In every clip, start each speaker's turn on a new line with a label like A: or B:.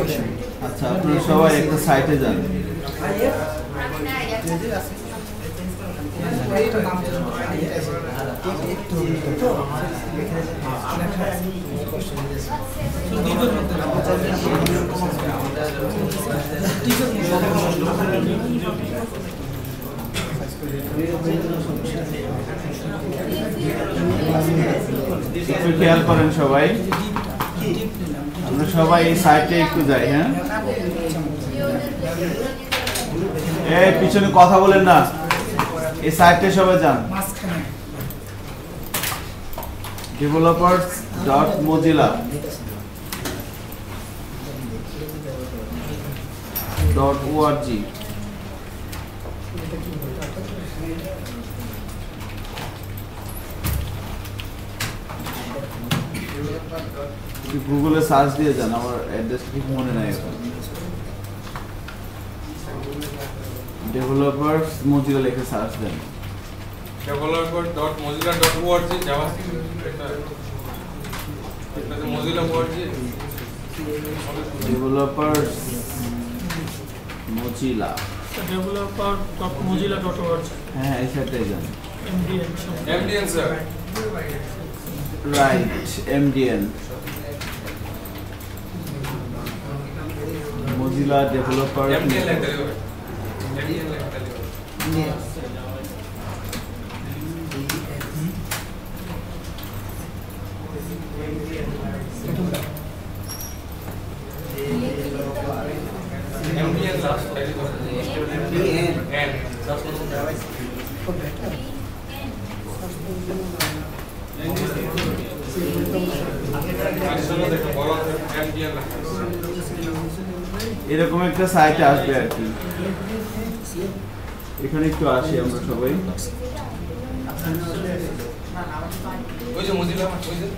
A: আচ্ছা আপনারা সবাই একটা সাইটে যান একটু খেয়াল করেন সবাই আমরা সবাই এই সাইটে একটু যাই হ্যাঁ এই পিছনে কথা বলেন না এই সাইটে সবাই যান developers.mozilla.org গুগলে সার্চ দিয়ে যান আমার অ্যাড্রেস ঠিক মনে নাই এখন developers mozilla লিখে সার্চ দেন
B: developer.mozilla.org javascript এটা mozilla org
A: developers mozilla
C: developer.mozilla.org
A: হ্যাঁ এই সাইটে যান
B: mdn sir
A: right mdn mozilla developer
B: mdn লিখতে হবে mdn লিখতে হবে mdn last
A: এরকম একটা সাইটে আসবে আর কি এখানে একটু আসি আমরা সবাই
B: ওই যে mozilla ওই যে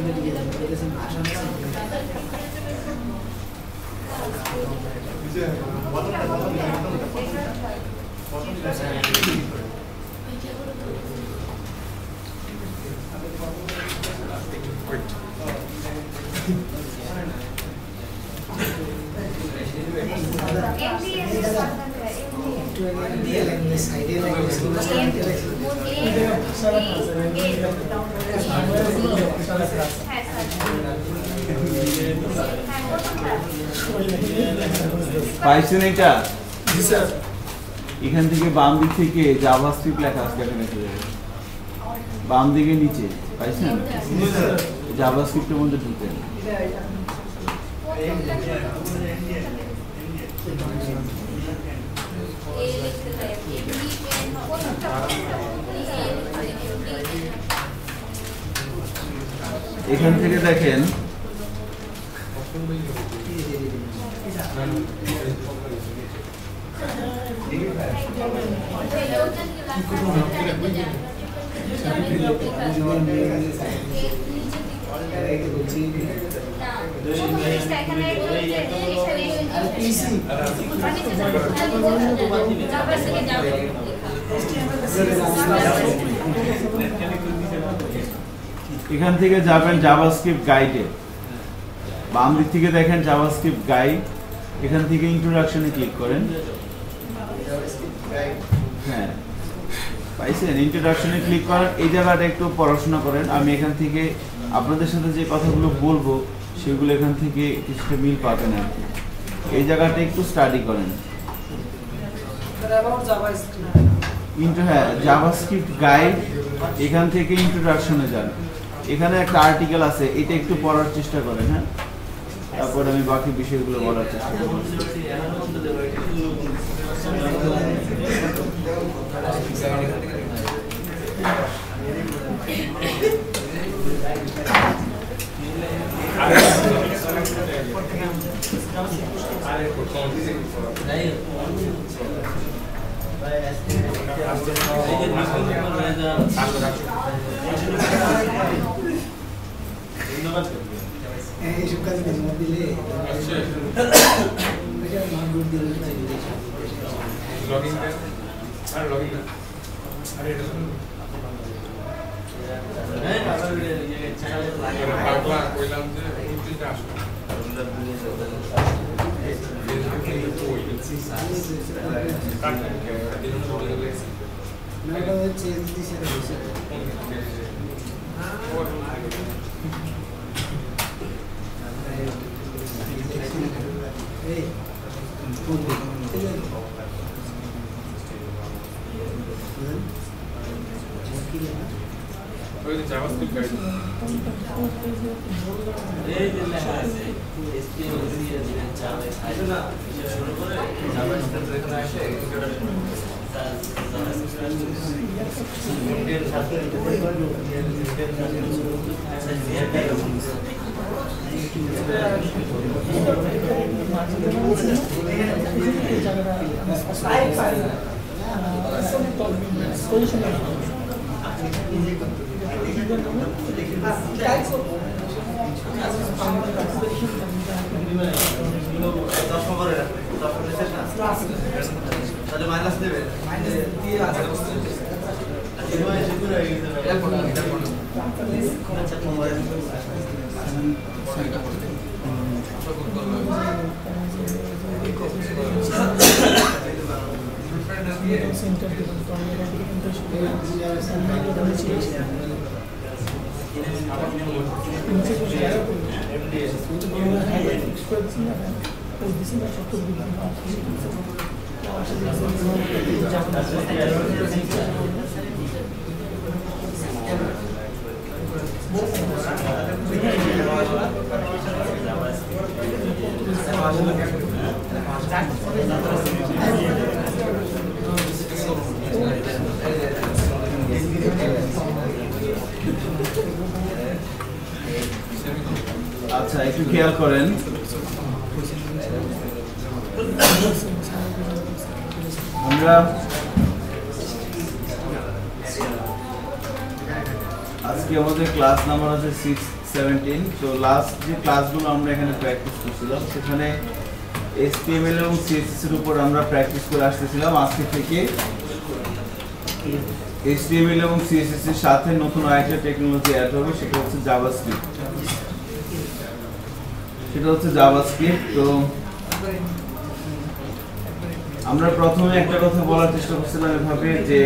A: পাইছেন এটা এখান থেকে বাম দিক থেকে জাভাস্ক্রিপ্ট লেখা আছে এখানে বাম দিকে নিচে পাইছেন জাভাস্ক্রিপ্টের মধ্যে ঢুকেন এখান থেকে দেখেন এখান থেকে যাবেন জাভাস্ক্রিপ্ট গাইডে বাম দিক থেকে দেখেন জাভাস্ক্রিপ্ট গাইড এখান থেকে ইন্ট্রোডাকশনে ক্লিক করেন হ্যাঁ পাইছেন ইন্ট্রোডাকশনে ক্লিক করেন এই জায়গাটা একটু পড়াশোনা করেন আমি এখান থেকে আপনাদের সাথে যে কথাগুলো বলবো সেগুলো এখান থেকে কিছুটা মিল পাবেন আর কি এই জায়গাটা একটু স্টাডি করেন হ্যাঁ জাভাস্ক্রিপ্ট গাইড এখান থেকে ইন্ট্রোডাকশনে যান এখানে একটা আর্টিকেল আছে এটা একটু পড়ার চেষ্টা করেন হ্যাঁ তারপর আমি বাকি বিষয়গুলো বলার চেষ্টা করব
D: এইসব কাজে মত দিলে
B: লগইন আর লগইন আরে এটা হ্যাঁ আবার চ্যানেলে লাগে পাগলা কইলাম যে 29 টা আসবে JavaScript guide.
A: আচ্ছা একটু খেয়াল করেন আমরা আজকে আমাদের ক্লাস নাম্বার আছে 617 তো লাস্ট যে ক্লাসগুলো আমরা এখানে প্র্যাকটিস করছিলাম সেখানে HTML এবং CSS এর উপর আমরা প্র্যাকটিস করে আসতেছিলাম আজকে থেকে HTML এবং CSS এর সাথে নতুন আরেকটা টেকনোলজি অ্যাড হবে সেটা হচ্ছে জাভাস্ক্রিপ্ট তো আমরা প্রথমে একটা কথা বলার চেষ্টা করছিলাম এভাবে যে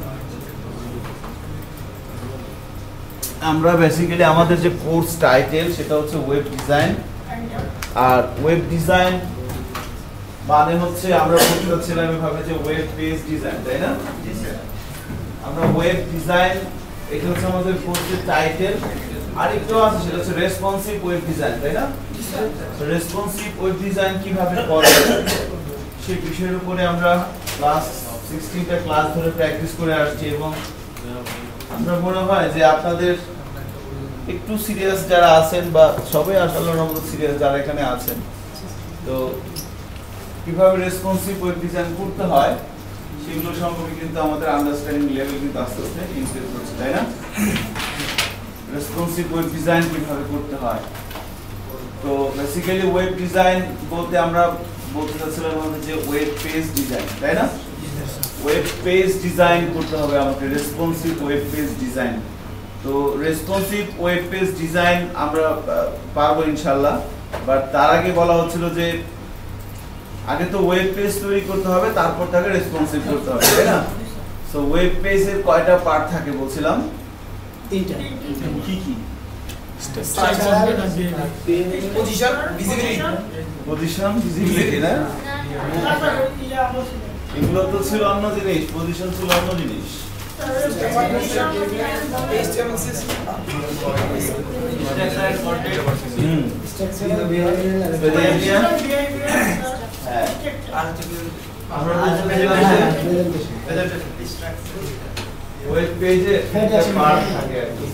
A: আমরা বেসিক্যালি আমাদের যে কোর্স টাইটেল সেটা হচ্ছে ওয়েব ডিজাইন আর ওয়েব ডিজাইন মানে হচ্ছে আমরা বলতে চাচ্ছিলাম এভাবে যে ওয়েব পেজ ডিজাইন তাই না আমরা ওয়েব ডিজাইন এটা হচ্ছে আমাদের কোর্সের টাইটেল আর একটু আছে সেটা হচ্ছে রেসপন্সিভ ওয়েব ডিজাইন তাই না রেসপন্সিভ ওয়েব ডিজাইন কিভাবে করে সেই বিষয়ের উপরে আমরা ক্লাস 16টা ক্লাস ধরে প্র্যাকটিস করে আসছি এবং আমরা মনে হয় যে আপনাদের একটু সিরিয়াস যারা আছেন বা সবাই আসলে আমাদের সিরিয়াস যারা এখানে আছেন তো কিভাবে রেসপন্সিভ ওয়েব ডিজাইন করতে হয় সেগুলো সম্পর্কে কিন্তু আমাদের আন্ডারস্ট্যান্ডিং লেভেল কিন্তু আস্তে আস্তে ইনক্রিজ হচ্ছে তাই না রেসপন্সিভ ওয়েব ডিজাইন কিভাবে করতে হয় তো বেসিক্যালি ওয়েব ডিজাইন বলতে আমরা বলতে চাচ্ছিলাম আমাদের যে ওয়েব পেজ ডিজাইন তাই না ওয়েব পেজ ডিজাইন করতে হবে আমাকে রেসপন্সিভ ওয়েব পেজ ডিজাইন তো রেসপন্সিভ ওয়েব পেজ ডিজাইন আমরা পারবো ইনশাআল্লাহ বাট তার আগে বলা হচ্ছিল যে আগে তো ওয়েব পেজ তৈরি করতে হবে তারপর তাকে রেসপন্সিভ করতে হবে তাই না সো ওয়েব পেজের কয়টা পার্ট থাকে বলছিলাম
D: তিনটা
A: কি কি পজিশন ভিজিবিলিটি না এগুলো তো ছিল অন্য জিনিস পজিশন ছিল অন্য জিনিস ওয়েব পেজে একটা পার্ট থাকে আর কি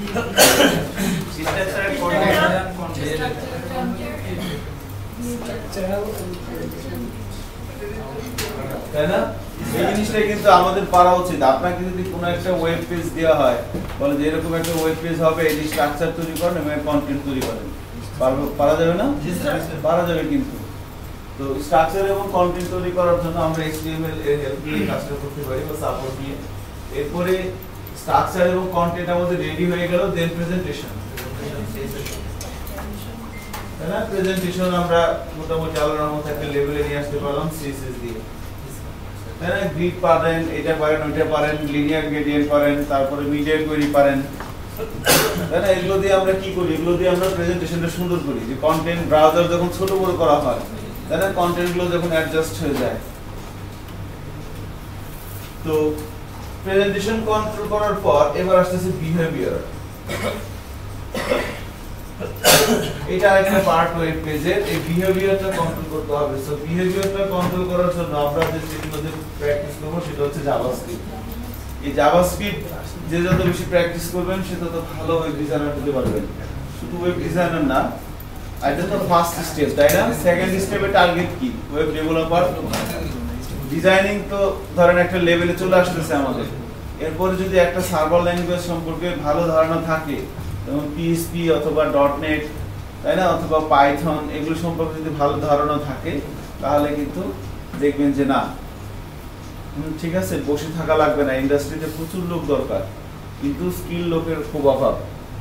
A: তাই না এই জিনিসটাই কিন্তু আমাদের পারা উচিত আপনাকে যদি কোনো একটা ওয়েব পেজ দেওয়া হয় বলে যে এরকম একটা ওয়েব পেজ হবে এই স্ট্রাকচার তৈরি করেন এবং কন্টেন্ট তৈরি করেন পারা যাবে না পারা যাবে কিন্তু তো স্ট্রাকচার এবং কন্টেন্ট তৈরি করার জন্য আমরা HTML এর হেল্প নিয়ে কাজটা করতে পারি বা সাপোর্ট নিয়ে এরপরে স্ট্রাকচার এবং কন্টেন্ট আমাদের রেডি হয়ে গেল দেন প্রেজেন্টেশন তাই না? প্রেজেন্টেশন আমরা মোটামুটি আলোচনার মধ্যে একটা লেভেলে নিয়ে আসতে পারলাম সিএসএস দিয়ে, তাই না? গ্রিড পারেন, এটা পারেন, ওইটা পারেন, লিনিয়ার গ্রেডিয়েন্ট পারেন, তারপরে মিডিয়া কোয়েরি পারেন, তাই না? এগুলো দিয়ে আমরা কি করি? এগুলো দিয়ে আমরা প্রেজেন্টেশনটা সুন্দর করি। যে কন্টেন্ট ব্রাউজার যখন ছোট বড় করা হয়, তাই না, কন্টেন্ট গুলো যখন অ্যাডজাস্ট হয়ে যায়। তো প্রেজেন্টেশন কন্ট্রোল করার পর এবার আসতেছে বিহেভিয়ার। এটা একটা পার্ট ওয়েব পেজের, এই বিহেভিয়ারটা কন্ট্রোল করতে হবে। সো বিহেভিয়ারটা কন্ট্রোল করার জন্য আমরা যেগুলো প্র্যাকটিস করব সেটা হচ্ছে জাভাস্ক্রিপ্ট। এই জাভাস্ক্রিপ্ট যে যত বেশি প্র্যাকটিস করবেন সে তত ভালো ওয়েব ডিজাইনার হতে পারবেন। শুধু ওয়েব ডিজাইনার না, এটা তো ফার্স্ট স্টেপ, তাই না? সেকেন্ড স্টেপে টার্গেট কি? Web developer. ডিজাইনিং তো ধরেন একটা লেভেলে চলে আসতেছে আমাদের, এরপরে যদি একটা সার্ভার ল্যাঙ্গুয়েজ সম্পর্কে ভালো ধারণা থাকে, যেমন পিএইচপি অথবা .NET, তাই না, অথবা পাইথন, এগুলো সম্পর্কে যদি ভালো ধারণা থাকে তাহলে কিন্তু দেখবেন যে না, ঠিক আছে, বসে থাকা লাগবে না। ইন্ডাস্ট্রিতে প্রচুর লোক দরকার, কিন্তু স্কিল লোকের খুব অভাব।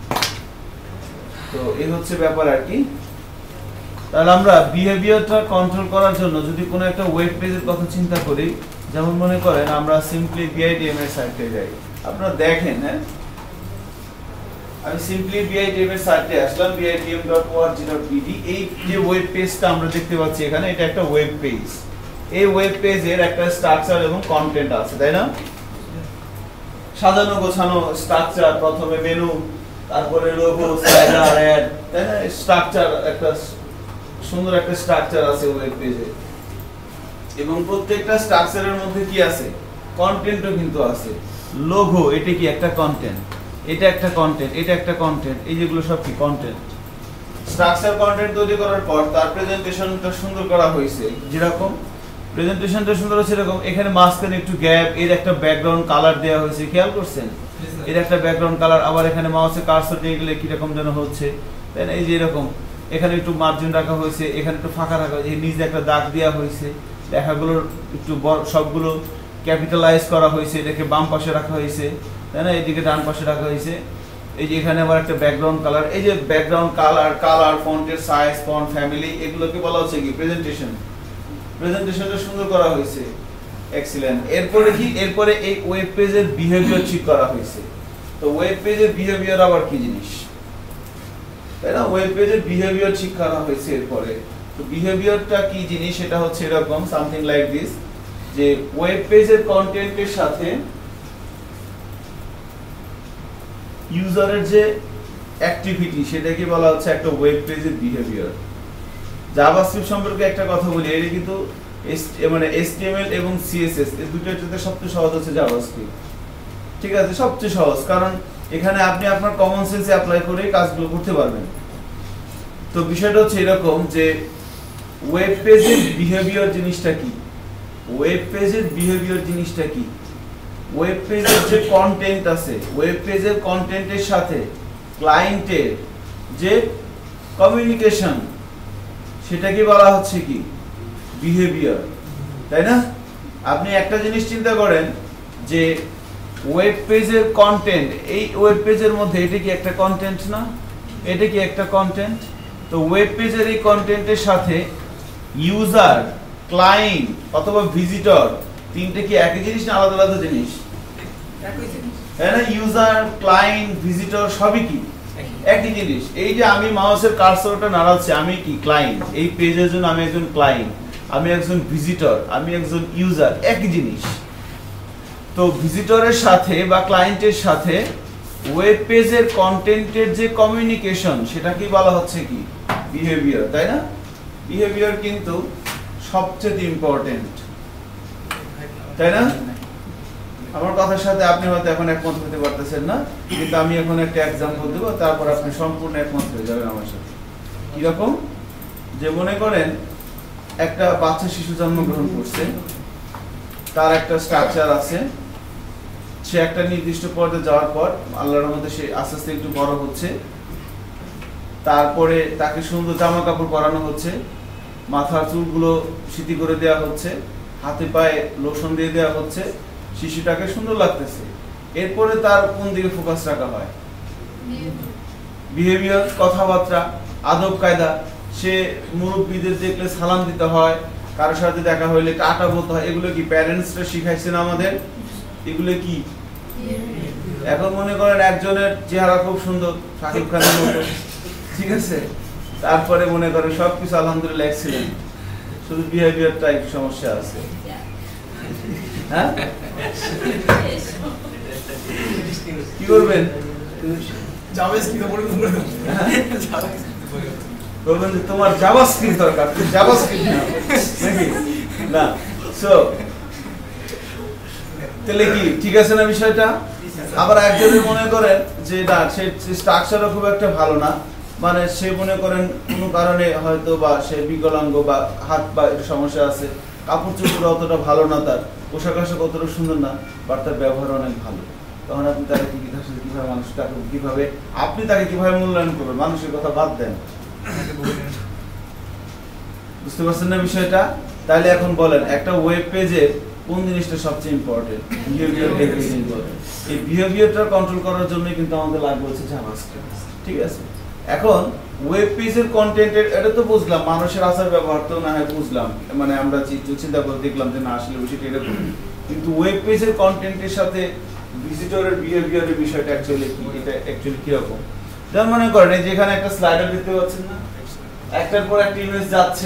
A: তো এই হচ্ছে ব্যাপার আর কি। তাহলে আমরা বিহেভিয়ারটা কন্ট্রোল করার জন্য যদি কোনো একটা ওয়েব পেজের কথা চিন্তা করি, যেমন মনে করেন আমরা সিম্পলি বিআইটিএম এর সাইটে যাই, আপনারা দেখেন, হ্যাঁ, আমি সিম্পলি বিআইটিএম এর সাইটে আসলাম, bitm.org.bd। এই যে ওয়েব পেজটা আমরা দেখতে পাচ্ছি এখানে, এটা একটা ওয়েব পেজ। এই ওয়েব পেজের একটা স্ট্রাকচার এবং কন্টেন্ট আছে, তাই না? সাজানো গোছানো স্ট্রাকচার, প্রথমে মেনু, তারপরে লোগো, স্লাইডার, অ্যাড, তাই না? স্ট্রাকচার, একটা সুন্দর একটা স্ট্রাকচার আছে ওয়েব পেজে, এবং প্রত্যেকটা স্ট্রাকচারের মধ্যে কি আছে? কন্টেন্টও কিন্তু আছে। লোগো, এটা কি একটা কন্টেন্ট, এটা একটা কন্টেন্ট, এটা একটা কন্টেন্ট, এই যেগুলো সব কি কন্টেন্ট। স্ট্রাকচার কন্টেন্ট তৈরি করার পর তার প্রেজেন্টেশনটা সুন্দর করা হয়েছে, যেরকম প্রেজেন্টেশনটা সুন্দর হচ্ছে এরকম। এখানে মাঝখানে একটু গ্যাপ, এর একটা ব্যাকগ্রাউন্ড কালার দেওয়া হয়েছে, খেয়াল করছেন? এর একটা ব্যাকগ্রাউন্ড কালার। আবার এখানে মাউসের কার্সর দিয়ে গেলে কিরকম যেন হচ্ছে, তাই না? এই যে এরকম, এখানে একটু মার্জিন রাখা হয়েছে, এখানে একটু ফাঁকা রাখা হয়েছে, নিচে একটা দাগ দেওয়া হয়েছে, লেখাগুলোর একটু সবগুলো ক্যাপিটালাইজ করা হয়েছে, এটাকে বাম পাশে রাখা হয়েছে, তাই না? এদিকে ডান পাশে রাখা হয়েছে। এই যে এখানে আবার একটা ব্যাকগ্রাউন্ড কালার, এই যে ব্যাকগ্রাউন্ড কালার, ফন্টের সাইজ, ফন্ট ফ্যামিলি, এগুলোকে বলা হচ্ছে কি প্রেজেন্টেশন। প্রেজেন্টেশনটা সুন্দর করা হয়েছে, এক্সিলেন্ট। এরপরে কি? এরপরে এই ওয়েব পেজের বিহেভিয়ার ঠিক করা হয়েছে। তো ওয়েব পেজের বিহেভিয়ার আবার কি জিনিস, তাই না? ওয়েব পেজের বিহেভিয়ার ঠিক করা হয়েছে এরপরে। তো বিহেভিয়ারটা কি জিনিস, সেটা হচ্ছে এরকম, সামথিং লাইক দিস, যে ওয়েব পেজের কন্টেন্টের সাথে ইউজারের যে অ্যাক্টিভিটি, সেটাকে বলা হচ্ছে একটা ওয়েব পেজের বিহেভিয়ার। জাভাস্ক্রিপ্ট সম্পর্কে একটা কথা বলি, এটা কিন্তু মানে HTML এবং CSS এই দুটোর মধ্যে সবচেয়ে সহজ হচ্ছে জাভাস্ক্রিপ্ট, ঠিক আছে? সবচেয়ে সহজ, কারণ এখানে আপনি আপনার কমন সেন্সে অ্যাপ্লাই করে কাজগুলো করতে পারবেন। তো বিষয়টা হচ্ছে এরকম যে ওয়েব পেজের বিহেভিয়ার জিনিসটা কি? ওয়েব পেজের বিহেভিয়ার জিনিসটা কি? ওয়েব পেজের যে কন্টেন্ট আছে, ওয়েব পেজের কন্টেন্টের সাথে ক্লায়েন্টের যে কমিউনিকেশন, সেটাকে বলা হচ্ছে কি বিহেভিয়ার, তাই না? আপনি একটা জিনিস চিন্তা করেন যে ওয়েব পেজের কন্টেন্ট, এই ওয়েব পেজের মধ্যে এটা কি একটা কন্টেন্ট না? এটা কি একটা কন্টেন্ট? তো ওয়েব পেজের এই কন্টেন্টের সাথে ইউজার, ক্লায়েন্ট অথবা ভিজিটর, তিনটে কি একই জিনিস না আলাদা আলাদা জিনিস? তাই না? ইউজার, ক্লায়েন্ট, ভিজিটর সবই কি একই জিনিস। এই যে আমি মাউসের কার্সরটা নাড়াচ্ছি, আমি কি ক্লায়েন্ট, এই পেজের জন্য আমি একজন ক্লায়েন্ট, আমি একজন ভিজিটর, আমি একজন ইউজার, একই জিনিস। তো ভিজিটরের সাথে বা ক্লায়েন্টের সাথে ওয়েব পেজের কন্টেন্টের যে কমিউনিকেশন, সেটাকে বলা হচ্ছে কি বিহেভিয়ার, তাই না? বিহেভিয়ার কিন্তু সবচেয়ে ইম্পর্টেন্ট, তাই না? আমার কথার সাথে আপনি হয়তো এখন একমত হতে পারতেছেন না, কিন্তু আমি এখন একটা এক্সাম্পল দেবো, তারপর আপনি সম্পূর্ণ একমত হয়ে যাবেন আমার সাথে। কিরকম? যে মনে করেন একটা বাচ্চা শিশু জন্মগ্রহণ করছে, তার একটা স্ট্রাকচার আছে, সে একটা নির্দিষ্ট পর্যায়ে যাওয়ার পর আল্লাহর রহমতে সে আস্তে আস্তে একটু বড় হচ্ছে, তারপরে তাকে সুন্দর জামা কাপড় পরানো হচ্ছে, মাথার চুলগুলো সিটি করে দেওয়া হচ্ছে, হাতে পায়ে লোশন দিয়ে দেওয়া হচ্ছে, শিশুটাকে সুন্দর লাগতেছে। এরপরে তার কোন দিকে ফোকাস রাখা হয়? বিহেভিয়ার, কথাবার্তা, আদব কায়দা, সে মুরব্বীদের দেখলে সালাম দিতে হয়, কারোর সাথে দেখা হইলে টাটা বলতে হয়। এগুলো কি প্যারেন্টসরা শিখাইছেন আমাদের? এগুলো কি? এখন মনে করেন একজনের চেহারা খুব সুন্দর, শাকিব খানের মতো, ঠিক আছে, তারপরে মনে করেন সবকিছু আলহামদুলিল্লাহ এক্সিলেন্ট, শুধু বিহেভিয়ারটা একটু সমস্যা আছে। হ্যাঁ, কি করবেন? বলবেন যে তোমার জাভাস্ক্রিপ্ট দরকার, তুমি জাভাস্ক্রিপ্ট নাও নাকি না? সো তাহলে কি ঠিক আছে না বিষয়টা? আবার একজনের মনে করেন যে না, সে স্ট্রাকচারও খুব একটা ভালো না, মানে সে মনে করেন কোনো কারণে হয়তো বা সে বিকলাঙ্গ বা হাত বা একটু সমস্যা আছে, কাপড় চোপড় অতটা ভালো না, তার পোশাক আশাক অতটা সুন্দর না, বাট তার ব্যবহার অনেক ভালো। তখন আপনি তাকে কিভাবে মানুষটাকে কিভাবে আপনি তাকে কিভাবে মূল্যায়ন করবেন? মানুষের কথা বাদ দেন, বুঝতে পারছেন না বিষয়টা? তাহলে এখন বলেন একটা ওয়েব পেজে কোন জিনিসটা সবচেয়ে ইম্পর্টেন্ট? বিহেভিয়ারটা বেশি ইম্পর্টেন্ট। এই বিহেভিয়ারটা কন্ট্রোল করার জন্য কিন্তু আমাদের লাগবে হচ্ছে জাভাস্ক্রিপ্ট, ঠিক আছে? এখন ওয়েব পেজের কন্টেন্টের এটা তো বুঝলাম, মানুষের আচার ব্যবহার তো না হয় বুঝলাম, মানে আমরা চিন্তা করে দেখলাম যে না আসলে বিষয়টা এরকম, কিন্তু ওয়েব পেজের কন্টেন্টের সাথে ভিজিটরের বিহেভিয়ারের বিষয়টা অ্যাকচুয়ালি কি, এটা অ্যাকচুয়ালি কিরকম? যেমন মনে করেন এই যেখানে একটা স্লাইডার দেখতে পাচ্ছেন না, একটার পর একটা ইমেজ যাচ্ছে,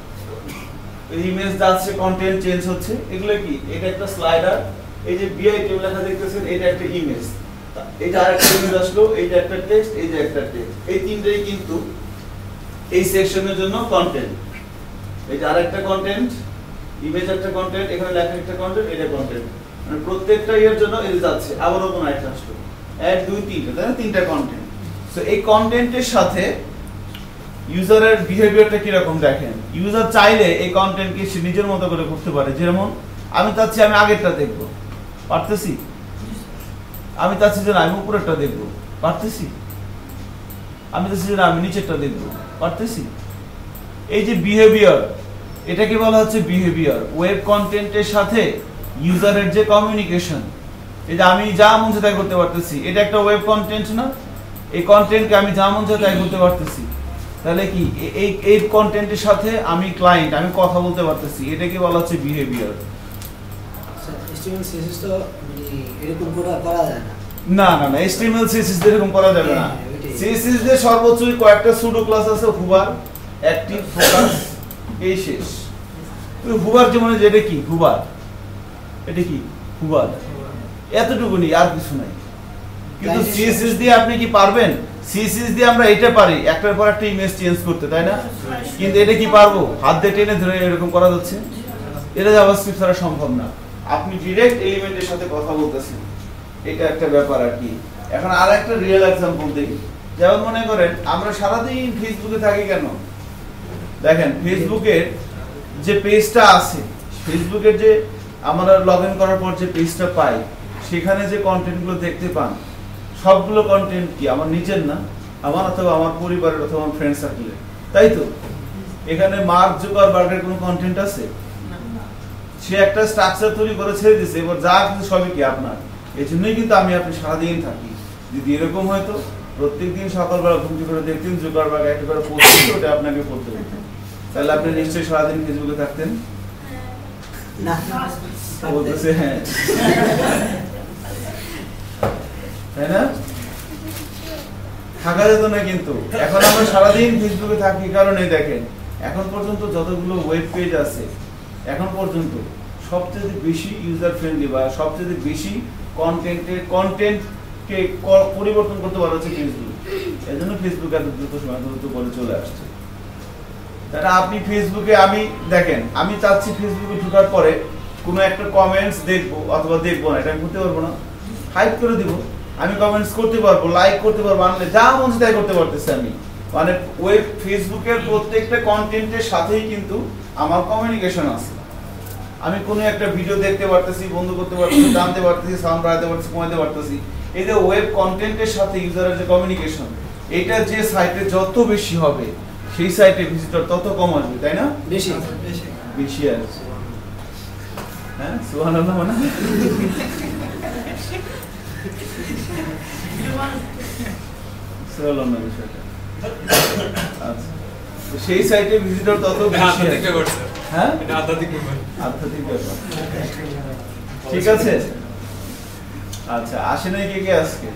A: ইমেজ যাচ্ছে, কন্টেন্ট চেঞ্জ হচ্ছে, এগুলো কি? এটা একটা স্লাইডার, এই যে বিআইটি লেখা দেখতেছেন, এটা একটা ইমেজ, এটা আরেকটা ইমেজ আসলো, এইটা একটা টেক্সট, এই যে একটা টেক্সট, এই তিনটেই কিন্তু এই সেকশনের জন্য কন্টেন্ট। এটা আরেকটা কন্টেন্ট, ইমেজ একটা কন্টেন্ট, এখানে লেখা একটা কন্টেন্ট, এটা কন্টেন্ট, মানে প্রত্যেকটা এর জন্য এই যাচ্ছে, আবারও কোনো একটা আসলো, 1 2 3, তাই না? তিনটা কন্টেন্ট। সো এই কন্টেন্টের সাথে ইউজারের বিহেভিয়ারটা কি রকম দেখেন। ইউজার চাইলে এই কন্টেন্টকে সে নিজের মতো করে করতে পারে। যেমন আমি চাচ্ছি আমি আগেরটা দেখব, পারতেছি? আমি চাচ্ছি যে আমি উপরেরটা দেখব, পারতেছি? আমি চাচ্ছি যে আমি নিচেরটা দেখব, পারতেছি? এই যে বিহেভিয়ার, এটাকে বলা হচ্ছে বিহেভিয়ার। ওয়েব কন্টেন্টের সাথে ইউজারের যে কমিউনিকেশন, এই যে আমি যা মন চায় তাই করতে পারতেছি, এটা একটা ওয়েব কন্টেন্ট না? এই কন্টেন্টকে আমি যা মন চায় তাই করতে পারতেছি, তাহলে কি এই কন্টেন্টের সাথে আমি ক্লায়েন্ট, আমি কথা বলতে পারতেছি, এটাকে বলা হচ্ছে বিহেভিয়ার।
D: HTML CSS তো মানে এরকম করা যায় না।
A: না না না, HTML CSS এরকম করা যাবে না। CSS এর সর্বোচ্চ কয়েকটা সুডো ক্লাস আছে, হুবার, অ্যাক্টিভ, ফোকাস, এই শেষ। হুবার যেমন যেটা কি হুবার, এটা কি হুবার, এতটুকুনি, আর কিছু নাই। কিন্তু CSS দিয়ে আপনি কি পারবেন? CSS দিয়ে আমরা এটা পারি একটার পর একটা ইমেজ চেঞ্জ করতে, তাই না? কিন্তু এটা কি পারবো? হাত দিয়ে টেনে ধরে এরকম করা যাচ্ছে? এটা জাভাস্ক্রিপ্ট ছাড়া সম্ভব না। আপনি ডাইরেক্ট এলিমেন্টের সাথে কথা বলতেছেন, এটা একটা ব্যাপার আর কি। এখন আর একটা রিয়েল এক্সাম্পল দিই। যেমন মনে করেন আমরা সারাদিন ফেসবুকে থাকি কেন? দেখেন ফেসবুকের যে পেজটা আছে, ফেসবুকের যে আমরা লগ ইন করার পর যে পেজটা পাই, সেখানে যে কন্টেন্টগুলো দেখতে পান, সবগুলো কন্টেন্ট কি আমার নিজের না? আমার অথবা আমার পরিবারের অথবা আমার ফ্রেন্ড সার্কেলের, তাই তো? এখানে মার্ক জুকারবার্গের কোনো কন্টেন্ট আছে? সে একটা স্ট্রাকচার তৈরি করে ছেড়ে দিয়েছে, এবার যা কিছু সবই কি আপনার। এই জন্যই কিন্তু আমি আপনি সারাদিন থাকি। যদি এরকম হয়তো প্রত্যেকদিন সকালবেলা ঘুম থেকে করে দেখতেন জুকারবার্গ একটা করে পোস্ট করতে, ওটা আপনাকে পড়তে দেখতেন, তাহলে আপনি নিশ্চয়ই সারাদিন ফেসবুকে থাকতেন
D: না?
A: বলতেছে হ্যাঁ, তাই না? থাকা যেত না। কিন্তু এখন আমরা সারাদিন ফেসবুকে থাকি কারণে দেখেন এখন পর্যন্ত যতগুলো ওয়েব পেজ আছে, এখন পর্যন্ত সবচেয়ে বেশি ইউজার ফ্রেন্ডলি বা সবচেয়ে বেশি কন্টেন্টকে পরিবর্তন করতে পারা হচ্ছে ফেসবুক। এই জন্য ফেসবুক এত দ্রুত সময় দ্রুত করে চলে আসছে। তাহলে আপনি ফেসবুকে, আমি দেখেন আমি চাচ্ছি ফেসবুকে ঢোকার পরে কোনো একটা কমেন্টস দেখবো অথবা দেখবো না, এটা আমি করতে পারবো না। হাইড করে দিব, আমি কমেন্টস করতে পারবো, লাইক করতে পারবো, আনলে যা মন চায় তাই করতে পারতেছি আমি। মানে ওয়েব ফেসবুকের প্রত্যেকটা কন্টেন্টের সাথেই কিন্তু আমার কমিউনিকেশন আছে। আমি কোনো একটা ভিডিও দেখতে পারতেছি, বন্ধ করতে পারতেছি, জানতে পারতেছি, সাউন্ড বাড়াতে পারতেছি, কমাতে পারতেছি। এই যে ওয়েব কন্টেন্টের সাথে ইউজারের যে কমিউনিকেশন, এটা যে সাইটে যত বেশি হবে সেই সাইটে ভিজিটর তত কম আসবে, তাই না?
D: বেশি
A: বেশি আসবে। হ্যাঁ, সুবহানাল্লাহ। মানে সুবহানাল্লাহ বিষয়টা। আচ্ছা, সেই সাইটে ভিজিটর তত বেশি
B: আধ্যাত্মিক ব্যাপার স্যার,
A: হ্যাঁ
B: এটা আধ্যাত্মিক ব্যাপার।
A: আধ্যাত্মিক ব্যাপার ঠিক আছে আচ্ছা আসে নাই কে আজকে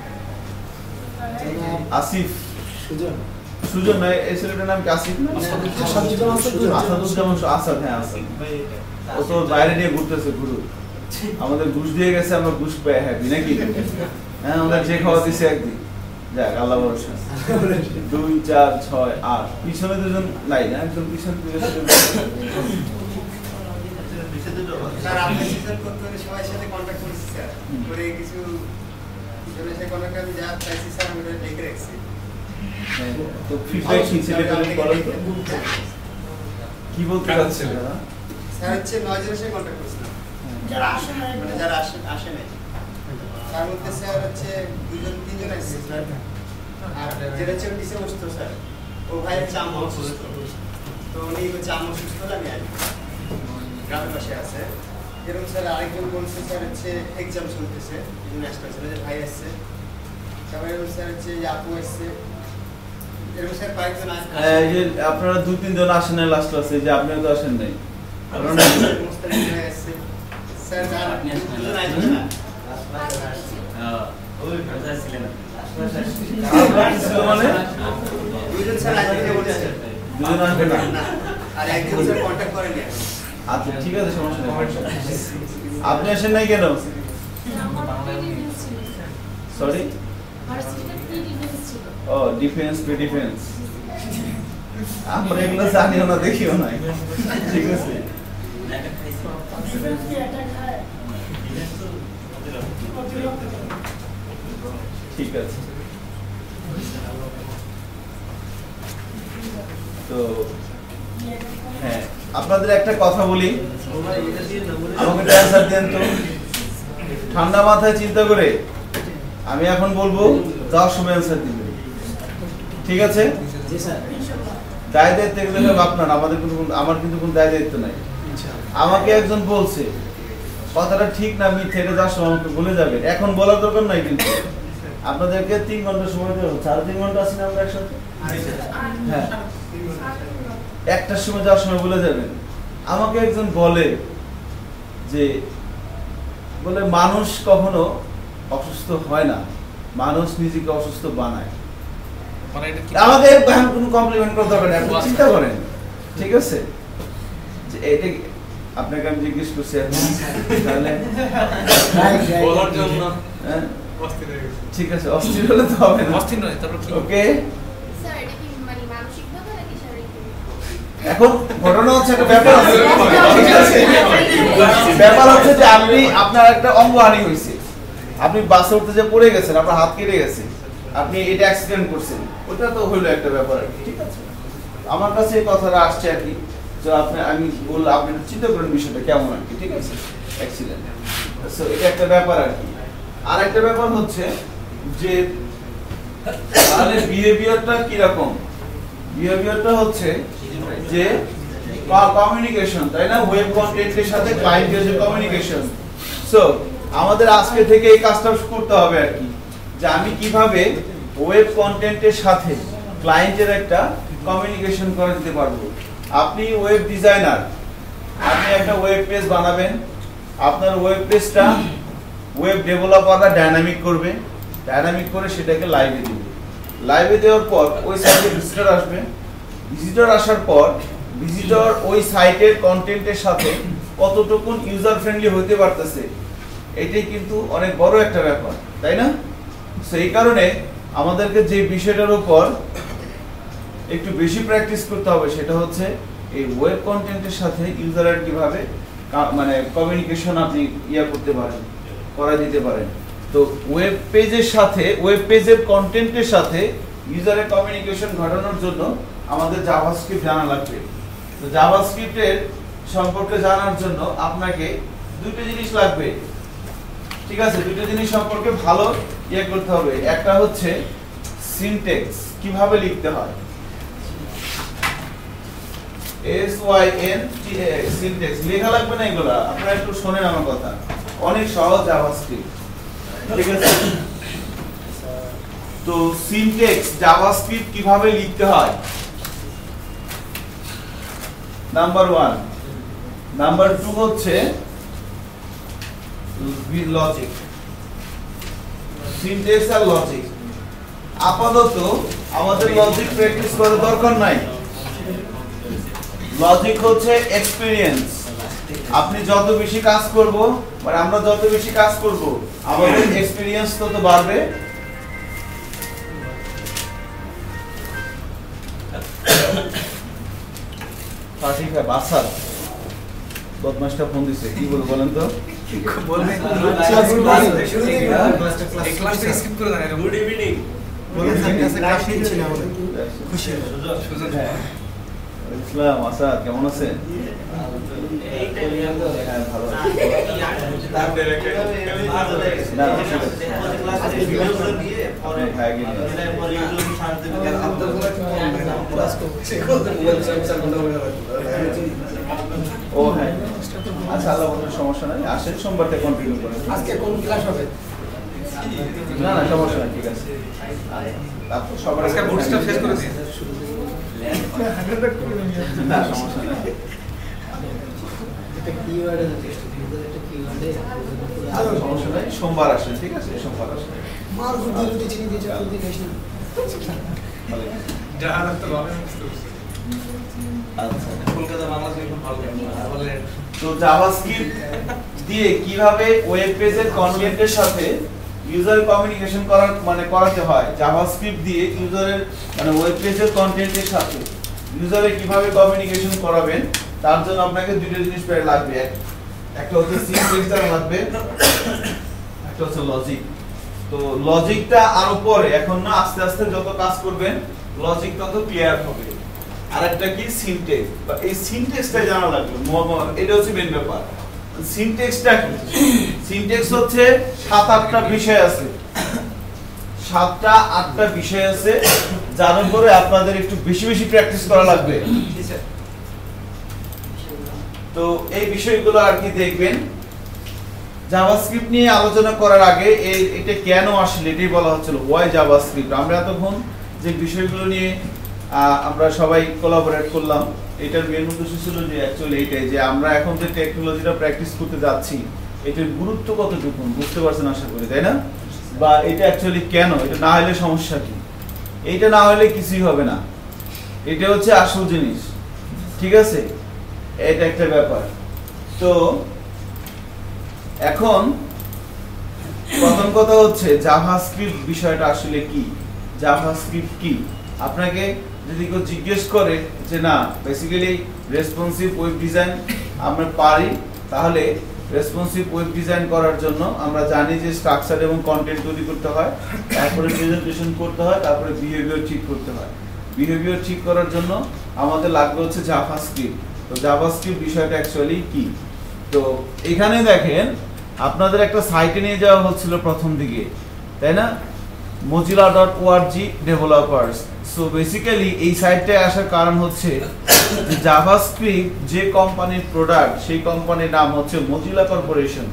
A: আসিফ
D: সুজন
A: সুজন নয় এই ছেলেটার নাম কি আসিফ না আসাদুজ্জামান আসাদ হ্যাঁ আসাদ ও তো বাইরে নিয়ে ঘুরতেছে গুরু আমাদের ঘুষ দিয়ে গেছে আমরা ঘুষ পেয়ে হ্যাপি নাকি হ্যাঁ আমাদের যে খাওয়া দিছে একদিন যাক আল্লাহ ভরসা 2 4 6 8 পিছনে দুজন নাই না একদম পিছনে
C: স্যার আপনি সিজন করতে হলে সবার সাথে কন্ট্যাক্ট করেছি স্যার করে কিছু জনের সাথে কন্ট্যাক্ট আমি যা চাইছি স্যার আমি ওটা লিখে রাখছি
A: তো ফিডব্যাক কি ছেলেটা বলেন তো কি বলতে
B: কারা
A: চাচ্ছেন
B: ছেলে?
A: দাদা?
C: স্যার হচ্ছে 9 জনের সাথে কন্ট্যাক্ট করেছিলাম
E: যারা আসে নাই
C: মানে যারা আসে নাই তার মধ্যে স্যার হচ্ছে 2-3 জন আসছে স্যার আর যেটা হচ্ছে পিছিয়ে বসতো স্যার ও ভাই হচ্ছে আম্মা অসুস্থ তো উনি হচ্ছে আম্মা অসুস্থ হলে আমি আসবো গ্রামের পাশে আছে এরকম স্যার আরেকজন বলছে স্যার হচ্ছে এক্সাম চলতেছে ন্যাশনাল ছিল যে ভাই আসছে তারপরে এরকম স্যার হচ্ছে যে আপু আসছে এরকম স্যার কয়েকজন
A: এই যে আপনারা 2-3 জন আসেন না লাস্ট ক্লাসে যে আপনিও তো আসেন নাই
C: স্যার যারা আপনি আসবেন না
A: আপনারা কি ছিল মানে
C: দুজন স্যার আসবে বলেছে
A: দুজন আসবে না
C: আর একজন স্যার কন্ট্যাক্ট করেনি
A: আচ্ছা ঠিক আছে সমস্যা নেই আপনি আসেন নাই কেন সরি ও ডিফেন্স প্রি ডিফেন্স আমরা এগুলো জানিও না দেখিও না ঠিক আছে ঠিক আছে তো হ্যাঁ আপনাদের একটা কথা বলি আমাকে অ্যানসার দেন তো ঠান্ডা মাথায় চিন্তা করে আমি এখন বলবো যাওয়ার সময় অ্যানসার দিবেন ঠিক আছে
D: জি স্যার
A: দায় দায়িত্ব এগুলো সব আপনার আমাদের কিন্তু আমার কিন্তু কোনো দায় দায়িত্ব নাই আমাকে একজন বলছে কথাটা ঠিক না মিথ্যে এটা যাওয়ার সময় আমাকে বলে যাবেন এখন বলার দরকার নাই কিন্তু আপনাদেরকে 3 ঘন্টা সময় দেবো 3.5 ঘন্টা আছি না আমরা একসাথে হ্যাঁ একটার সময় যাওয়ার সময় বলে যাবেন আমাকে একজন বলে যে বলে মানুষ কখনো অসুস্থ হয় না মানুষ নিজেকে অসুস্থ বানায়
B: মানে এটা কি
A: আমাকে এখন কোনো কমপ্লিমেন্ট করার দরকার নেই আপনি চিন্তা করেন ঠিক আছে যে এটা আপনাকে আমি জিজ্ঞেস করছি এখন তাহলে
B: বলার জন্য
A: হ্যাঁ,
B: অস্থির হয়ে গেছে।
A: ঠিক আছে অস্থির হলে তো হবে না
B: অস্থির নয়, তারপর কি?
A: ওকে
E: স্যার এটা কি মানে মানসিকভাবে নাকি শারীরিকভাবে?
A: এখন ঘটনা হচ্ছে একটা ব্যাপার আছে ঠিক আছে ব্যাপার হচ্ছে যে আপনি আপনার একটা অঙ্গহানি হয়েছে আপনি বাসে উঠতে যে পড়ে গেছেন আপনার হাত কেটে গেছে আপনি এটা অ্যাক্সিডেন্ট করছেন ওটা তো হইলো একটা ব্যাপার আর কি, ঠিক আছে আমার কাছে এই কথাটা আসছে আর কি যে আপনি আমি বললাম আপনি একটু চিন্তা করেন বিষয়টা কেমন আর কি ঠিক আছে অ্যাক্সিডেন্ট সো এটা একটা ব্যাপার আর কি আর একটা ব্যাপার হচ্ছে যে তাহলে বিহেভিয়ারটা কি রকম বিহেভিয়ারটা হচ্ছে যে কমিউনিকেশন তাই না ওয়েব কন্টেন্টের সাথে ক্লায়েন্টের যে কমিউনিকেশন সো আমাদের আজকে থেকে এই কাজটা করতে হবে আর কি যে আমি কিভাবে ওয়েব কন্টেন্টের সাথে ক্লায়েন্টের একটা কমিউনিকেশন করে দিতে পারবো আপনি ওয়েব ডিজাইনার আপনি একটা ওয়েব পেজ বানাবেন আপনার ওয়েব পেজটা ওয়েব ডেভেলপাররা ডায়নামিক করবে ডায়নামিক করে সেটাকে লাইভে দিবে লাইভে দেওয়ার পর ওই সাইটে ভিজিটর আসবে ভিজিটর আসার পর ভিজিটর ওই সাইটের কন্টেন্টের সাথে কতটুকু ইউজার ফ্রেন্ডলি হতে পারতেছে এটাই কিন্তু অনেক বড় একটা ব্যাপার তাই না সেই কারণে আমাদেরকে যে বিষয়টার উপর একটু বেশি প্র্যাকটিস করতে হবে সেটা হচ্ছে এই ওয়েব কন্টেন্টের সাথে ইউজারের কিভাবে মানে কমিউনিকেশন আপনি করতে পারেন করা দিতে পারেন তো ওয়েব পেজের সাথে ওয়েব পেজের কন্টেন্টের সাথে ইউজারের কমিউনিকেশন ঘটানোর জন্য আমাদের জাভাস্ক্রিপ্ট জানা লাগবে তো জাভাস্ক্রিপ্টের সম্পর্কে জানার জন্য আপনাকে দুটো জিনিস লাগবে ঠিক আছে দুটো জিনিস সম্পর্কে ভালো করতে হবে একটা হচ্ছে সিনট্যাক্স কিভাবে লিখতে হয় সিনট্যাক্স লেখা লাগবে না এগুলা আপনারা একটু শোনেন আমার কথা অনেক সহজ জাভাস্ক্রিপ্ট ঠিক আছে তো সিনট্যাক্স জাভাস্ক্রিপ্ট কিভাবে লিখতে হয় নাম্বার 1। নাম্বার 2 হচ্ছে লজিক, সিনট্যাক্স আর লজিক। আপাতত আমাদের লজিক প্র্যাকটিস করার দরকার নাই। লজিক হচ্ছে এক্সপেরিয়েন্স। আপনি যত বেশি কাজ করব, মানে আমরা যত বেশি কাজ করব, আমাদের এক্সপেরিয়েন্স তত বাড়বে। ঠিক আছে, বাসা বদমাশটা ফোন দিছে, কি বলবো বলেন তো?
B: বলবেন এই ক্লাসটা স্কিপ করে দেন। Good evening.
C: বলেন স্যার কাছে ক্লাস নিচ্ছি না বলে খুশি
B: সুজন
A: ইসলাম আসাদ কেমন আছেন? ভালো আছি। না, ও হ্যাঁ, আচ্ছা আল্লাহ কোনো সমস্যা নাই, আসেন সোমবার থেকে কন্টিনিউ করেন।
D: আজকে কোন ক্লাস হবে?
A: না না সমস্যা নাই, ঠিক আছে। তারপর সবার
B: আজকে বুটস্ট্র্যাপ শেষ করে দিন।
A: না সমস্যা নাই।
D: একটা কিওয়ার্ডে চেষ্টা করতে, একটা কিওয়ার্ডে
A: আচ্ছা সমস্যা নাই, সোমবার আসেন, ঠিক আছে? সোমবার আসেন।
D: মার বুদ্ধি রুটি চিনি দিয়ে চাল দিয়ে খাইস না।
B: যারা তো ভালো বুঝতে পারছি।
A: আচ্ছা,
B: কলকাতা বাংলাদেশে খুব ভালো বলে।
A: তো জাভাস্ক্রিপ্ট দিয়ে কিভাবে ওয়েব পেজের কন্টেন্টের সাথে ইউজার কমিউনিকেশন করাতে হয়, জাভাস্ক্রিপ্ট দিয়ে ইউজারের মানে ওয়েব পেজের কন্টেন্টের সাথে ইউজারে কিভাবে কমিউনিকেশন করাবেন, তার জন্য আপনাকে দুটো জিনিস প্রায় লাগবে। একটা হচ্ছে সিনট্যাক্স লাগবে, একটা হচ্ছে লজিক। তো লজিকটা আরো পরে, এখন না, আস্তে আস্তে যত কাজ করবেন লজিক তত ক্লিয়ার হবে। আরেকটা কি সিনট্যাক্স, বা এই সিনট্যাক্সটা জানা লাগবে, এটা হচ্ছে মেন ব্যাপার। সিনট্যাক্সটা কি? সিনট্যাক্স হচ্ছে 7-8টা বিষয় আছে, 7-8টা বিষয় আছে, যার উপরে আপনাদের একটু বেশি বেশি প্র্যাকটিস করা লাগবে। তো এই বিষয়গুলো আর কি দেখবেন। জাভাস্ক্রিপ্ট নিয়ে আলোচনা করার আগে এটা কেন আসলে এটাই বলা হচ্ছিল, ওয়াই জাভাস্ক্রিপ্ট। আমরা এতক্ষণ যে বিষয়গুলো নিয়ে আমরা সবাই কোলাবোরেট করলাম, এটার মেন উদ্দেশ্য ছিল যে অ্যাকচুয়ালি এইটাই, যে আমরা এখন যে টেকনোলজিটা প্র্যাকটিস করতে যাচ্ছি এটার গুরুত্ব কতটুকু বুঝতে পারছেন আশা করি, তাই না? বা এটা অ্যাকচুয়ালি কেন, এটা না হলে সমস্যা কি, এইটা না হলে কিছুই হবে না, এটা হচ্ছে আসল জিনিস, ঠিক আছে? এটা একটা ব্যাপার। তো এখন প্রথম কথা হচ্ছে জাভাস্ক্রিপ্ট বিষয়টা আসলে কি, জাভাস্ক্রিপ্ট কি। আপনাকে যদি কেউ জিজ্ঞেস করে যে না বেসিক্যালি রেসপন্সিভ ওয়েব ডিজাইন আমরা পারি, তাহলে রেসপন্সিভ ওয়েব ডিজাইন করার জন্য আমরা জানি যে স্ট্রাকচার এবং কন্টেন্ট তৈরি করতে হয়, তারপরে প্রেজেন্টেশন করতে হয়, তারপরে বিহেভিয়ার ঠিক করতে হয়। বিহেভিয়ার ঠিক করার জন্য আমাদের লাগবে হচ্ছে জাভাস্ক্রিপ্ট। তো জাভাস্ক্রিপ্ট বিষয়টা অ্যাকচুয়ালি কি, তো এখানে দেখেন আপনাদের একটা সাইটে নিয়ে যাওয়া হচ্ছিল প্রথম দিকে, তাই না? mozilla.org developers। সো বেসিক্যালি এই সাইটটায় আসার কারণ হচ্ছে যে জাভাস্ক্রিপ্ট যে কোম্পানির প্রোডাক্ট, সেই কোম্পানির নাম হচ্ছে মজিলা কর্পোরেশন,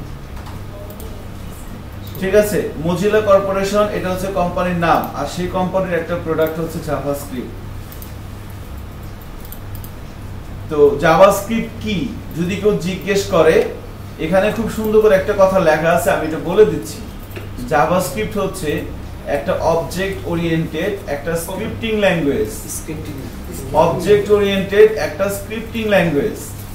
A: ঠিক আছে? মজিলা কর্পোরেশন এটা হচ্ছে কোম্পানির নাম, আর সেই কোম্পানির একটা প্রোডাক্ট হচ্ছে জাভাস্ক্রিপ্ট। তো জাভাস্ক্রিপ্ট কি যদি কেউ জিজ্ঞেস করে, এখানে খুব সুন্দর করে একটা কথা লেখা আছে, আমি এটা বলে দিচ্ছি। জাভাস্ক্রিপ্ট হচ্ছে একটা অবজেক্ট ওরিয়েন্টেড একটা স্ক্রিপ্টিং ল্যাঙ্গুয়েজ, অবজেক্ট ওরিয়েন্টেড একটা স্ক্রিপ্টিং ল্যাঙ্গুয়েজ।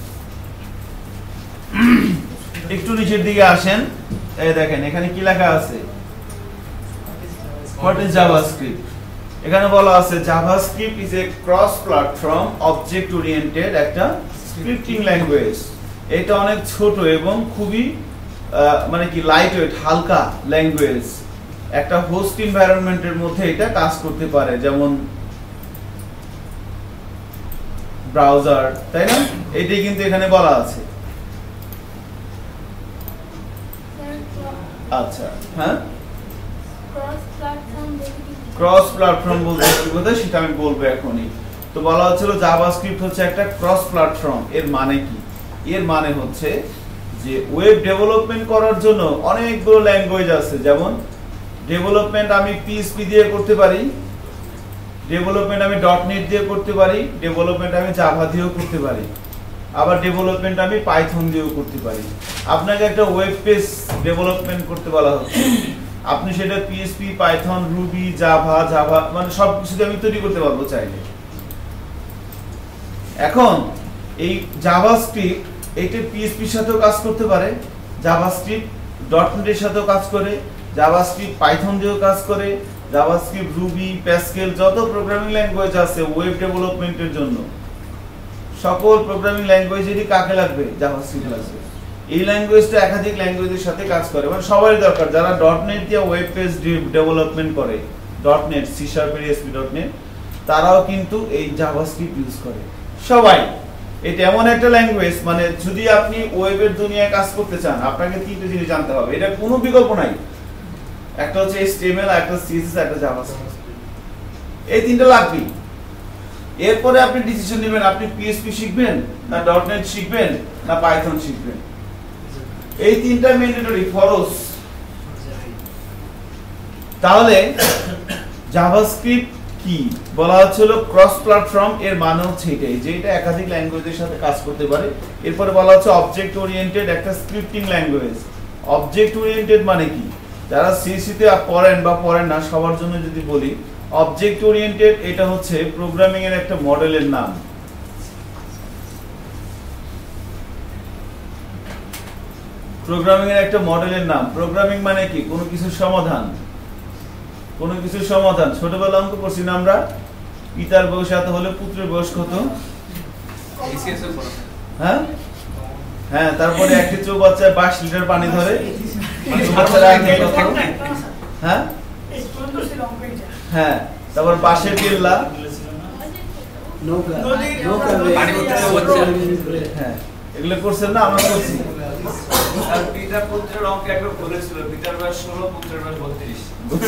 A: একটু নিচের দিকে আসেন, এই দেখেন এখানে কি লেখা আছে, হোয়াট ইজ জাভাস্ক্রিপ্ট। এখানে বলা আছে JavaScript is a cross platform object oriented একটা স্ক্রিপ্টিং ল্যাঙ্গুয়েজ। এটা অনেক ছোট এবং খুবই মানে কি লাইট ওয়েট, হালকা ল্যাঙ্গুয়েজ। একটা হোস্ট এনভায়রনমেন্টের মধ্যে এটা কাজ করতে পারে, যেমন ব্রাউজার, তাই না? এটাই কিন্তু এখানে বলা আছে। আচ্ছা, হ্যাঁ, ক্রস প্ল্যাটফর্ম বলতে কি বোঝায় সেটা আমি বলবো এখনই। তো বলা হচ্ছিল জাভাস্ক্রিপ্ট হচ্ছে একটা ক্রস প্ল্যাটফর্ম। এর মানে কি? এর মানে হচ্ছে যে ওয়েব ডেভেলপমেন্ট করার জন্য অনেকগুলো ল্যাঙ্গুয়েজ আছে, যেমন ডেভেলপমেন্ট আমি PHP দিয়ে করতে পারি, ডেভেলপমেন্ট আমি .NET দিয়ে করতে পারি, ডেভেলপমেন্ট আমি জাভা দিয়েও করতে পারি। আবার ডেভেলপমেন্ট আমি পাইথন দিয়েও করতে পারি। আপনাকে একটা ওয়েব পেজ ডেভেলপমেন্ট করতে বলা হচ্ছে, আপনি সেটা পিএইচপি, পাইথন, রুবি, জাভা মানে সব কিছুতে আমি তৈরি করতে পারবো চাইলে। এখন এই জাভাস্ক্রিপ্ট এইটা পিএইচপির সাথেও কাজ করতে পারে, জাভাস্ক্রিপ্ট .NET এর সাথেও কাজ করে, জাভাস্ক্রিপ্ট পাইথন দিয়েও কাজ করে, জাভাস্ক্রিপ্ট, রুবি, প্যাসকেল যত প্রোগ্রামিং ল্যাঙ্গুয়েজ আছে ওয়েব ডেভেলপমেন্টের জন্য, সকল প্রোগ্রামিং ল্যাঙ্গুয়েজেরই কাকে লাগবে? জাভাস্ক্রিপ্ট লাগবে। এই ল্যাঙ্গুয়েজটা একাধিক ল্যাঙ্গুয়েজের সাথে কাজ করে, মানে সবারই দরকার। যারা .NET দিয়ে ওয়েব পেজ ডেভেলপমেন্ট করে, .NET, C# এর ASP.NET, তারাও কিন্তু এই জাভাস্ক্রিপ্ট ইউজ করে সবাই। এটা এমন একটা ল্যাঙ্গুয়েজ, মানে যদি আপনি ওয়েবের দুনিয়ায় কাজ করতে চান আপনাকে তিনটে জিনিস জানতে হবে, এটা কোনো বিকল্প নাই। একটা হচ্ছে HTML, একটা CSS, একটা জাভাস্ক্রিপ্ট, এই তিনটা লাগবেই। এরপরে আপনি ডিসিশন নেবেন আপনি PHP শিখবেন না .NET শিখবেন না পাইথন শিখবেন। এই তিনটা ম্যান্ডেটরি ফরজ। তাহলে জাভাস্ক্রিপ্ট কি বলা হচ্ছিল? Cross platform. এর মানে হচ্ছে এটাই যে এটা একাধিক ল্যাঙ্গুয়েজের সাথে কাজ করতে পারে। এরপরে বলা হচ্ছে অবজেক্ট ওরিয়েন্টেড একটা স্ক্রিপ্টিং ল্যাঙ্গুয়েজ। অবজেক্ট ওরিয়েন্টেড মানে কি? যারা সিসি তে পড়েন বা পড়েন না সবার জন্য যদি বলি, অবজেক্ট ওরিয়েন্টেড এটা হচ্ছে প্রোগ্রামিং এর একটা মডেলের নাম। প্রোগ্রামিং এর একটা মডেলের নাম। প্রোগ্রামিং মানে কি? কোনো কিছুর সমাধান, কোনো কিছুর সমাধান। ছোটবেলা অঙ্ক করছি না আমরা, পিতার বয়স এত হলে পুত্রের বয়স কত?
B: ACS এর পড়া।
A: হ্যাঁ হ্যাঁ, তারপরে একটা চৌবাচ্চায় 22 লিটার পানি ধরে, চৌবাচ্চার আগে কত? হ্যাঁ হ্যাঁ, তারপর বাঁশের কেল্লা,
D: নৌকা
B: পানি ভর্তি
A: হ্যাঁ এগুলো করছেন না? আমরা করছি।
B: আর পিতা পুত্রের অঙ্ক একবার বলেছিল, পিতার বয়স 16, পুত্রের বয়স 32।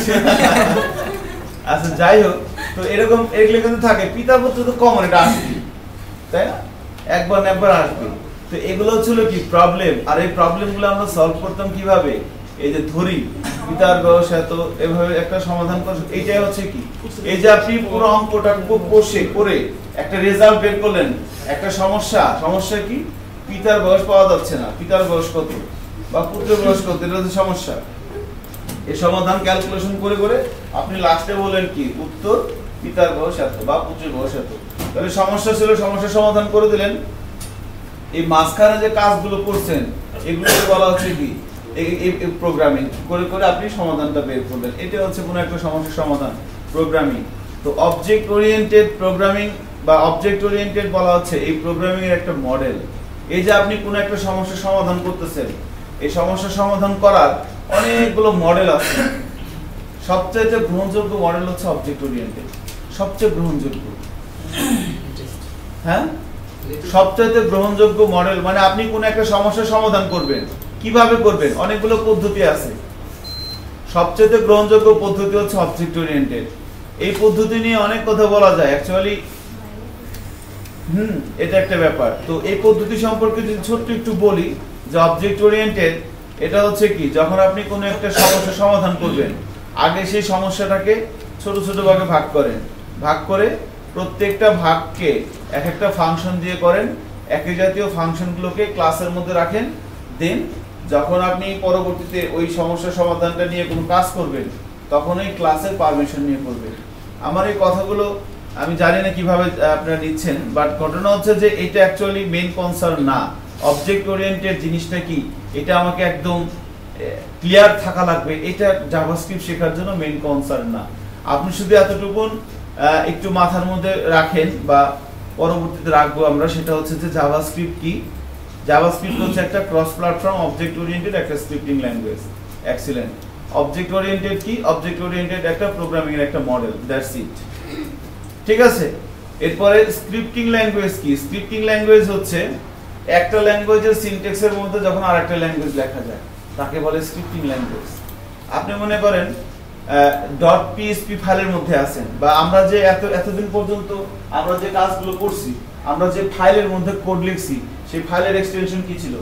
A: আচ্ছা যাই হোক, তো এরকম এগুলো কিন্তু থাকে। পিতা পুত্র তো কমন, এটা আসবে, তাই না? একবার না একবার আসবে। তো এগুলো ছিল কি প্রবলেম, আর এই প্রবলেমগুলো আমরা সলভ করতাম কিভাবে? এই যে ধরি পিতার বয়স এত, এভাবে একটা সমাধান করে। এইটাই হচ্ছে কি, এই যে আপনি পুরো অঙ্কটা কষে করে একটা রেজাল্ট বের করলেন, একটা সমস্যা। সমস্যা কি? পিতার বয়স পাওয়া যাচ্ছে না, পিতার বয়স কত বা পুত্রের বয়স কত, এটা হচ্ছে সমস্যা। এই সমাধান ক্যালকুলেশন করে করে আপনি লাস্টে বলেন কি উত্তর পিতার বয়স এত বা পুত্রের বয়স এত। তাহলে সমস্যা ছিল, সমস্যার সমাধান করে দিলেন। এই মাঝখানে যে কাজগুলো করছেন এগুলোকে বলা হচ্ছে কি এই প্রোগ্রামিং করে করে আপনি সমাধানটা বের করলেন। এটা হচ্ছে কোনো একটা সমস্যার সমাধান, প্রোগ্রামিং। তো অবজেক্ট ওরিয়েন্টেড প্রোগ্রামিং বা অবজেক্ট ওরিয়েন্টেড বলা হচ্ছে এই প্রোগ্রামিং এর একটা মডেল। এই যে আপনি কোনো একটা সমস্যার সমাধান করতেছেন, এই সমস্যার সমাধান করার অনেকগুলো মডেল আছে। সবচেয়ে গ্রহণযোগ্য মডেল হচ্ছে অবজেক্ট ওরিয়েন্টেড, সবচেয়ে গ্রহণযোগ্য। হ্যাঁ, সবচেয়ে গ্রহণযোগ্য মডেল। মানে আপনি কোন একটা সমস্যার সমাধান করবেন, কিভাবে করবেন? অনেকগুলো পদ্ধতি আছে। সবচেয়ে গ্রহণযোগ্য পদ্ধতি হচ্ছে অবজেক্ট ওরিয়েন্টেড। এই পদ্ধতি নিয়ে অনেক কথা বলা যায় অ্যাকচুয়ালি। এটা একটা ব্যাপার। তো এই পদ্ধতি সম্পর্কে যদি ছোট্ট একটু বলি, যে অবজেক্ট ওরিয়েন্টেড এটা হচ্ছে কি, যখন আপনি কোনো একটা সমস্যা সমাধান করবেন, আগে সেই সমস্যাটাকে ছোট ছোট ভাগে ভাগ করেন, ভাগ করে প্রত্যেকটা ভাগকে এক একটা ফাংশন দিয়ে করেন, একই জাতীয় ফাংশনগুলোকে ক্লাসের মধ্যে রাখেন। দেন যখন আপনি পরবর্তীতে ওই সমস্যা সমাধানটা নিয়ে কোনো কাজ করবেন, তখন ওই ক্লাসের পারমিশন নিয়ে করবেন। আমার এই কথাগুলো আমি জানি না কিভাবে আপনারা নিচ্ছেন, বাট ঘটনা হচ্ছে যে এটা অ্যাকচুয়ালি মেইন কনসার্ন না। অবজেক্ট ওরিয়েন্টেড জিনিসটা কি, এটা আমাকে একদম ক্লিয়ার থাকা লাগবে। এটা জাভাস্ক্রিপ্ট শেখার জন্য মেইন কনসার্ন না। আপনি শুধু এতটুকু একটু মাথার মধ্যে রাখেন বা পরবর্তীতে রাখবো আমরা, সেটা হচ্ছে যে জাভাস্ক্রিপ্ট কি। জাভাস্ক্রিপ্ট হচ্ছে একটা ক্রস প্ল্যাটফর্ম অবজেক্ট ওরিয়েন্টেড একটা scripting language. Excellent. Object oriented কি? অবজেক্ট ওরিয়েন্টেড একটা প্রোগ্রামিং এর একটা মডেল, দ্যাটস ইট। ঠিক আছে। এরপরে স্ক্রিপ্টিং ল্যাঙ্গুয়েজ কি? স্ক্রিপ্টিং ল্যাঙ্গুয়েজ হচ্ছে একটা ল্যাঙ্গুয়েজের সিনট্যাক্সের মধ্যে যখন আরেকটা ল্যাঙ্গুয়েজ লেখা যায় তাকে বলে স্ক্রিপ্টিং ল্যাঙ্গুয়েজ। আপনি মনে করেন .php ফাইলের মধ্যে আছেন, বা আমরা যে এতদিন পর্যন্ত আমরা যে কাজগুলো করছি, আমরা যে ফাইলের মধ্যে কোড লিখছি, সেই ফাইলের এক্সটেনশন কি ছিল?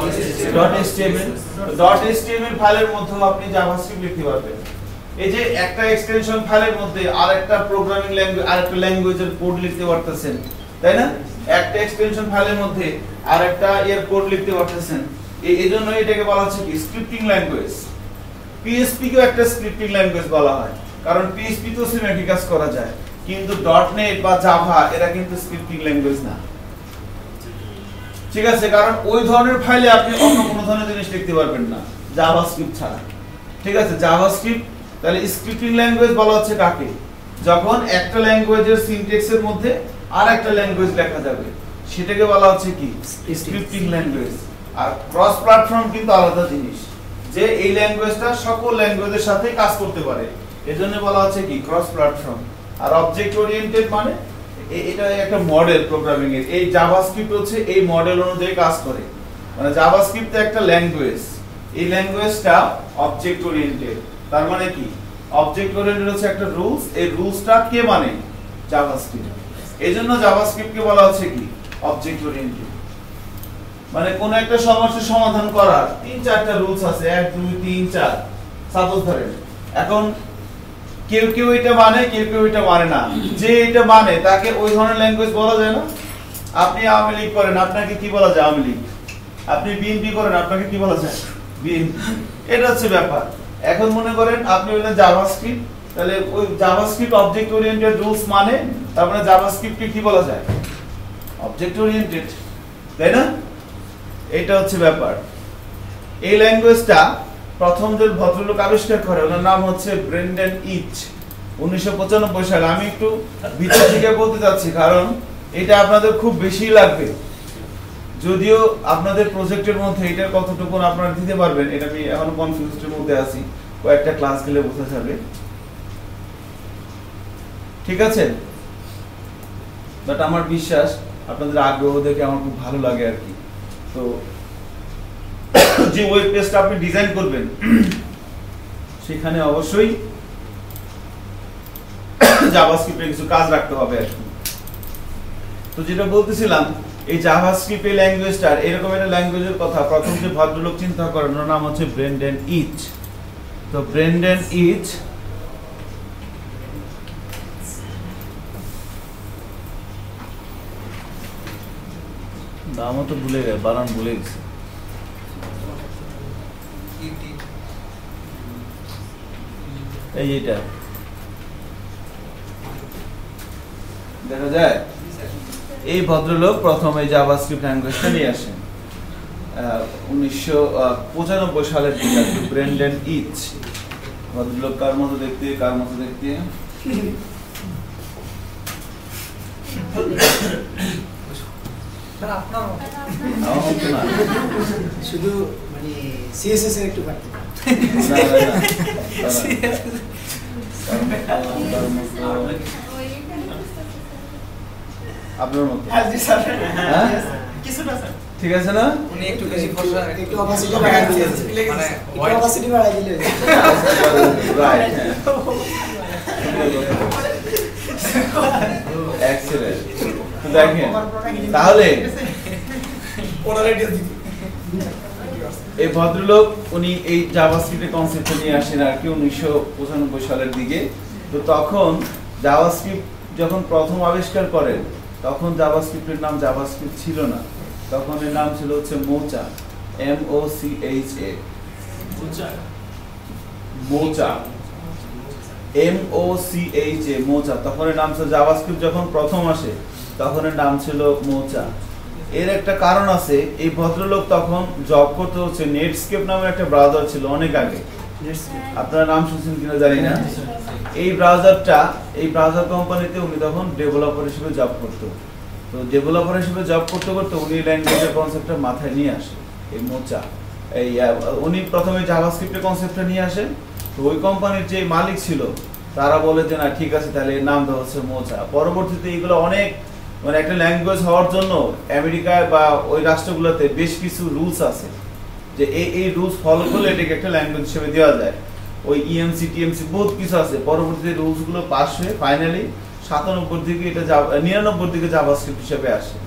A: .html ফাইলের মধ্যে আপনি জাভাস্ক্রিপ্ট লিখতে পারবেন। এই যে একটা এক্সটেনশন ফাইলের মধ্যে আরেকটা প্রোগ্রামিং ল্যাঙ্গুয়েজ, আরেকটা ল্যাঙ্গুয়েজের কোড লিখতে পারতেছেন, তাই না? একটা এক্সটেনশন ফাইলের মধ্যে আরেকটা এর কোড লিখতে পারতেছেন। এইজন্য এটাকে বলা হচ্ছে কি স্ক্রিপ্টিং ল্যাঙ্গুয়েজ। পিএইচপি কেও একটা স্ক্রিপ্টিং ল্যাঙ্গুয়েজ বলা হয়, কারণ পিএইচপি তো সেম একই কাজ করা যায়, কিন্তু ডটনেট বা জাভা এরা কিন্তু স্ক্রিপ্টিং ল্যাঙ্গুয়েজ না। ঠিক আছে, কারণ ওই ধরনের ফাইলে আপনি অন্য কোনো ধরনের জিনিস লিখতে পারবেন না জাভাস্ক্রিপ্ট ছাড়া। ঠিক আছে, জাভাস্ক্রিপ্ট তাহলে স্ক্রিপ্টিং ল্যাঙ্গুয়েজ বলা হচ্ছে কাকে? যখন একটা ল্যাঙ্গুয়েজের সিনট্যাক্সের মধ্যে আরেকটা ল্যাঙ্গুয়েজ লেখা যাবে সেটাকে বলা হচ্ছে কি স্ক্রিপ্টিং ল্যাঙ্গুয়েজ। আর ক্রস প্ল্যাটফর্ম কিন্তু আলাদা জিনিস, যে এই ল্যাঙ্গুয়েজটা সকল ল্যাঙ্গুয়েজের সাথে কাজ করতে পারে, এজন্য বলা হচ্ছে কি ক্রস প্ল্যাটফর্ম। আর অবজেক্ট ওরিয়েন্টেড মানে এটা একটা মডেল প্রোগ্রামিং এর, এই জাভাস্ক্রিপ্ট হচ্ছে এই মডেল অনুযায়ী কাজ করে। মানে জাভাস্ক্রিপ্ট একটা ল্যাঙ্গুয়েজ, এই ল্যাঙ্গুয়েজটা অবজেক্ট ওরিয়েন্টেড। তার মানে কি অবজেক্ট ওরিয়েন্টেড হচ্ছে একটা রুলস, এই রুলসটা কে মানে? জাভাস্ক্রিপ্ট। এইজন্য জাভাস্ক্রিপ্টকে বলা হচ্ছে কি অবজেক্ট ওরিয়েন্টেড। মানে কোন একটা সমস্যার সমাধান করার 3-4টা রুলস আছে, 1 2 3 4 সাপোজ ধরেন। এখন কেউ কেউ এটা মানে, কেউ কেউ এটা মানে না। যে এটা মানে তাকে ওই ধরনের ল্যাঙ্গুয়েজ বলা যায় না। আপনি আওয়ামী লীগ করেন, আপনাকে কি বলা যায়? আওয়ামী লীগ। আপনি বিএনপি করেন, আপনাকে কি বলা যায়? বিএনপি। এটা হচ্ছে ব্যাপার। এখন মনে করেন আপনি বললেন জাভাস্ক্রিপ্ট, তাহলে ওই জাভাস্ক্রিপ্ট অবজেক্ট ওরিয়েন্টেড রুলস মানে, তার মানে জাভাস্ক্রিপ্টকে কি বলা যায়? অবজেক্ট ওরিয়েন্টেড, তাই না? এটা হচ্ছে ব্যাপার। এই ল্যাঙ্গুয়েজটা প্রথম যে ভদ্রলোক আবিষ্কার করে ওনার নাম হচ্ছে ব্রেন্ডন ইচ, 1995 সালে। আমি একটু ভিতর থেকে বলতে চাচ্ছি কারণ এটা আপনাদের খুব বেশি লাগবে, যদিও আপনাদের প্রজেক্টের মধ্যে এটার কতটুকু আপনারা দিতে পারবেন এটা আমি এখনো কনফিউজডের মধ্যে আছি, কয়েকটা ক্লাস গেলে বোঝা যাবে। ঠিক আছে, বাট আমার বিশ্বাস আপনাদের আগ্রহ দেখে আমার খুব ভালো লাগে আর কি। তো যে ওয়েব পেজটা আপনি ডিজাইন করবেন সেখানে অবশ্যই জাভাস্ক্রিপ্টের কিছু কাজ রাখতে হবে আর কি। তো যেটা বলতেছিলাম, এই জাভাস্ক্রিপ্ট এই ল্যাঙ্গুয়েজটার এরকম একটা ল্যাঙ্গুয়েজের কথা প্রথম যে ভদ্রলোক চিন্তা করেন ওনার নাম হচ্ছে ব্রেন্ডন ইচ। তো ব্রেন্ডন ইচ নামও তো ভুলে গেছে, বানান ভুলে গেছে। এই এটা দেখা যায়, এই ভদ্রলোক প্রথম এই জাভাস্ক্রিপ্ট ল্যাঙ্গুয়েজটা নিয়ে আসেন 1995 সালের দিকে। ব্রেন্ডন ইচ ভদ্রলোক কার মতো দেখতে, কার মতো দেখতে?
D: শুধু মানে সিএসএস এর একটু বাড়তি।
A: আপনার মতো ঠিক আছে না?
B: উনি একটু বেশি ফর্সা,
D: একটু অপাসিটি বাড়াই দিলে,
B: মানে
D: একটু অপাসিটি বাড়াই দিলে।
A: Right, excellent. দেখেন তাহলে এই ভদ্রলোক উনি এই জাভাস্ক্রিপ্টের কনসেপ্টটা নিয়ে আসেন আর কি 1995 সালের দিকে। তো তখন জাভাস্ক্রিপ্ট যখন প্রথম আবিষ্কার করেন তখন জাভাস্ক্রিপ্টের নাম জাভাস্ক্রিপ্ট ছিল না, তখন এর নাম ছিল হচ্ছে মোচা, MOCHA, মোচা, MOCHA, মোচা। তখন এর নাম ছিল জাভাস্ক্রিপ্ট যখন প্রথম আসে তখন এর নাম ছিল মোচা। এর একটা কারণ আছে, এই ভদ্রলোক তখন জব করতে হচ্ছে নেটস্কেপ নামের একটা ব্রাউজার ছিল অনেক আগে, আপনারা নাম শুনছেন কিনা জানি না। এই ব্রাউজার কোম্পানিতে উনি তখন ডেভেলপার হিসেবে জব করতো। তো ডেভেলপার হিসেবে জব করতে করতে উনি ল্যাঙ্গুয়েজের কনসেপ্টটা মাথায় নিয়ে আসে, এই মোচা। এই উনি প্রথমে জাভাস্ক্রিপ্টের কনসেপ্টটা নিয়ে আসেন। তো ওই কোম্পানির যে মালিক ছিল তারা বলে যে না ঠিক আছে তাহলে এর নাম দেওয়া হচ্ছে মোচা। পরবর্তীতে এইগুলো অনেক মানে একটা ল্যাঙ্গুয়েজ হওয়ার জন্য আমেরিকায় বা ওই রাষ্ট্রগুলোতে বেশ কিছু রুলস আছে যে এই রুলস ফলো করলে এটাকে একটা ল্যাঙ্গুয়েজ হিসেবে দেওয়া যায়। ওই ইএমসি টিএমসি বহুত কিছু আছে। পরবর্তীতে রুলস গুলো পাস হয়ে ফাইনালি 97 দিকে এটা 99 দিকে জাভাস্ক্রিপ্ট হিসেবে আসে।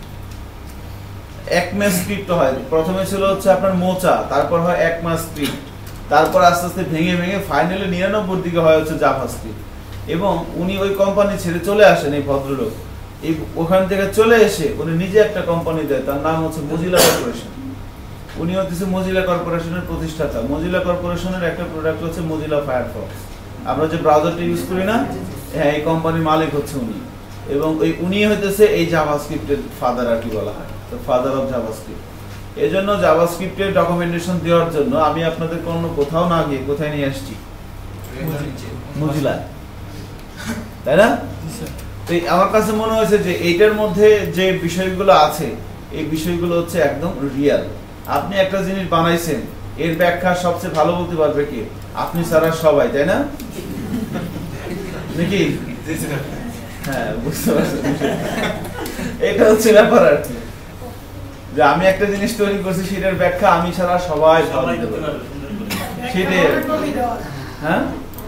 A: একমাস স্ক্রিপ্ট হয়, প্রথমে ছিল হচ্ছে আপনার মোচা, তারপর হয় একমাস স্ক্রিপ্ট, তারপর আস্তে আস্তে ভেঙে ভেঙে ফাইনালি 99 দিকে হয় হচ্ছে জাভাস্ক্রিপ্ট। এবং উনি ওই কোম্পানি ছেড়ে চলে আসেন এই ভদ্রলোক। এই ওখান থেকে চলে এসে উনি নিজে একটা কোম্পানি দেয়, তার নাম হচ্ছে মজিলা কর্পোরেশন। উনি হচ্ছে মজিলা কর্পোরেশনের প্রতিষ্ঠাতা। মজিলা কর্পোরেশনের একটা প্রোডাক্ট হচ্ছে মজিলা ফায়ারফক্স। আমরা যে ব্রাউজারটা ইউজ করি না, হ্যাঁ, এই কোম্পানির মালিক হচ্ছে উনি। এবং উনি হইতেছে এই জাভাস্ক্রিপ্টের ফাদার আর কি বলা হয়, তো ফাদার অফ জাভাস্ক্রিপ্ট। এই জন্য জাভাস্ক্রিপ্টের ডকুমেন্টেশন দেওয়ার জন্য আমি আপনাদের কোনো কোথাও না গিয়ে কোথায় নিয়ে আসছি, মজিলা, তাই না? তো আমার কাছে মনে হয়েছে যে এইটার মধ্যে যে বিষয়গুলো আছে, এই বিষয়গুলো হচ্ছে একদম রিয়েল। আপনি একটা জিনিস বানাইছেন, এর ব্যাখ্যা সবচেয়ে ভালো বলতে পারবে কি? আপনি ছাড়া সবাই, তাই না? নাকি? হ্যাঁ, বুঝতে পারছেন। এটা হচ্ছে ব্যাপার আর কি, যে আমি একটা জিনিস তৈরি করছি, সেটার ব্যাখ্যা আমি ছাড়া সবাই ভালো দিতে পারবে, সেটাই। হ্যাঁ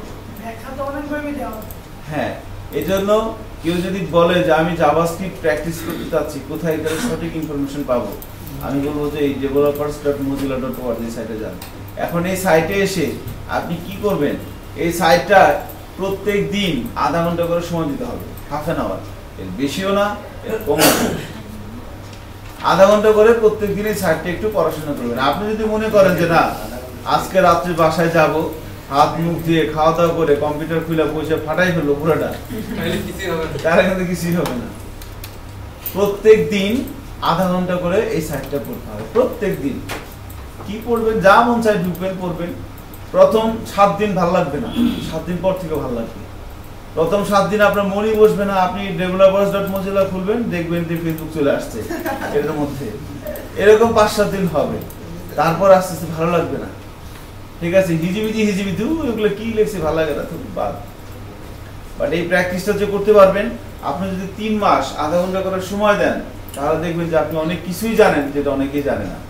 A: হ্যাঁ, এই জন্য কেউ যদি বলে যে আমি জাভাস্ক্রিপ্ট প্র্যাকটিস করতে চাচ্ছি, কোথায় গেলে সঠিক ইনফরমেশন পাবো, আমি বলবো যে এই developers.mozilla.org সাইটে যান। এখন এই সাইটে এসে আপনি কি করবেন, এই সাইটটা প্রত্যেক দিন আধা ঘন্টা করে সময় দিতে হবে, হাফ অ্যান আওয়ার, এর বেশিও না এর কমও না, আধা ঘন্টা করে প্রত্যেক দিন এই সাইটটা একটু পড়াশোনা করবেন। আপনি যদি মনে করেন যে না, আজকে রাত্রে বাসায় যাব, হাত মুখ দিয়ে খাওয়া দাওয়া করে কম্পিউটার খুলে পয়সা ফাটাই ফেললো পুরোটা, তার কিন্তু কিছুই হবে না। প্রত্যেক দিন আধা ঘন্টা করে এই সাইটটা পড়তে হবে, প্রত্যেক দিন। কি পড়বেন? যা মন চাই ঢুকবেন, পড়বেন। প্রথম 7 দিন ভালো লাগবে না, 7 দিন পর থেকে ভালো লাগবে। প্রথম 7 দিন আপনার মনই বসবে না, আপনি developers.mozilla খুলবেন, দেখবেন যে ফেসবুক চলে আসছে এর মধ্যে। এরকম 5-7 দিন হবে, তারপর আস্তে আস্তে ভালো লাগবে না। ঠিক আছে, হিজিবিজি এগুলো কি লেখছে ভালো লাগে না, তো বাদ। বাট এই প্র্যাকটিসটা যে করতে পারবেন, আপনি যদি 3 মাস আধা ঘন্টা করে সময় দেন, তাহলে দেখবেন যে আপনি অনেক কিছুই জানেন যেটা অনেকেই জানে না।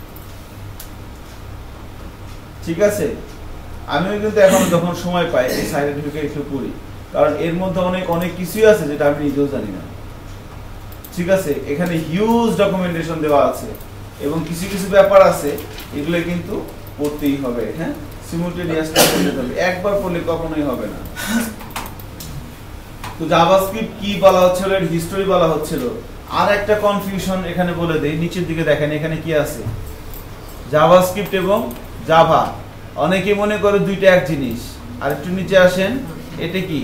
A: ঠিক আছে, আমিও কিন্তু এখন যখন সময় পাই এই সাইটে ঢুকে একটু পড়ি, কারণ এর মধ্যে অনেক কিছুই আছে যেটা আমি নিজেও জানি না। ঠিক আছে, এখানে হিউজ ডকুমেন্টেশন দেওয়া আছে এবং কিছু কিছু ব্যাপার আছে এগুলো কিন্তু পড়তেই হবে। হ্যাঁ, সিমুলটেনিয়াসলি পড়তে হবে, একবার পড়লে কখনোই হবে না। তো জাভাস্ক্রিপ্ট কি বলা হচ্ছিল, এর হিস্টোরি বলা হচ্ছিল। আর একটা কনফিউশন এখানে বলে দেই, নিচের দিকে দেখেন এখানে কি আছে, জাভাস্ক্রিপ্ট এবং জাভা। অনেকে মনে করে দুইটা এক জিনিস। আর একটু নিচে আসেন, এটা কি?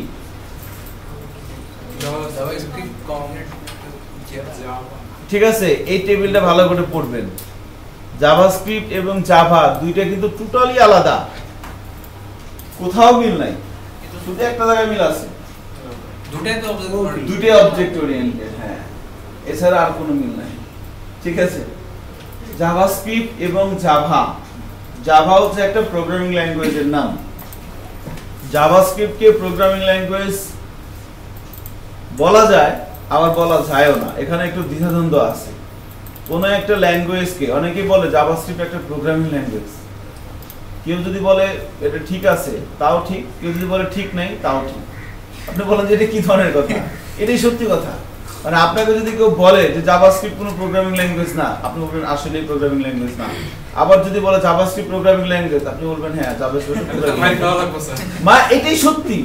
A: ঠিক আছে, এই টেবিলটা ভালো করে পড়বেন। জাভাস্ক্রিপ্ট এবং জাভা দুইটা কিন্তু টোটালি আলাদা, কোথাও মিল নাই, শুধু একটা জায়গায় মিল আছে, দুটোই অবজেক্ট ওরিয়েন্টেড। হ্যাঁ, এছাড়া আর কোনো মিল নাই। ঠিক আছে, জাভাস্ক্রিপ্ট এবং জাভা, জাভা হচ্ছে একটা প্রোগ্রামিং ল্যাঙ্গুয়েজের নাম। জাভাস্ক্রিপ্টকে প্রোগ্রামিং ল্যাঙ্গুয়েজ বলা যায়, আবার বলা যায়ও না, এখানে একটু দ্বিধাদ্বন্দ্ব আছে। কোনো একটা ল্যাঙ্গুয়েজকে অনেকে বলে জাভাস্ক্রিপ্ট একটা প্রোগ্রামিং ল্যাঙ্গুয়েজ, কেউ যদি বলে এটা ঠিক আছে তাও ঠিক, কেউ যদি বলে ঠিক নাই তাও ঠিক। আপনি বলেন যে এটা কি ধরনের কথা? এটাই সত্যি কথা। মানে আপনাকে যদি কেউ বলে যে জাভাস্ক্রিপ্ট কোনো প্রোগ্রামিং ল্যাঙ্গুয়েজ না, আপনি বলবেন আসলেই প্রোগ্রামিং ল্যাঙ্গুয়েজ না। আবার যদি বলে জাভাস্ক্রিপ্ট প্রোগ্রামিং ল্যাঙ্গুয়েজ, আপনি বলবেন হ্যাঁ জাভাস্ক্রিপ্ট মা, এটাই সত্যি।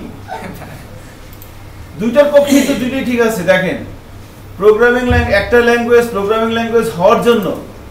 A: দুইটার পক্ষেই তো দুইটাই ঠিক আছে। দেখেন, প্রোগ্রামিং একটা ল্যাঙ্গুয়েজ প্রোগ্রামিং ল্যাঙ্গুয়েজ হওয়ার জন্য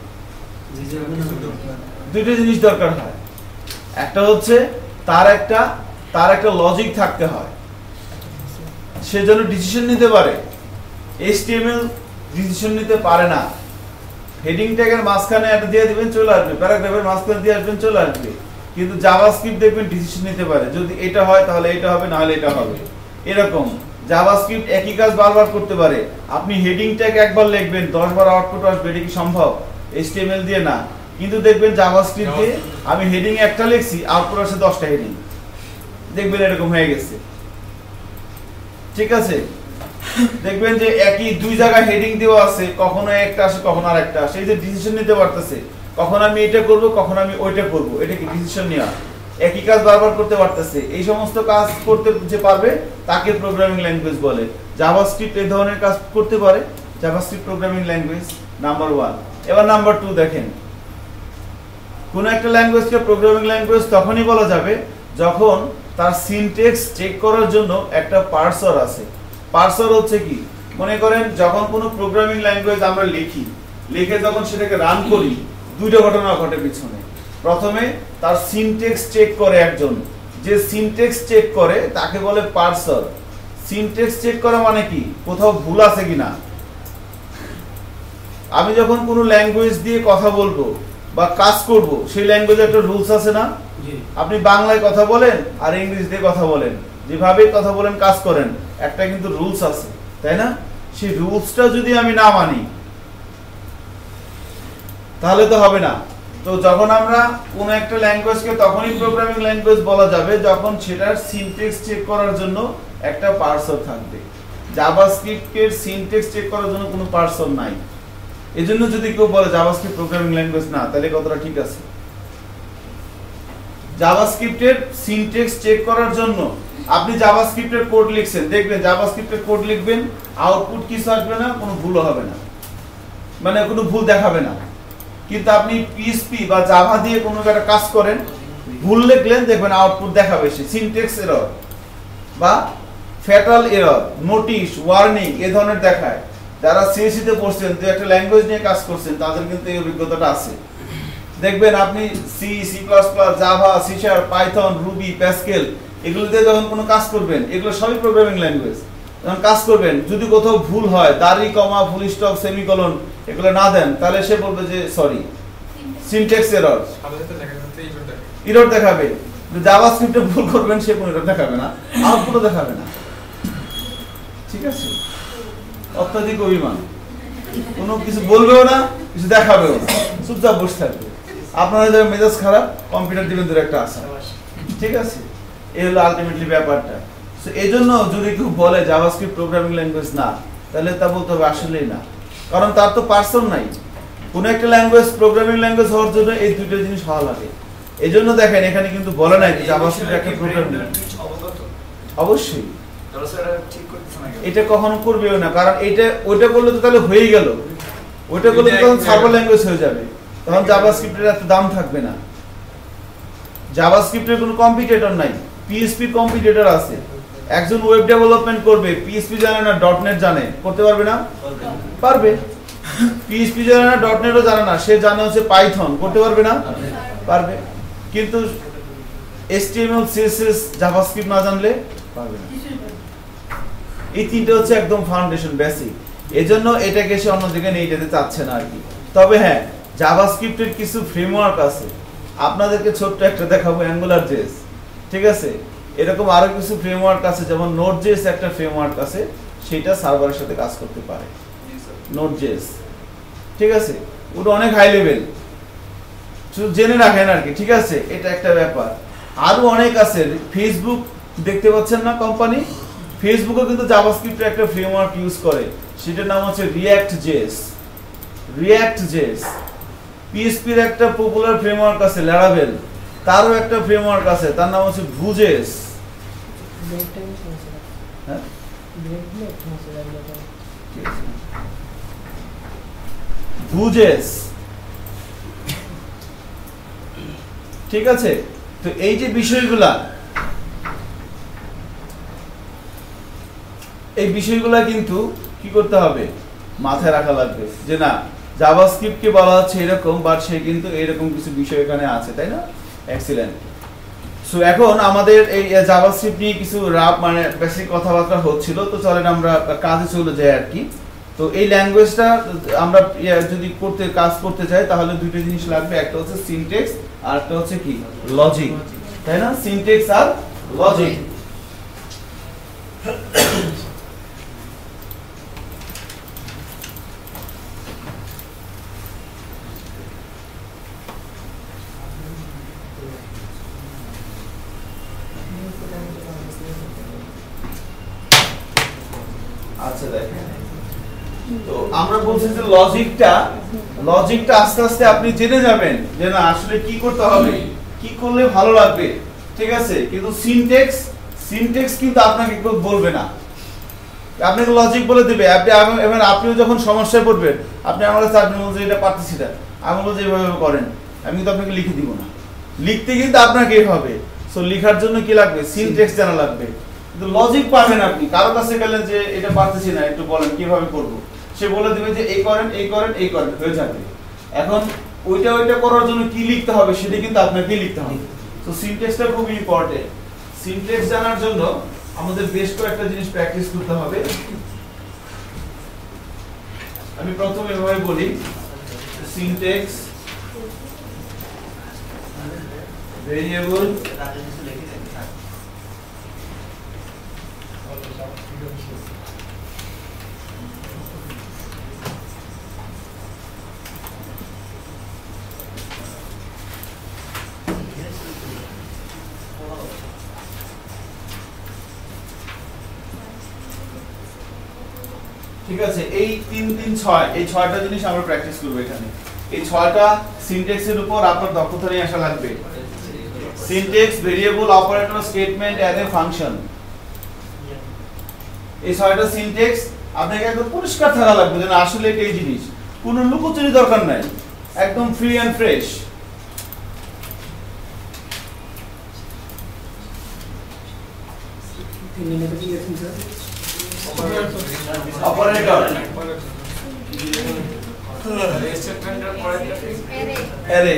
A: দুইটা জিনিস দরকার হয়। একটা হচ্ছে তার একটা লজিক থাকতে হয়, সে যেন ডিসিশন নিতে পারে। HTML ডিসিশন নিতে পারে না। হেডিং ট্যাগের মাঝখানে একটা দিয়ে দিবেন চলে আসবে, প্যারাগ্রাফের মাঝখানে দিয়ে আসবেন চলে আসবে। কিন্তু জাভাস্ক্রিপ্ট দেখবেন ডিসিশন নিতে পারে, যদি এটা হয় তাহলে এটা হবে, না হলে এটা হবে। এরকম জাভাস্ক্রিপ্ট একই কাজ বারবার করতে পারে। আপনি হেডিং ট্যাগ একবার লিখবেন 10 বার আউটপুট আসবে, এটা কি সম্ভব? HTML দিয়ে না। কিন্তু দেখবেন জাভাস্ক্রিপ্ট দিয়ে আমি হেডিং একটা লিখছি, আউটপুট আসে 10টা হেডিং, দেখবেন এরকম হয়ে গেছে। ঠিক আছে, দেখবেন যে একই দুই জায়গায় হেডিং দেওয়া আছে, কখনো একটা আসে কখনো আরেকটা আসে। এই যে ডিসিশন নিতে পারতেছে, কখন আমি এটা করব কখন আমি ওইটা করব, এটা কি ডিসিশন নেওয়া? একই কাজ বারবার করতে পারতেছে। এই সমস্ত কাজ করতে যে পারবে তাকে প্রোগ্রামিং ল্যাঙ্গুয়েজ বলে। জাভাস্ক্রিপ্ট এই ধরনের কাজ করতে পারে, জাভাস্ক্রিপ্ট প্রোগ্রামিং ল্যাঙ্গুয়েজ নাম্বার 1। এবার নাম্বার 2 দেখেন, কোন একটা ল্যাঙ্গুয়েজকে প্রোগ্রামিং ল্যাঙ্গুয়েজ তখনই বলা যাবে যখন তার সিনট্যাক্স চেক করার জন্য একটা পার্সর আছে। পার্সর হচ্ছে কি, মনে করেন যখন কোনো প্রোগ্রামিং ল্যাঙ্গুয়েজ আমরা লিখি, লিখে যখন সেটাকে রান করি, দুইটা ঘটনা ঘটে পিছনে। প্রথমে তার সিনট্যাক্স চেক করে একজন, যে সিনট্যাক্স চেক করে তাকে বলে পার্সার। সিনট্যাক্স চেক করা মানে কি, কোথাও ভুল আছে কিনা। আমি যখন কোনো ল্যাঙ্গুয়েজ দিয়ে কথা বলবো বা কাজ করব, সেই ল্যাঙ্গুয়েজে একটা রুলস আছে না? আপনি বাংলায় কথা বলেন আর ইংরেজি দিয়ে কথা বলেন, যেভাবে কথা বলেন কাজ করেন, একটা কিন্তু রুলস আছে, তাই না? সেই রুলসটা যদি আমি না মানি তাহলে তো হবে না। তো যখন আমরা কোন একটা ল্যাঙ্গুয়েজকে তখনই প্রোগ্রামিং ল্যাঙ্গুয়েজ বলা যাবে যখন সেটার সিনট্যাক্স চেক করার জন্য একটা পার্সর থাকবে। জাভাস্ক্রিপ্টের সিনট্যাক্স চেক করার জন্য কোনো পার্সর নাই। এজন্য যদি কেউ বলে জাভাস্ক্রিপ্ট প্রোগ্রামিং ল্যাঙ্গুয়েজ না, তাহলে কতটা ঠিক আছে? জাভাস্ক্রিপ্টের সিনট্যাক্স চেক করার জন্য আপনি জাভাস্ক্রিপ্টের কোড লিখছেন, দেখবেন জাভাস্ক্রিপ্টের কোড লিখবেন, আউটপুট কিছু আসবে না, কোনো ভুল হবে না, মানে কোনো ভুল দেখাবে না। কিন্তু আপনি পিএইচপি বা জাভা দিয়ে কোনো একটা কাজ করেন, ভুল লিখলেন, দেখবেন আউটপুট দেখাবে সে সিনট্যাক্স এরর বা ফ্যাটাল এরর, নোটিশ, ওয়ার্নিং এই ধরনের দেখায়। যারা সিএসসি তে পড়ছেন, যে একটা ল্যাঙ্গুয়েজ নিয়ে কাজ করছেন, তাদের কিন্তু এই অভিজ্ঞতাটা আছে। দেখবেন আপনি C, C plus plus, Java, C sharp, Python, Ruby, Pascal এগুলোতে যখন কোনো কাজ করবেন, এগুলো সবই প্রোগ্রামিং ল্যাঙ্গুয়েজ, যখন কাজ করবেন যদি কোথাও ভুল হয়, দাড়ি, কমা, ফুল স্টপ, সেমিকোলন এগুলো না দেন, তাহলে সে বলবে যে সরি, সিনট্যাক্স এরর, এরর দেখাবে। জাভাস্ক্রিপ্টে ভুল করবেন, সে কোনো এরর দেখাবে না, আউটপুটও দেখাবে না। ঠিক আছে? অত্যাধিক অভিমান, কোনো কিছু বলবেও না, কিছু দেখাবেও না, চুপচাপ বসে থাকবে। আপনারা যারা মেজাজ খারাপ, কম্পিউটার দিবেন দূরে একটা আশা। ঠিক আছে? এই হলো আলটিমেটলি ব্যাপারটা। সো এই জন্য যদি কেউ বলে জাভাস্ক্রিপ্ট প্রোগ্রামিং ল্যাঙ্গুয়েজ না, তাহলে তা বলতে হবে আসলেই না, কারণ তার তো পার্সন নাই। কোন একটা ল্যাঙ্গুয়েজ প্রোগ্রামিং ল্যাঙ্গুয়েজ হওয়ার জন্য এই দুইটা জিনিস হওয়া লাগে। এই জন্য দেখেন এখানে কিন্তু বলে নাই যে জাভাস্ক্রিপ্ট একটা প্রোগ্রামিং ল্যাঙ্গুয়েজ। অবশ্যই এটা কখনো করবেও না, কারণ এটা ওইটা করলে তো তাহলে হয়েই গেল, ওইটা করলে তো তখন সার্ভার ল্যাঙ্গুয়েজ হয়ে যাবে, তখন জাভাস্ক্রিপ্টের এত দাম থাকবে না। জাভাস্ক্রিপ্টের কোনো কম্পিটিটর নাই, পিএইচপি কম্পিটিটর আছে। একজন ওয়েব ডেভেলপমেন্ট করবে, পিএইচপি জানে না, ডটনেট জানে, করতে পারবে না? পারবে। পিএইচপি জানে না, ডটনেটও জানে না, সে জানে হচ্ছে পাইথন, করতে পারবে না? পারবে। কিন্তু এইচটিএমএল, সিএসএস, জাভাস্ক্রিপ্ট না জানলে পারবে না। এই তিনটা হচ্ছে একদম ফাউন্ডেশন, বেসিক। এজন্য এটাকে সে অন্যদিকে নিয়ে যেতে চাচ্ছে না আর কি। তবে হ্যাঁ, জাভাস্ক্রিপ্টের কিছু ফ্রেমওয়ার্ক আছে, আপনাদেরকে ছোট্ট একটা দেখাবো, অ্যাঙ্গুলার জেএস। ঠিক আছে? এরকম আরো কিছু ফ্রেমওয়ার্ক আছে, যেমন নোড জেএস একটা ফ্রেমওয়ার্ক আছে, সেটা সার্ভারের সাথে কাজ করতে পারে, নোড জেএস। ঠিক আছে? ওটা অনেক হাই লেভেল, শুধু জেনে রাখেন আর কি। ঠিক আছে? এটা একটা ব্যাপার। আরো অনেক আছে। ফেসবুক দেখতে পাচ্ছেন না, কোম্পানি ফেসবুকও কিন্তু জাভাস্ক্রিপ্টের একটা ফ্রেমওয়ার্ক ইউজ করে, সেটার নাম হচ্ছে রিঅ্যাক্ট জেএস। React JS. পিএইচপির একটা পপুলার ফ্রেমওয়ার্ক আছে ল্যারাভেল, তারও একটা ফ্রেমওয়ার্ক আছে, তার নাম হচ্ছে ভুজেস। হ্যাঁ, ভুজেস। ঠিক আছে? তো এই যে বিষয়গুলা, এই বিষয়গুলা কিন্তু কি করতে হবে, মাথায় রাখা লাগবে যে না, জাভাস্ক্রিপ্টকে বলা হচ্ছে এরকম, বাট সে কিন্তু এরকম কিছু বিষয় এখানে আছে, তাই না? এক্সিলেন্ট। সো এখন আমাদের এই জাভাস্ক্রিপ্ট নিয়ে কিছু মানে বেসিক কথাবার্তা হচ্ছিল, তো চলেন আমরা কাজে চলে যাই আর কি। তো এই ল্যাঙ্গুয়েজটা আমরা যদি কাজ করতে চাই, তাহলে দুটো জিনিস লাগবে, একটা হচ্ছে সিনট্যাক্স আর একটা হচ্ছে কি, লজিক, তাই না? সিনট্যাক্স আর লজিক। আচ্ছা দেখেন, তো আমরা বলছি যে লজিকটা আস্তে আস্তে আপনি জেনে যাবেন যে না আসলে কি করতে হবে, কি করলে ভালো লাগবে। ঠিক আছে? কিন্তু সিনট্যাক্স কিন্তু আপনাকে কেউ বলবে না, আপনাকে লজিক বলে দিবে। আপনিও যখন সমস্যায় পড়বেন, আপনি আমার কাছে আপনি বলছেন এটা পারতেছি না, আমি বলছি এইভাবে করেন, আমি কিন্তু আপনাকে লিখে দিব না, লিখতে কিন্তু আপনাকেই হবে। সো লেখার জন্য কি লাগবে, সিনট্যাক্স জানা লাগবে। কিন্তু লজিক পাবেন আপনি। কারো কাছে গেলেন যে এটা পারতেছি না, একটু বলেন কিভাবে করব, সে বলে দিবে যে এই করেন এই করেন এই করেন, হয়ে যাবে। এখন ওইটা করার জন্য কি লিখতে হবে সেটা কিন্তু আপনাকে লিখতে হবে। তো সিনট্যাক্সটা খুব ইম্পর্টেন্ট। সিনট্যাক্স জানার জন্য আমাদের বেশ কয়েকটা জিনিস প্র্যাকটিস করতে হবে। আমি প্রথমে এভাবে বলি, সিনট্যাক্স ভেরিয়েবল ঠিক আছে। এই 3 3 6 এই 6টা জিনিস আমরা প্র্যাকটিস করব এখানে। এই 6টা সিনট্যাক্সের উপর আপনার দক্ষতা নিয়ে আসা লাগবে। Syntax, variable, operator, statement, array, function, এই 6টা সিনট্যাক্স আপনাকে একদম পরিষ্কার থাকা লাগবে যেন আসলে এটা এই জিনিস, কোনো লুকোচুরি দরকার নাই, একদম free and fresh. Operator, array,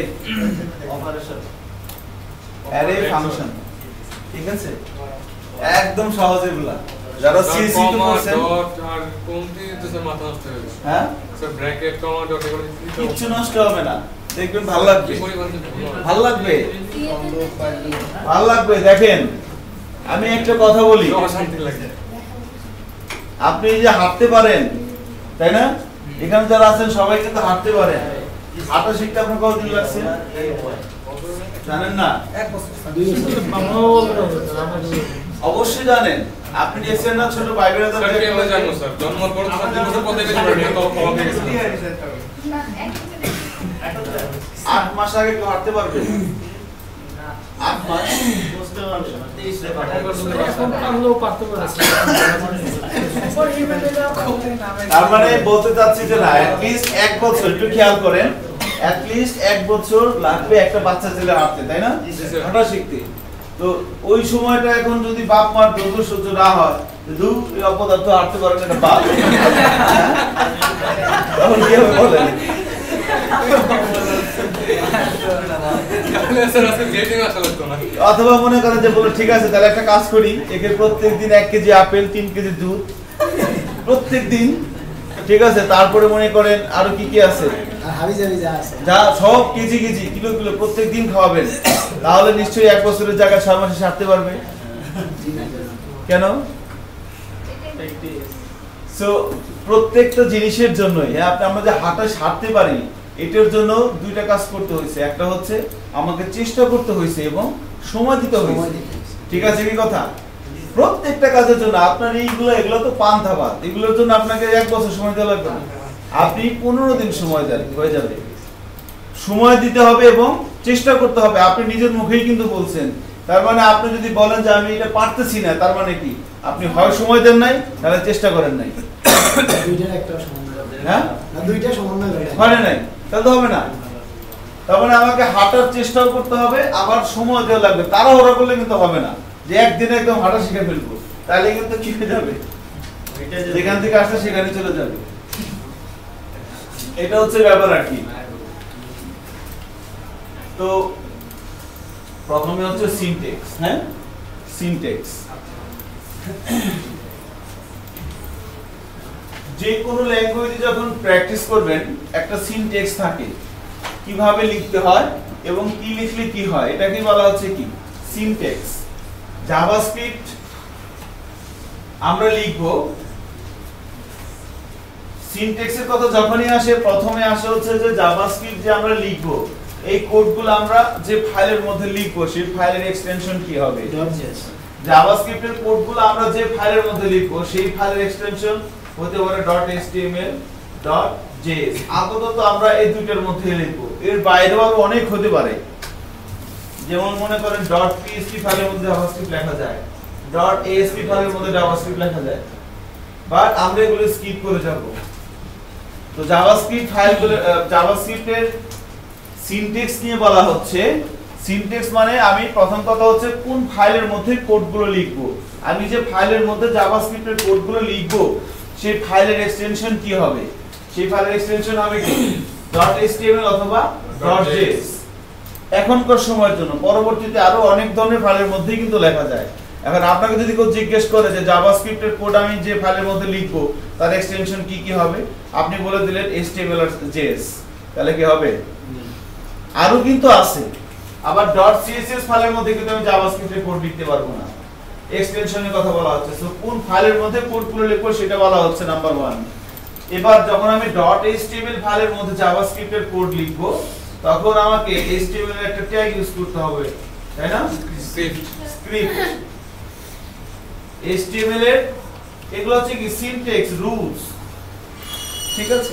A: array, function, ঠিক আছে? একদম সহজ এগুলা। যারা সিএসসি তো করছেন,
F: ডট আর কোনটি তো স্যার মাথা নষ্ট হয়ে গেছে।
A: হ্যাঁ
F: স্যার ব্র্যাকেট কমা ডট এগুলো
A: কিচ্ছু নষ্ট হবে না, দেখবেন ভালো লাগবে, ভালো লাগবে, ভালো লাগবে। দেখেন আমি একটা কথা বলি,
F: শান্তি লাগে।
A: আপনি যে হাঁটতে পারেন, তাই না? এখানে যারা আছেন সবাই কিন্তু হাঁটতে পারেন। হাঁটা শিখতে আপনার কতদিন লাগছে জানেন না? অবশ্যই জানেন। আপনি দেখছেন না ছোট ভাই বোনেরা
F: স্যার কি আমরা জানবো স্যার জন্মের পর তো 3 বছর পর থেকে জন্ম নিয়ে তো কম হয়ে গেছে।
A: 8 মাস আগে কেউ হাঁটতে পারবে? 8 মাস তার মানে বলতে চাচ্ছি যে না, at least 1 বছর, একটু খেয়াল করেন, at least 1 বছর লাগবে একটা বাচ্চা ছেলে হাঁটতে, তাই না? হাঁটা শিখতে। তো ওই সময়টা এখন যদি বাপ মার ধৈর্য সহ্য না হয়, এই অপদার্থ হাঁটতে পারে না, এটা বাপ, তখন কি হবে বলেন? অথবা মনে করেন যে বলে ঠিক আছে তাহলে একটা কাজ করি, একে প্রত্যেকদিন 1 কেজি আপেল, 3 কেজি দুধ প্রত্যেকদিন, ঠিক আছে? তারপরে মনে করেন আরো কি কি আছে, যা সব কেজি কেজি কিলো কিলো প্রত্যেকদিন খাওয়াবেন, তাহলে নিশ্চয়ই 1 বছরের জায়গায় 6 মাসে সারতে পারবে। কেন? সো প্রত্যেকটা জিনিসের জন্যই আমরা যে হাঁটা সারতে পারি, এটার জন্য 2টা কাজ করতে হয়েছে। একটা হচ্ছে আমাকে চেষ্টা করতে হয়েছে এবং সময় দিতে হয়েছে, ঠিক আছে কি কথা? প্রত্যেকটা কাজের জন্য আপনার এগুলো তো পান্থা ভাত, এগুলোর জন্য আপনাকে 1 বছর সময় দেওয়া লাগবে না, আপনি 15 দিন সময় দেন, হয়ে যাবে। সময় দিতে হবে এবং চেষ্টা করতে হবে। আপনি নিজের মুখেই কিন্তু বলছেন, তার মানে আপনি যদি বলেন যে আমি এটা পারতেছি না, তার মানে কি আপনি হয় সময় দেন নাই, তাহলে চেষ্টা করেন নাই। হ্যাঁ,
D: দুইটা সমন্বয়
A: হয় নাই, তাহলে তো হবে না। তার মানে আমাকে হাঁটার চেষ্টাও করতে হবে, আবার সময় দেওয়া লাগবে। তাড়াহুড়া করলে কিন্তু হবে না যে একদিনে একদম হাঁটা শিখে ফেলবো, তাহলে কিন্তু কি হয়ে যাবে, যেখান থেকে আসছে সেখানে চলে যাবে। এটা হচ্ছে ব্যাপার আর কি। তো প্রথমে হচ্ছে সিনট্যাক্স। হ্যাঁ, সিনট্যাক্স যে কোনো ল্যাঙ্গুয়েজে যখন প্র্যাকটিস করবেন, একটা সিনট্যাক্স থাকে, কিভাবে লিখতে হয় এবং কি লিখলে কি হয়, এটাকে বলা হচ্ছে কি সিনট্যাক্স। জাভাস্ক্রিপ্ট আমরা লিখব, সিনট্যাক্সের কথা যখনই আসে প্রথমে আসে হচ্ছে যে জাভাস্ক্রিপ্ট যে আমরা লিখব, এই কোডগুলো আমরা যে ফাইলের মধ্যে লিখব সেই ফাইলের এক্সটেনশন কি হবে, জাভাস্ক্রিপ্টের কোডগুলো আমরা যে ফাইলের মধ্যে লিখব সেই ফাইলের এক্সটেনশন হতে পারে .html, .js। আপাতত আমরা এই দুইটার মধ্যে লিখব, এর বাইরেও আরো অনেক হতে পারে। যেমন মনে করেন .php ফাইলের মধ্যে জাভাস্ক্রিপ্ট লেখা যায়, .asp ফাইলের মধ্যে জাভাস্ক্রিপ্ট লেখা যায়, বাট আমরা এগুলো স্কিপ করে যাব। তো জাভাস্ক্রিপ্ট ফাইলগুলো, জাভাস্ক্রিপ্টের সিনট্যাক্স নিয়ে বলা হচ্ছে সিনট্যাক্স মানে আমি প্রথম কথা হচ্ছে কোন ফাইলের মধ্যে কোডগুলো লিখবো। আমি যে ফাইলের মধ্যে জাভাস্ক্রিপ্টের কোডগুলো লিখবো সেই ফাইলের এক্সটেনশন কি হবে, সেই ফাইলের এক্সটেনশন হবে কি .html অথবা .js। এখনকার সময়ের জন্য, পরবর্তীতে আরো অনেক ধরনের ফাইলের মধ্যেই কিন্তু লেখা যায়। এখন আপনাকে যদি কেউ জিজ্ঞেস করে যে জাভাস্ক্রিপ্টের কোড আমি যে ফাইলের মধ্যে লিখবো তার এক্সটেনশন কি কি হবে, আপনি বলে দিলেন HTML আর JS, তাহলে কি হবে? আরো কিন্তু আছে, আবার .css ফাইলের মধ্যে কিন্তু আমি জাভাস্ক্রিপ্টের কোড লিখতে পারবো না, এক্সটেনশনের কথা বলা হচ্ছে। সো কোন ফাইলের মধ্যে কোডগুলো লিখবো সেটা বলা হচ্ছে নাম্বার 1। এবার যখন আমি .html ফাইলের মধ্যে জাভাস্ক্রিপ্টের কোড লিখবো তখন আমাকে HTML এর একটা ট্যাগ ইউজ করতে হবে, তাই না? স্ক্রিপ্ট। HTML এর এগুলো হচ্ছে কি সিনট্যাক্স রুলস, ঠিক আছে?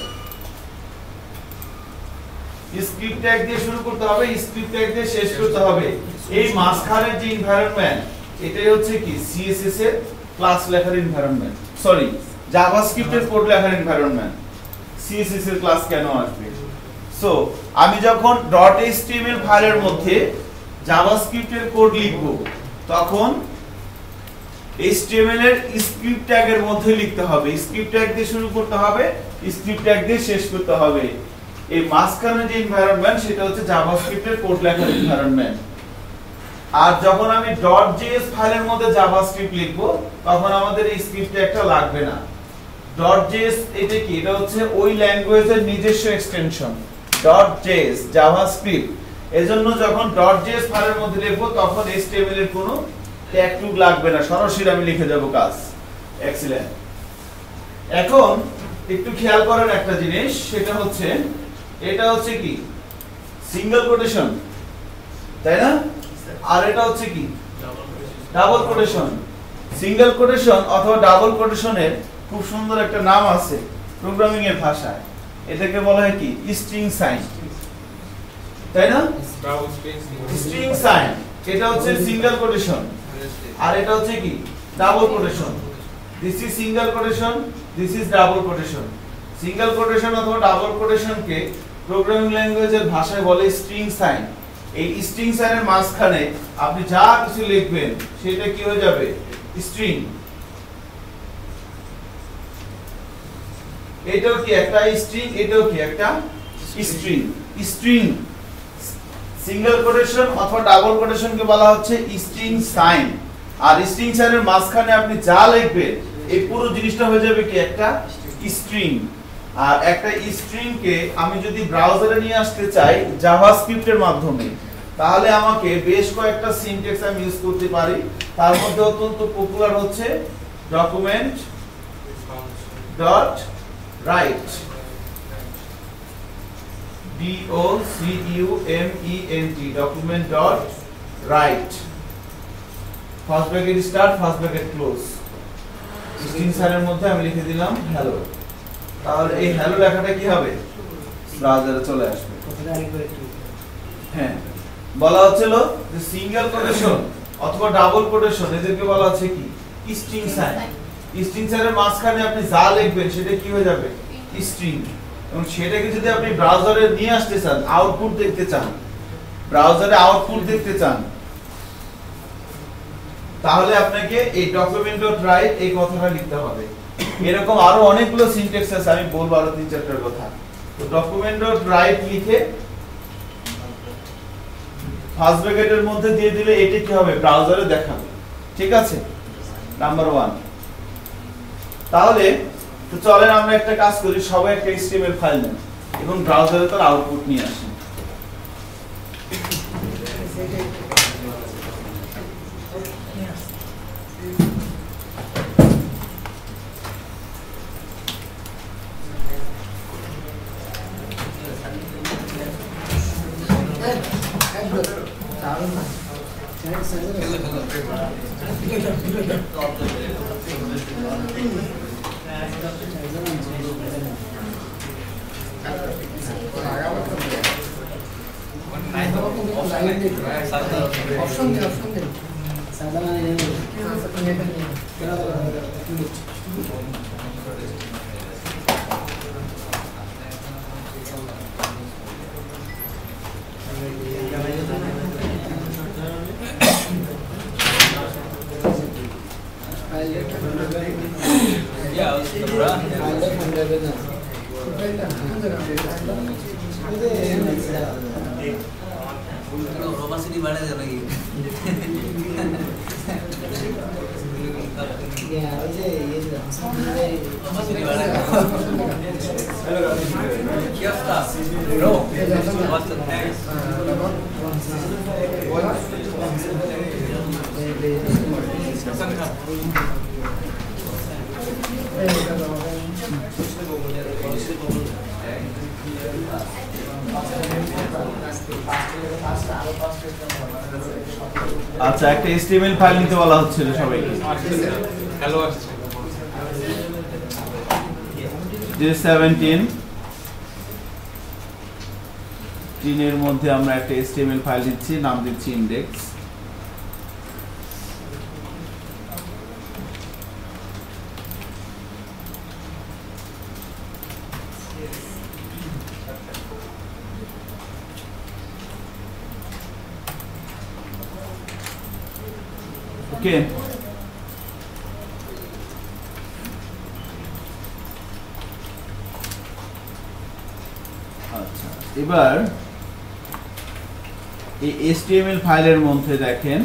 A: স্ক্রিপ্ট ট্যাগ দিয়ে শুরু করতে হবে, স্ক্রিপ্ট ট্যাগ দিয়ে শেষ করতে হবে। এই মাঝখানের যে এনভায়রনমেন্ট এটাই হচ্ছে কি CSS এর ক্লাস লেখার এনভায়রনমেন্ট, সরি জাভাস্ক্রিপ্টের কোড লেখার এনভায়রনমেন্ট। CSS এর ক্লাস কেন আসবে? সো আমি যখন .html ফাইলের মধ্যে জাভাস্ক্রিপ্টের কোড লিখব তখন HTML এর স্ক্রিপ্ট ট্যাগের মধ্যে লিখতে হবে, স্ক্রিপ্ট ট্যাগ দিয়ে শুরু করতে হবে, স্ক্রিপ্ট ট্যাগ দিয়ে শেষ করতে হবে। এই মাঝখানে যে এনভায়রনমেন্ট সেটা হচ্ছে জাভাস্ক্রিপ্টের কোড লেখার এনভায়রনমেন্ট। আর যখন আমি .js ফাইলের মধ্যে জাভাস্ক্রিপ্ট লিখব তখন আমাদের এই স্ক্রিপ্ট ট্যাগটা লাগবে না। .js এটা কি? এটা হচ্ছে ওই ল্যাঙ্গুয়েজের নিজস্ব এক্সটেনশন .js জাভাস্ক্রিপ্ট। এজন্য যখন .js ফাইলের মধ্যে লিখব তখন HTML এর কোনো ট্যাগ টুগ লাগবে না, সরাসরি আমি লিখে যাব কাজ। এক্সিলেন্ট। এখন একটু খেয়াল করেন একটা জিনিস, সেটা হচ্ছে এটা হচ্ছে কি সিঙ্গেল কোটেশন, তাই না? আর এটা হচ্ছে কি ডাবল কোটেশন। সিঙ্গেল কোটেশন অথবা ডাবল কোটেশনের খুব সুন্দর একটা নাম আছে প্রোগ্রামিং এর ভাষায়, এটাকে বলা হয় কি স্ট্রিং সাইন, তাই না? String sign. এটা হচ্ছে সিঙ্গেল কোটেশন আর এটা হচ্ছে কি double quotation. This is single quotation, this is double quotation. Single quotation অথবা ডাবল কোটেশনকে প্রোগ্রামিং ল্যাঙ্গুয়েজের ভাষায় বলে স্ট্রিং সাইন। এই স্ট্রিং সাইনের মাঝখানে আপনি যা কিছু লিখবেন সেটা কি হয়ে যাবে স্ট্রিং। এটাও কি একটা স্ট্রিং, এটাও কি একটা স্ট্রিং। স্ট্রিং সিঙ্গেল কোটেশন অথবা ডাবল কোটেশনকে বলা হচ্ছে স্ট্রিং সাইন। আর স্ট্রিং সাইনের মাঝখানে আপনি যা লিখবেন এই পুরো জিনিসটা হয়ে যাবে কি একটা স্ট্রিং। আর একটা স্ট্রিং কে আমি যদি ব্রাউজারে নিয়ে আসতে চাই জাভাস্ক্রিপ্টের মাধ্যমে তাহলে আমাকে বেশ কয়েকটা সিনট্যাক্স আমি ইউজ করতে পারি। তার মধ্যে অত্যন্ত পপুলার হচ্ছে document dot write, DOCUMENT, document dot write. First bracket start, first bracket close. String সাইনের মধ্যে আমি লিখে দিলাম হ্যালো। তাহলে এই হ্যালো লেখাটা কি হবে ব্রাউজারে চলে আসবে। হ্যাঁ, বলা হচ্ছিল যে সিঙ্গেল কোটেশন অথবা ডাবল কোটেশন এদেরকে বলা হচ্ছে কি স্ট্রিং সাইন। স্ট্রিং সাইনের মাঝখানে আপনি যা লিখবেন সেটা কি হয়ে যাবে স্ট্রিং। এবং সেটাকে যদি আপনি ব্রাউজারে নিয়ে আসতে চান, আউটপুট দেখতে চান, ব্রাউজারে আউটপুট দেখতে চান, তাহলে আপনাকে এই ডকুমেন্ট ডট রাইট এই কথাটা লিখতে হবে। এরকম আরো অনেকগুলো সিনট্যাক্স আছে, আমি বলবো আরো 3-4টার কথা। তো ডকুমেন্ট ডট রাইট লিখে ফার্স্ট ব্র্যাকেটের মধ্যে দিয়ে দিলে এটা কি হবে ব্রাউজারে দেখাবে, ঠিক আছে? নাম্বার 1। তাহলে তো চলেন আমরা একটা কাজ করি, সবাই একটা HTML ফাইল নেন এবং ব্রাউজারে তার আউটপুট নিয়ে আসেন।
D: অপশন দেন সাধারণ
G: रोबासिटी बढ़े जाना ये क्या था रो what's the next
A: আচ্ছা একটা HTML ফাইল নিতে বলা হচ্ছিল সবাইকে
F: হ্যালো
A: যে 17 এর মধ্যে আমরা একটা HTML ফাইল দিচ্ছি, নাম দিচ্ছি ইনডেক্স। ওকে, আচ্ছা এবার এই HTML ফাইলের মধ্যে দেখেন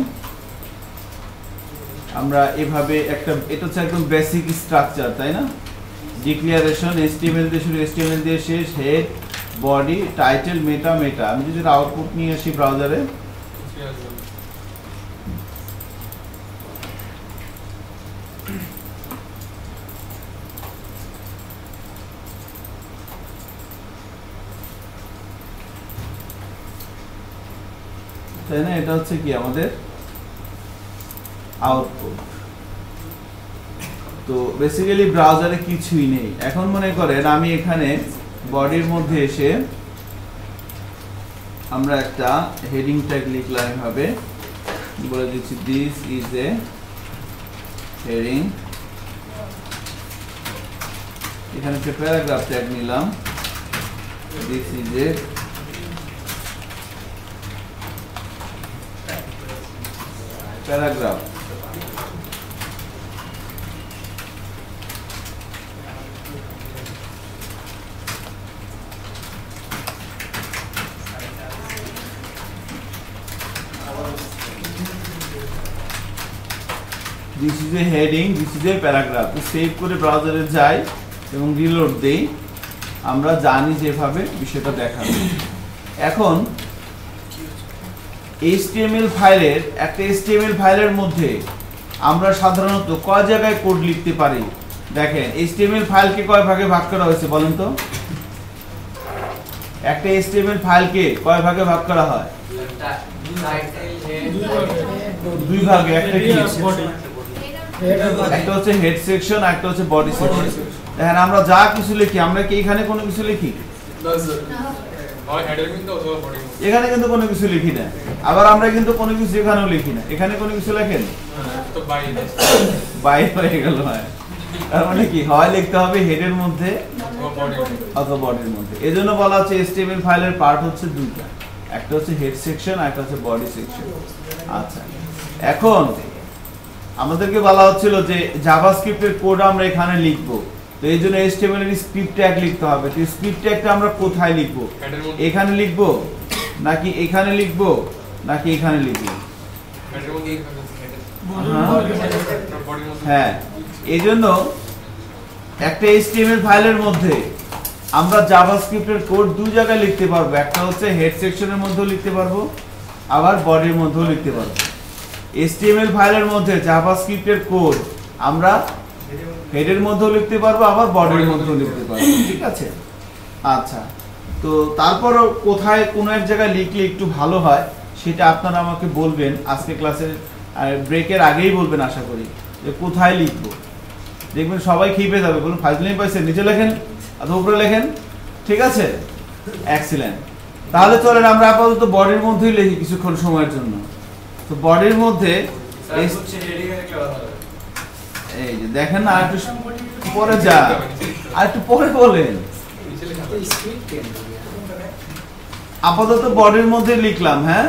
A: আমরা এভাবে একটা, এটা হচ্ছে একদম বেসিক স্ট্রাকচার, তাই না? ডিক্লারেশন HTML দিয়ে শুরু, HTML দিয়ে শেষ, হেড, বডি, টাইটেল, মেটা। আমি যদি আউটপুট নিয়ে আসি ব্রাউজারে, তাই না? এটা হচ্ছে কি আমাদের আউটপুট। তো বেসিক্যালি ব্রাউজারে কিছুই নেই। এখন মনে করেন আমি এখানে বডির মধ্যে এসে আমরা একটা হেডিং ট্যাগ লিখলাম, এভাবে বলে দিচ্ছি দিস ইজ এ হেডিং। এখানে একটা প্যারাগ্রাফ ট্যাগ নিলাম, this is a paragraph. This is a heading, this is a paragraph. Save করে ব্রাউজারে যাই এবং রিলোড দেই, আমরা জানি যেভাবে বিষয়টা দেখাবে। এখন HTML ফাইলের, একটা HTML ফাইলের মধ্যে আমরা সাধারণত কয় জায়গায় কোড লিখতে পারি? দেখেন HTML ফাইলকে কয় ভাগে ভাগ করা হয়েছে বলেন তো? একটা HTML ফাইলকে কয় ভাগে ভাগ করা হয়? দুই ভাগে। একটা কি? একটা হচ্ছে হেড সেকশন, একটা হচ্ছে বডি সেকশন। দেখেন আমরা যা কিছু লিখি, আমরা কি এখানে কোনো কিছু লিখি? এখানে কিন্তু কোনো কিছু লিখি না। আবার আমরা কিন্তু কোনো কিছু এখানেও লিখি না। এখানে কোনো কিছু লেখেন
F: তো
A: বাইরে হয়ে গেল। হয় তার মানে কি, হয় লিখতে হবে হেডের মধ্যে অথবা বডির মধ্যে। এজন্য বলা হচ্ছে HTML ফাইলের পার্ট হচ্ছে দুইটা, একটা হচ্ছে হেড সেকশন আর একটা হচ্ছে বডি সেকশন। আচ্ছা এখন আমাদেরকে বলা হচ্ছিল যে জাভাস্ক্রিপ্টের কোড আমরা এখানে লিখবো, তো এই জন্য HTML এর স্ক্রিপ্ট ট্যাগ লিখতে হবে। তো স্ক্রিপ্ট ট্যাগটা আমরা কোথায় লিখবো? এখানে লিখবো নাকি এখানে লিখবো নাকি এখানে লিখবো? হ্যাঁ, এই জন্য একটা HTML ফাইলের মধ্যে আমরা জাভাস্ক্রিপ্টের কোড দুই জায়গায় লিখতে পারবো। একটা হচ্ছে হেড সেকশনের মধ্যেও লিখতে পারবো, আবার বডির মধ্যেও লিখতে পারবো। HTML ফাইলের মধ্যে জাভাস্ক্রিপ্টের কোড আমরা হেডের মধ্যেও লিখতে পারবো, আবার বডির মধ্যেও লিখতে পারবো। ঠিক আছে? আচ্ছা, তো তারপরও কোথায় কোন এক জায়গায় লিখলে একটু ভালো হয় সেটা আপনারা আমাকে বলবেন, আজকে ক্লাসের ব্রেকের আগেই বলবেন আশা করি, যে কোথায় লিখবো। দেখবেন সবাই খেপে যাবে, বলুন ফাইজলামি পাইছেন, নিচে লেখেন অথবা উপরে লেখেন। ঠিক আছে, এক্সিলেন্ট। তাহলে চলেন আমরা আপাতত বডির মধ্যেই লিখি কিছুক্ষণ সময়ের জন্য। তো বডির মধ্যে এই যে দেখেন না, একটু পরে যা, আর একটু পরে বলেন। আপাতত বডির মধ্যে লিখলাম। হ্যাঁ,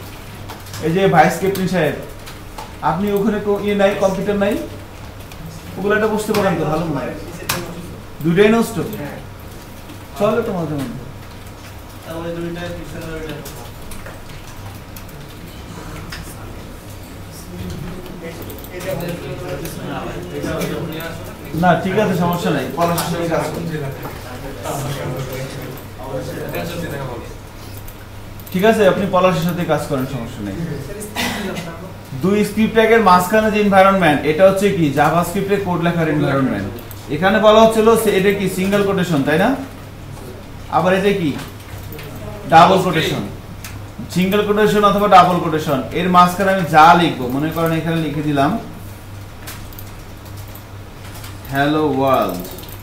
A: এই যে ভাইস ক্যাপ্টেন সাহেব, আপনি ওখানে ইয়ে নাই, কম্পিউটার নাই, ওগুলো একটা বসতে পারেন তো ভালো মনে হয়। দুইটাই নষ্ট চলো তো মাঝে মধ্যে
C: তাহলে দুইটা পিছনে দুইটা
A: না ঠিক আছে সমস্যা নাই পড়াশোনার সাথে কাজ করুন। ঠিক আছে আপনি পলাশের সাথে কাজ করেন সমস্যা নেই। দুই স্ক্রিপ্ট ট্যাগের মাঝখানে যে এনভায়রনমেন্ট এটা হচ্ছে কি জাভাস্ক্রিপ্টে কোড লেখার এনভায়রনমেন্ট। এখানে বলা হচ্ছিল এটা কি সিঙ্গেল কোটেশন তাই না, আবার এটা কি ডাবল কোটেশন, সিঙ্গেল কোটেশন অথবা ডাবল কোটেশন। এর মাঝখানে আমি যা লিখবো মনে করেন এখানে লিখে দিলাম হ্যালো ওয়ার্ল্ড,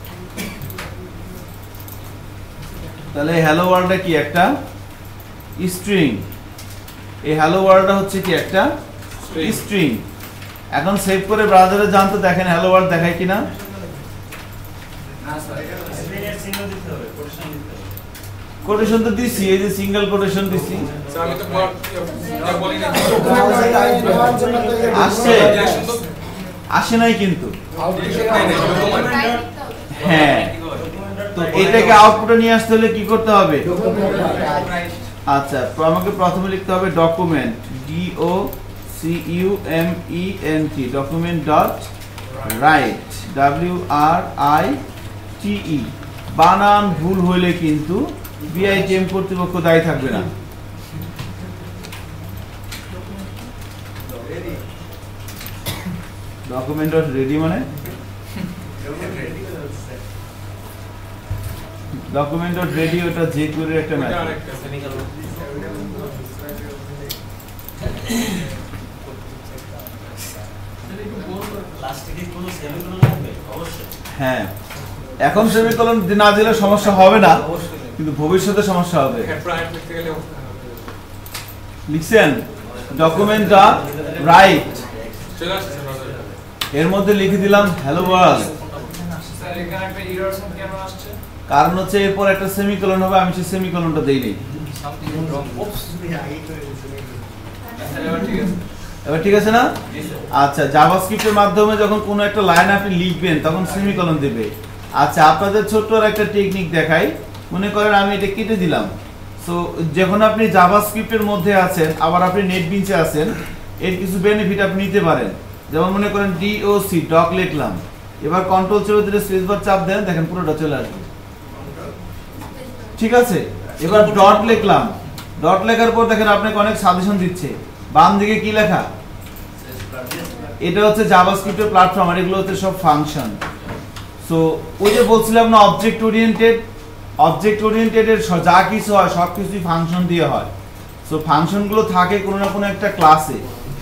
A: তাহলে হ্যালো ওয়ার্ল্ডটা কি একটা স্ট্রিং, এই হ্যালো ওয়ার্ল্ডটা হচ্ছে কি একটা স্ট্রিং। এখন সেভ করে ব্রাউজারে যান তো দেখেন হ্যালো ওয়ার্ল্ড দেখায় কিনা। কোটেশন তো দিছি, এই যে সিঙ্গেল কোটেশন দিছি
F: আমি তো বলি না
A: আসছে আসে নাই কিন্তু হ্যাঁ, তো এটাকে আউটপুটে নিয়ে আসতে হলে কি করতে হবে? আচ্ছা তো আমাকে প্রথমে লিখতে হবে document DOCUMENT document dot write WRITE। বানান ভুল হইলে কিন্তু BITM কর্তৃপক্ষ দায়ী থাকবে না। ডকুমেন্ট ডট রেডি মানে ডকুমেন্ট ডট রেডি ওটা যে কোয়েরির একটা মেথড। হ্যাঁ এখন সেমিকোলন না দিলে সমস্যা হবে না, কিন্তু ভবিষ্যতে সমস্যা হবে। লিখছেন ডকুমেন্ট ডট রাইট, এর মধ্যে লিখে দিলাম হ্যালো ওয়ার্ল্ড।
B: স্যার এখানে একটা এরর সাইন কেন আসছে?
A: কারণ হচ্ছে এরপর একটা সেমিকোলন হবে, আমি সেই সেমিকোলনটা দেই নাই। এবার ঠিক আছে না? আচ্ছা জাভাস্ক্রিপ্টের মাধ্যমে যখন কোনো একটা লাইন আপনি লিখবেন তখন সেমিকোলন দেবে। আচ্ছা আপনাদের ছোট্ট একটা টেকনিক দেখাই, মনে করেন আমি এটা কেটে দিলাম। সো যখন আপনি জাভাস্ক্রিপ্টের মধ্যে আছেন আবার আপনি নেটবিনসে আছেন, এর কিছু বেনিফিট আপনি নিতে পারেন। যেমন মনে করেন DOC ডক লিখলাম, এবার কন্ট্রোল চেপে দিলে স্পেস বার চাপ দেন দেখেন পুরোটা চলে আসবে। ঠিক আছে, এবার ডট লিখলাম, ডট লেখার পর দেখেন আপনাকে অনেক সাজেশন দিচ্ছে। বাম দিকে কি লেখা? এটা হচ্ছে জাভাস্ক্রিপ্টের প্ল্যাটফর্ম আর এগুলো হচ্ছে সব ফাংশন। সো ওই যে বলছিলাম না অবজেক্ট ওরিয়েন্টেড এর যা কিছু হয় সবকিছুই ফাংশন দিয়ে হয়। সো ফাংশনগুলো থাকে কোনো না কোনো একটা ক্লাসে,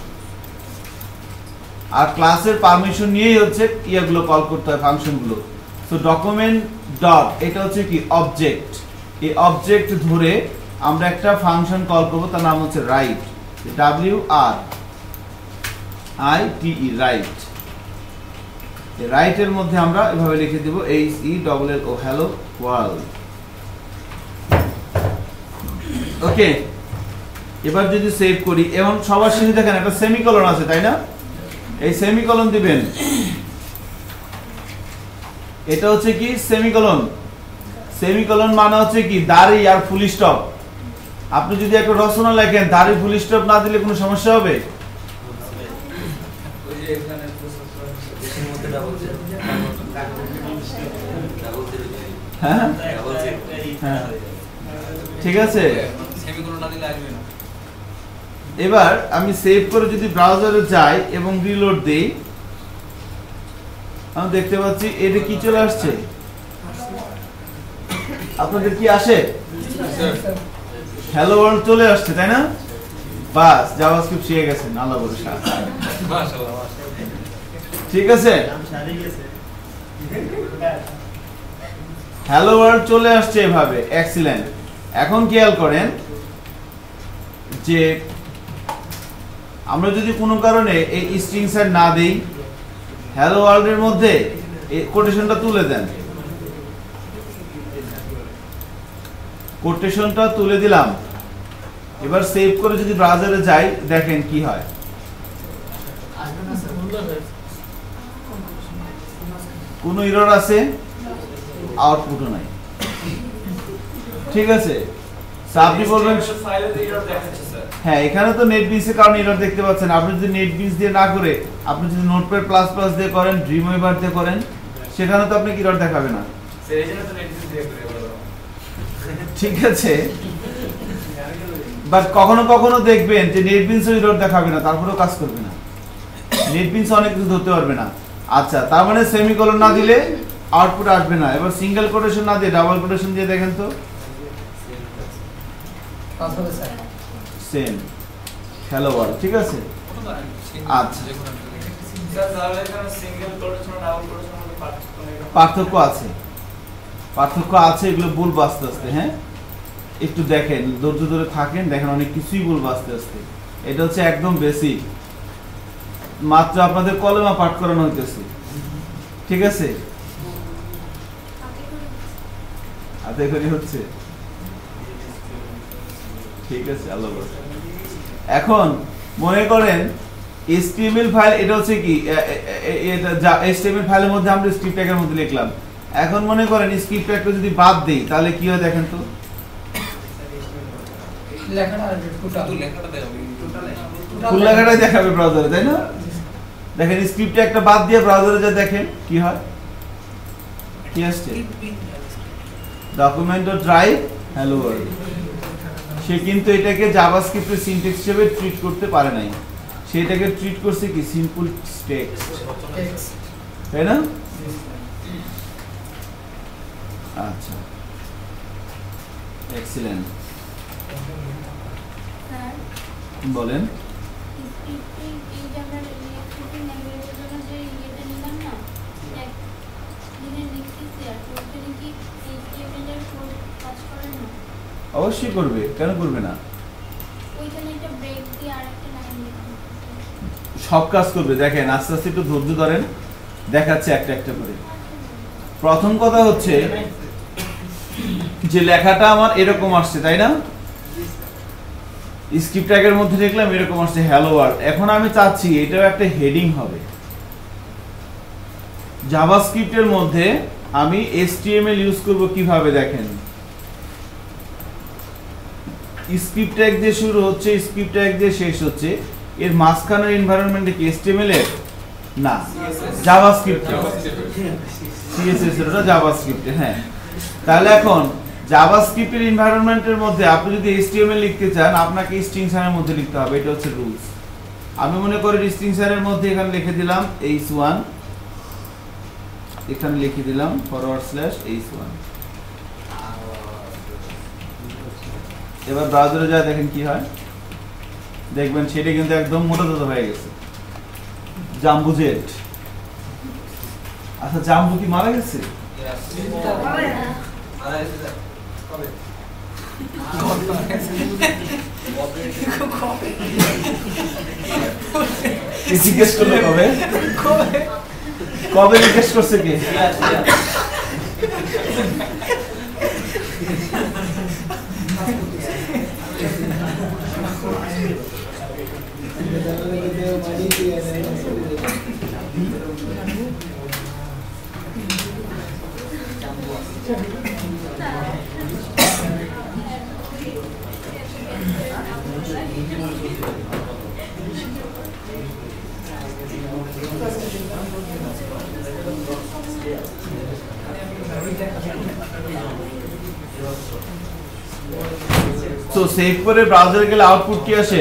A: আর ক্লাসের পারমিশন নিয়েই হচ্ছে ইয়েগুলো কল করতে হয় ফাংশনগুলো। সো ডকুমেন্ট ডট এটা হচ্ছে কি অবজেক্ট, এই অবজেক্ট ধরে আমরা একটা ফাংশন কল করব, তার নাম হচ্ছে রাইট WRITE রাইট। এই রাইটের মধ্যে আমরা এভাবে লিখে দেব HELLO হ্যালো ওয়ার্ল্ড। ওকে এবার যদি সেভ করি, এবং সবার শেষে দেখেন একটা সেমিকোলন আছে তাই না, এই সেমিকোলন দিবেন। এটা হচ্ছে কি সেমিকোলন, সেমিকোলন মানে হচ্ছে কি দাঁড়ি আর ফুল স্টপ। আপনি যদি একটা রচনা লেখেন দাঁড়ি ফুল স্টপ না দিলে কোনো সমস্যা হবে? হ্যাঁ হ্যাঁ ঠিক আছে। এবার আমি সেভ করে যদি ব্রাউজারে যাই এবং রিলোড দেই, আমি দেখতে পাচ্ছি এটা কি চলে আসছে। আপনাদের কি আসে? হ্যালো ওয়ার্ল্ড চলে আসছে তাই না? বাস জাভাস্ক্রিপ্ট শিখে গেছেন, আল্লাহ ভরসা। ঠিক আছে, হ্যালো ওয়ার্ল্ড চলে আসছে এভাবে, এক্সিলেন্ট। এখন খেয়াল করেন যে আমরা যদি কোনো কারণে এই স্ট্রিং সেট না দেই, হ্যালো ওয়ার্ল্ডের মধ্যে এই কোটেশনটা তুলে দেন, কোটেশনটা তুলে দিলাম। এবার সেভ করে যদি ব্রাউজারে যাই দেখেন কি হয়। কোনো এরর আছে? আউটপুটও নাই। ঠিক আছে, আপনি বলবেন
B: ফাইলে এরর দেখাচ্ছে স্যার।
A: হ্যাঁ, এখানে তো নেটবিনস এর কারণে এরর দেখতে পাচ্ছেন। আপনি যদি নেটবিনস দিয়ে না করে আপনি যদি নোটপ্যাড প্লাস প্লাস দিয়ে করেন, ড্রিমওয়েভার দিয়ে করেন, সেখানে তো আপনি এরর দেখাবে না।
B: স্যার এই জন্য তো নেটবিনস দিয়ে করে বলো।
A: ঠিক আছে, বাট কখনো কখনো দেখবেন যে নেটবিনস এরর দেখাবে না, তারপরেও কাজ করবে না। নেটবিনস অনেক কিছু ধরতে পারবে না। আচ্ছা, তার মানে সেমিকোলন না দিলে আউটপুট আসবে না। এবার সিঙ্গেল কোটেশন না দিয়ে ডাবল কোটেশন দিয়ে দেখেন তো। Same hello world. ঠিক আছে, আচ্ছা,
B: স্যার তাহলে এখানে সিঙ্গেল কোটেশন আর ডাবল কোটেশনের মধ্যে
A: পার্থক্য আছে, পার্থক্য আছে, এগুলো বলবো আস্তে আস্তে। হ্যাঁ, একটু দেখেন, ধৈর্য ধরে থাকেন, দেখেন অনেক কিছুই বলবো আস্তে আস্তে। এটা হচ্ছে একদম বেসিক, মাত্র আপনাদের কলেমা পাঠ করানো হইতেছে। ঠিক আছে, হাতে করে হচ্ছে। ঠিক আছে, আল্লাহ হাফেজ। এখন মনে করেন HTML ফাইল, এটা হচ্ছে কি, এটা HTML ফাইলের মধ্যে আমরা স্ক্রিপ্ট ট্যাগের মধ্যে লিখলাম। এখন মনে করেন স্ক্রিপ্ট ট্যাগটা যদি বাদ দেই, তাহলে কি হয় দেখেন তো। ফুল লেখাটাই দেখাবে ব্রাউজারে, তাই না? দেখেন স্ক্রিপ্ট ট্যাগটা বাদ দিয়ে ব্রাউজারে যা দেখেন কি হয়, কি আসছে, document.drive hello world। সে কিন্তু এটাকে জাভাস্ক্রিপ্টের সিনট্যাক্স হিসেবে ট্রিট করতে পারে নাই, সেটাকে ট্রিট করছে কি সিম্পল টেক্সট, তাই না? আচ্ছা, এক্সিলেন্ট।
E: স্যার
A: বলেন।
E: স্ক্রিপ্টিং এই যে আমরা স্ক্রিপ্টিং ল্যাঙ্গুয়েজের জন্য যে ইয়েটা নিলাম না, এক দিনে লিখতেছি, আর ওখানে কি HTML এর কোড কাজ করে না?
A: অবশ্যই করবে, কেন করবে না?
E: ওইখানে একটা ব্রেক দিয়ে আরেকটা লাইন লিখতে।
A: সব কাজ করবে। দেখেন আস্তে আস্তে একটু ধৈর্য ধরেন, দেখাচ্ছে একটা একটা করে। প্রথম কথা হচ্ছে যে লেখাটা আমার এরকম আসছে, তাই না? স্ক্রিপ্ট ট্যাগের মধ্যে দেখলাম এরকম আসছে হ্যালো ওয়ার্ল্ড। এখন আমি চাচ্ছি এটাও একটা হেডিং হবে। জাভাস্ক্রিপ্টের মধ্যে আমি HTML ইউজ করব কিভাবে দেখেন। স্ক্রিপ্ট ট্যাগ দিয়ে শুরু হচ্ছে, স্ক্রিপ্ট ট্যাগ দিয়ে শেষ হচ্ছে। এর মাঝখানের এনভায়রনমেন্টে কি HTML এর না, জাভাস্ক্রিপ্ট, CSS এর, ওটা জাভাস্ক্রিপ্ট। হ্যাঁ, তাহলে এখন জাভাস্ক্রিপ্টের এনভায়রনমেন্টের মধ্যে আপনি যদি HTML লিখতে চান, আপনাকে স্ট্রিংস-এর মধ্যে লিখতে হবে। এটা হচ্ছে রুলস। আমি মনে করি স্ট্রিংস-এর মধ্যে এখানে লিখে দিলাম h1, এখানে লিখে দিলাম /h1। এবার ব্রাউজারে যা দেখেন কি হয়, দেখবেন সেটা কিন্তু একদম মোটা তাজা হয়ে গেছে, জাম্বু জেট। আচ্ছা, জাম্বু কি মারা গেছে? জিজ্ঞেস করলো কবে, কবে জিজ্ঞেস করছে কে? তো সেভ করে ব্রাউজারে গেলে আউটপুট কি আসে?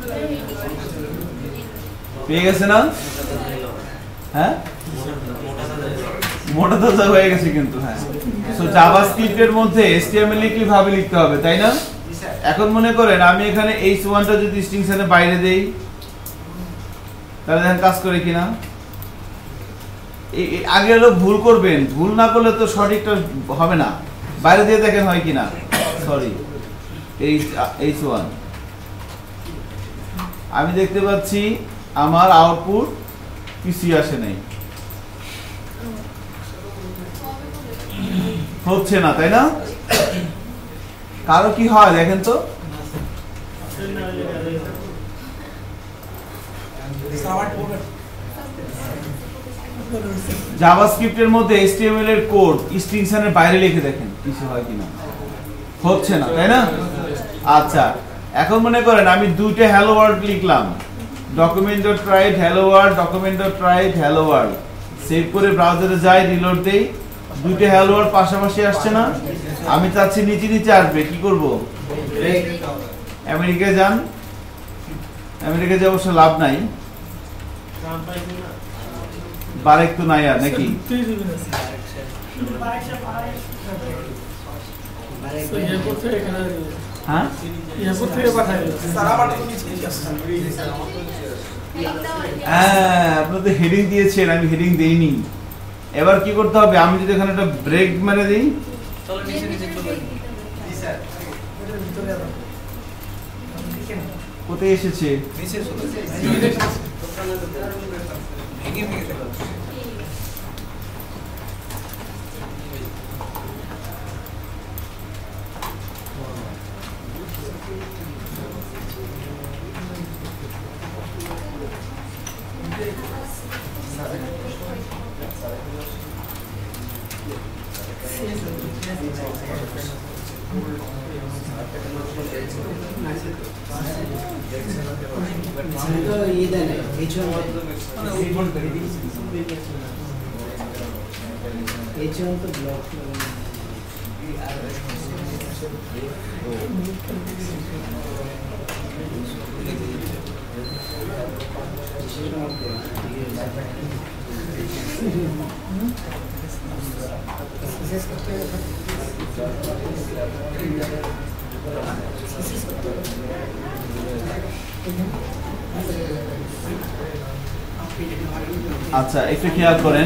A: পেয়ে গেছে না? হ্যাঁ, মোটা তাজা হয়ে গেছে কিন্তু। হ্যাঁ, সো জাভাস্ক্রিপ্টের মধ্যে HTML কিভাবে লিখতে হবে, তাই না? এখন মনে করেন আমি এখানে h1 টা যদি স্ট্রিংস এর বাইরে দেই, তাহলে দেখেন কাজ করে কিনা। আগে হলো ভুল করবেন, ভুল না করলে তো সঠিকটা হবে না। বাইরে দিয়ে দেখেন হয় কিনা। সরি, h1 আমি দেখতে পাচ্ছি আমার আউটপুট কিছুই আসে নাই, হচ্ছে না, তাই না? কারো কি হয় দেখেন তো। জাভাস্ক্রিপ্টের মধ্যে HTML এর কোড স্ট্রিংসের বাইরে লিখে দেখেন কিছু হয় কিনা, হচ্ছে না তাই না? আচ্ছা, এখন মনে করেন আমি দুইটা হ্যালো ওয়ার্ল্ড লিখলাম, document.write hello world, document.write hello world, save করে ব্রাউজারে যাই, রিলোড দেই, দুইটা হ্যালো ওয়ার্ল্ড পাশাপাশি আসছে না? আমি চাচ্ছি নিচে নিচে আসবে, কি করব? আমেরিকায় যান, আমেরিকায় যাওয়ার অবশ্য লাভ নাই, বারেক তো নাই আর নাকি? হ্যাঁ আপনি তো হেডিং দিয়েছেন, আমি হেডিং দেইনি। এবার কি করতে হবে? আমি যদি এখানে একটা ব্রেক মেরে দিই,
G: চলো নিচে নিচে চলে
A: কোথায় এসেছে?
G: নিচে চলে ভেঙে ভেঙে চলে
A: আচ্ছা, একটু খেয়াল করেন,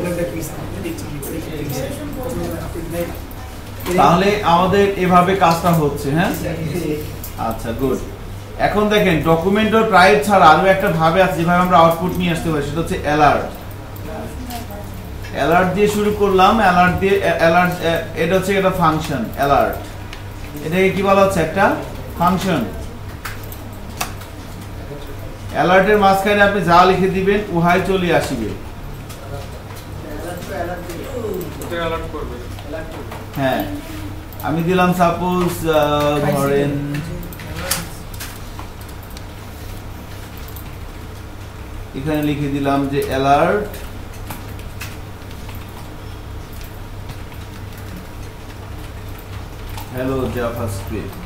A: তাহলে আমাদের এভাবে কাজটা হচ্ছে। হ্যাঁ, আচ্ছা গুড। এখন দেখেন document.write ছাড়া আরো একটা ভাবে আছে যেভাবে আমরা আউটপুট নিয়ে আসতে পারি, সেটা হচ্ছে অ্যালার্ট। অ্যালার্ট দিয়ে শুরু করলাম, অ্যালার্ট দিয়ে অ্যালার্ট, এটা হচ্ছে একটা ফাংশন অ্যালার্ট, এটাকে কি বলা হচ্ছে? একটা ফাংশন। অ্যালার্টের মাঝখানে আপনি যা লিখে দিবেন উহাই চলে আসবে। হ্যাঁ, আমি দিলাম সাপোজ ধরেন এখানে লিখে দিলাম যে alert hello JavaScript.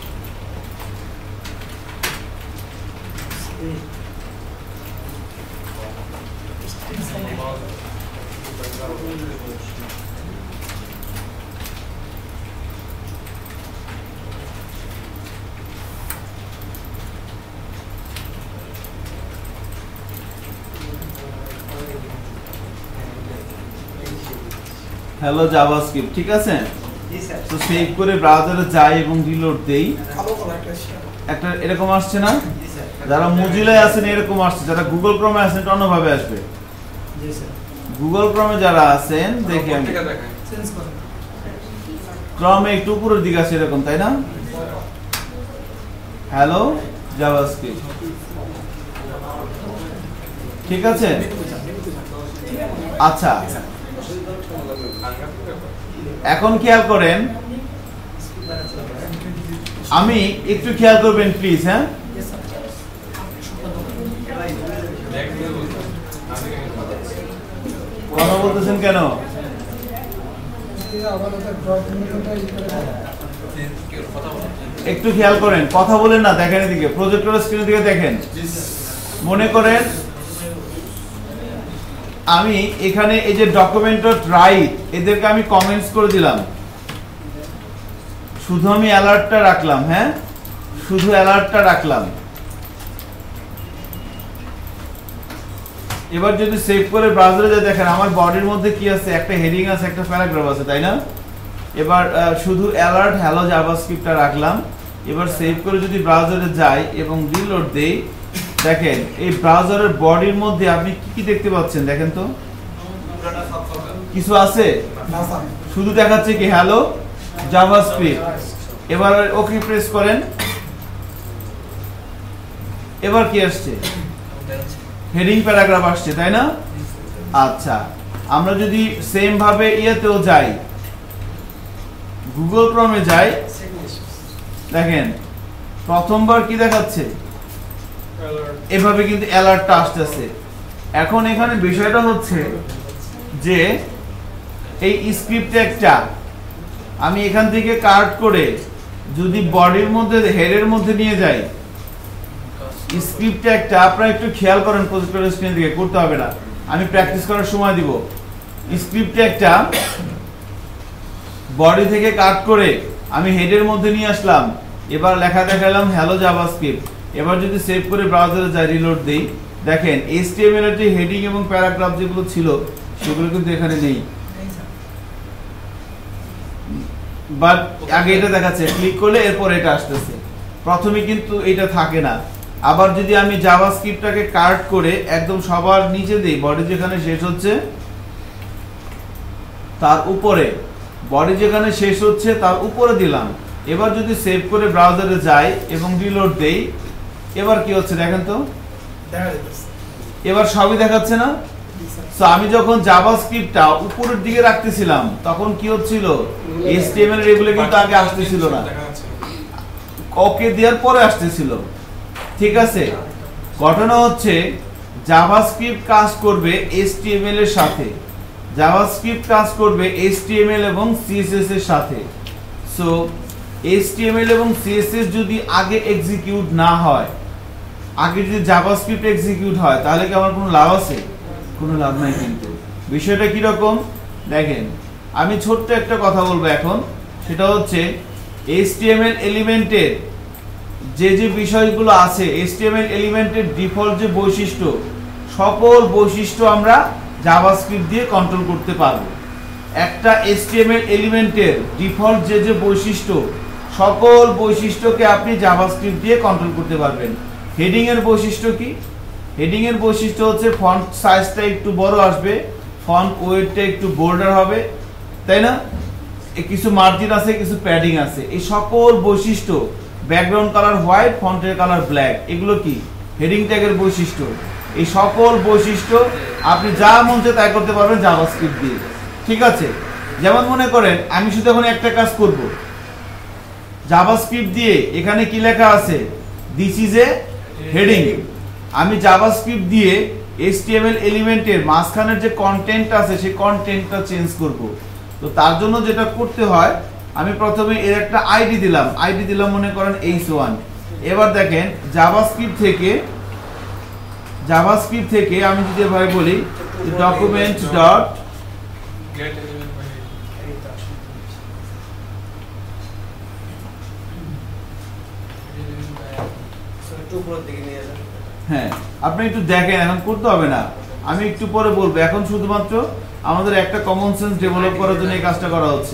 A: Hello JavaScript, ঠিক আছে? তো সেভ করে ব্রাউজারে যাই এবং রিলোড দেই, একটা এরকম আসছে না? যারা মোজিলায় আছেন এরকম আসছে, যারা গুগল ক্রমে আছেন এটা অন্যভাবে আসবে। গুগল ক্রমে যারা আছেন দেখি আমি ক্রমে একটু উপরের দিকে আছে এরকম, তাই না? হ্যালো জাভাস্ক্রিপ্ট, ঠিক আছে? আচ্ছা, এখন খেয়াল করেন, আমি একটু খেয়াল করবেন প্লিজ। হ্যাঁ, কথা বলতেছেন কেন? একটু খেয়াল করেন, কথা বলেন না, দেখেন এদিকে, প্রজেক্টরের স্ক্রিনের দিকে দেখেন। মনে করেন আমি এখানে এই যে document.write এদেরকে আমি কমেন্টস করে দিলাম, শুধু আমি অ্যালার্টটা রাখলাম। হ্যাঁ, শুধু অ্যালার্টটা রাখলাম। এবার যদি সেভ করে ব্রাউজারে যা দেখেন আমার বডির মধ্যে কি আছে, একটা হেডিং আছে, একটা প্যারাগ্রাফ আছে, তাই না? এবার শুধু অ্যালার্ট হ্যালো জাভাস্ক্রিপ্টটা রাখলাম। এবার সেভ করে যদি ব্রাউজারে যাই এবং রিলোড দেই, দেখেন এই ব্রাউজারের বডির মধ্যে আপনি কি কি দেখতে পাচ্ছেন? দেখেন তো, কিছু আছে? শুধু দেখাচ্ছে কি হ্যালো জাভাস্ক্রিপ্ট। এবার ওকে প্রেস করেন, এবার কি আসছে? হেডিং প্যারাগ্রাফ আসছে, তাই না? আচ্ছা, আমরা যদি সেম ভাবে ইয়েতেও যাই, গুগল ক্রমে যাই, দেখেন প্রথমবার কি দেখাচ্ছে, এভাবে কিন্তু অ্যালার্টটা আসতেছে। এখন এখানে বিষয়টা হচ্ছে যে এই স্ক্রিপ্ট একটা আমি এখান থেকে কাট করে যদি বডির মধ্যে, হেডের মধ্যে নিয়ে যাই, স্ক্রিপ্ট একটা, আপনারা একটু খেয়াল করেন, প্রজেক্টর স্ক্রিন দিকে, করতে হবে না, আমি প্র্যাকটিস করার সময় দিব। স্ক্রিপ্ট একটা বডি থেকে কাট করে আমি হেডের মধ্যে নিয়ে আসলাম, এবার লেখা দেখালাম হ্যালো জাভাস্ক্রিপ্ট। এবার যদি সেভ করে ব্রাউজারে যাই, রিলোড দেই, দেখেন HTML এর যে হেডিং এবং প্যারাগ্রাফ যেগুলো ছিল সেগুলো কিন্তু এখানে নেই, বাট আগে এটা দেখাচ্ছে, ক্লিক করলে এরপর এটা আসতেছে, প্রথমে কিন্তু এটা থাকে না। আবার যদি আমি জাভাস্ক্রিপ্টটাকে কাট করে একদম সবার নিচে দেই, বডি যেখানে শেষ হচ্ছে তার উপরে, বডি যেখানে শেষ হচ্ছে তার উপরে দিলাম, এবার যদি সেভ করে ব্রাউজারে যাই এবং রিলোড দেই, এবার কি হচ্ছে দেখেন তো, এবার সবই দেখাচ্ছে না? সো আমি যখন জাভাস্ক্রিপ্টটা উপরের দিকে রাখতেছিলাম তখন কি হচ্ছিল, HTML এর এগুলো কিন্তু আগে আসতেছিল না, ওকে দেওয়ার পরে আসতেছিল। ঠিক আছে, ঘটনা হচ্ছে জাভাস্ক্রিপ্ট কাজ করবে HTML এর সাথে, জাভাস্ক্রিপ্ট কাজ করবে HTML এবং CSS এর সাথে। সো HTML এবং CSS যদি আগে এক্সিকিউট না হয়, আগে যদি জাভাস্ক্রিপ্ট এক্সিকিউট হয়, তাহলে কি আমার কোনো লাভ আছে? কোনো লাভ নাই। কিন্তু বিষয়টা কি রকম দেখেন, আমি ছোট্ট একটা কথা বলবো এখন, সেটা হচ্ছে HTML এলিমেন্টের যে যে বিষয়গুলো আছে, HTML এলিমেন্টের ডিফল্ট যে বৈশিষ্ট্য, সকল বৈশিষ্ট্য আমরা জাভাস্ক্রিপ্ট দিয়ে কন্ট্রোল করতে পারবো। একটা HTML এলিমেন্টের ডিফল্ট যে যে বৈশিষ্ট্য, সকল বৈশিষ্ট্যকে আপনি জাভাস্ক্রিপ্ট দিয়ে কন্ট্রোল করতে পারবেন। হেডিং এর বৈশিষ্ট্য কি? হেডিং এর বৈশিষ্ট্য হচ্ছে ফন্ট সাইজটা একটু বড় আসবে, ফন্ট ওয়েটটা একটু বোল্ডার হবে, তাই না? কিছু মার্জিন আছে, কিছু প্যাডিং আছে, এই সকল বৈশিষ্ট্য, ব্যাকগ্রাউন্ড কালার হোয়াইট, ফন্টের কালার ব্ল্যাক, এগুলো কি হেডিং ট্যাগের বৈশিষ্ট্য। এই সকল বৈশিষ্ট্য আপনি যা মন চায় তাই করতে পারবেন জাভাস্ক্রিপ্ট দিয়ে। ঠিক আছে, যেমন মনে করেন আমি শুধু এখন একটা কাজ করব, জাভাস্ক্রিপ্ট দিয়ে এখানে কি লেখা আছে, দিস ইজ এ হেডিং, আমি জাভাস্ক্রিপ্ট দিয়ে HTML এলিমেন্টের মাঝখানের যে কন্টেন্ট আছে সেই কন্টেন্টটা চেঞ্জ করব। তো তার জন্য যেটা করতে হয়, আমি প্রথমে এর একটা আইডি দিলাম মনে করেন h1। এবার দেখেন জাভাস্ক্রিপ্ট থেকে আমি যদি এভাবে বলি document dot
F: get element by
A: হ্যাঁ, আপনি একটু দেখেন, এখন করতে হবে না, আমি একটু পরে বলবো, এখন শুধুমাত্র আমাদের একটা কমন সেন্স ডেভেলপ করার জন্য এই কাজটা করা হচ্ছে।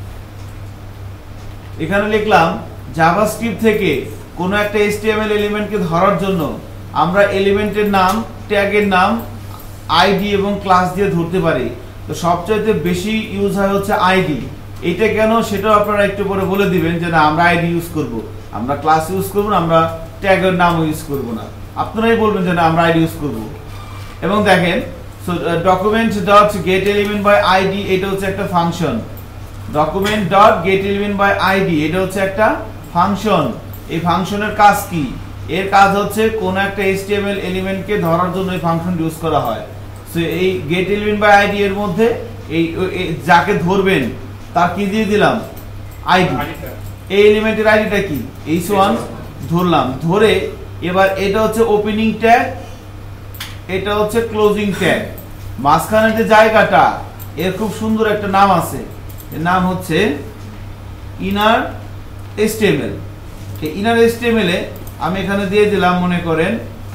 A: এখানে লিখলাম জাভাস্ক্রিপ্ট থেকে কোনো একটা HTML এলিমেন্টকে ধরার জন্য আমরা এলিমেন্টের নাম, ট্যাগের নাম, আইডি এবং ক্লাস দিয়ে ধরতে পারি। তো সবচাইতে বেশি ইউজ হয় হচ্ছে আইডি। এটা কেন সেটাও আপনারা একটু পরে বলে দিবেন যে না আমরা আইডি ইউজ করব, আমরা ক্লাস ইউজ করব না, আমরা ট্যাগের নামও ইউজ করব না, আপনারাই বলবেন যে না আমরা আইডি ইউজ করব। এবং দেখেন so document dot get element by ID, এটা হচ্ছে একটা function. Document dot get element by ID, এটা হচ্ছে একটা ফাংশন। এই ফাংশনের কাজ কি? এর কাজ হচ্ছে কোন একটা HTML এলিমেন্টকে ধরার জন্য এই ফাংশন ইউজ করা হয়। সো এই গেট এলিমেন্ট বাই আইডি এর মধ্যে এই যাকে ধরবেন তার কি দিয়ে দিলাম, আইডি। এই এলিমেন্টের আইডিটা কি, h1 ধরলাম, ধরে এবার এটা হচ্ছে ওপেনিং ট্যাগ, এটা হচ্ছে ক্লোজিং ট্যাগ, মাঝখানে যে জায়গাটা এর খুব সুন্দর একটা নাম আছে, এর নাম হচ্ছে ইনার HTML। এই ইনার HTML এ আমি এখানে দিয়ে দিলাম মনে করেন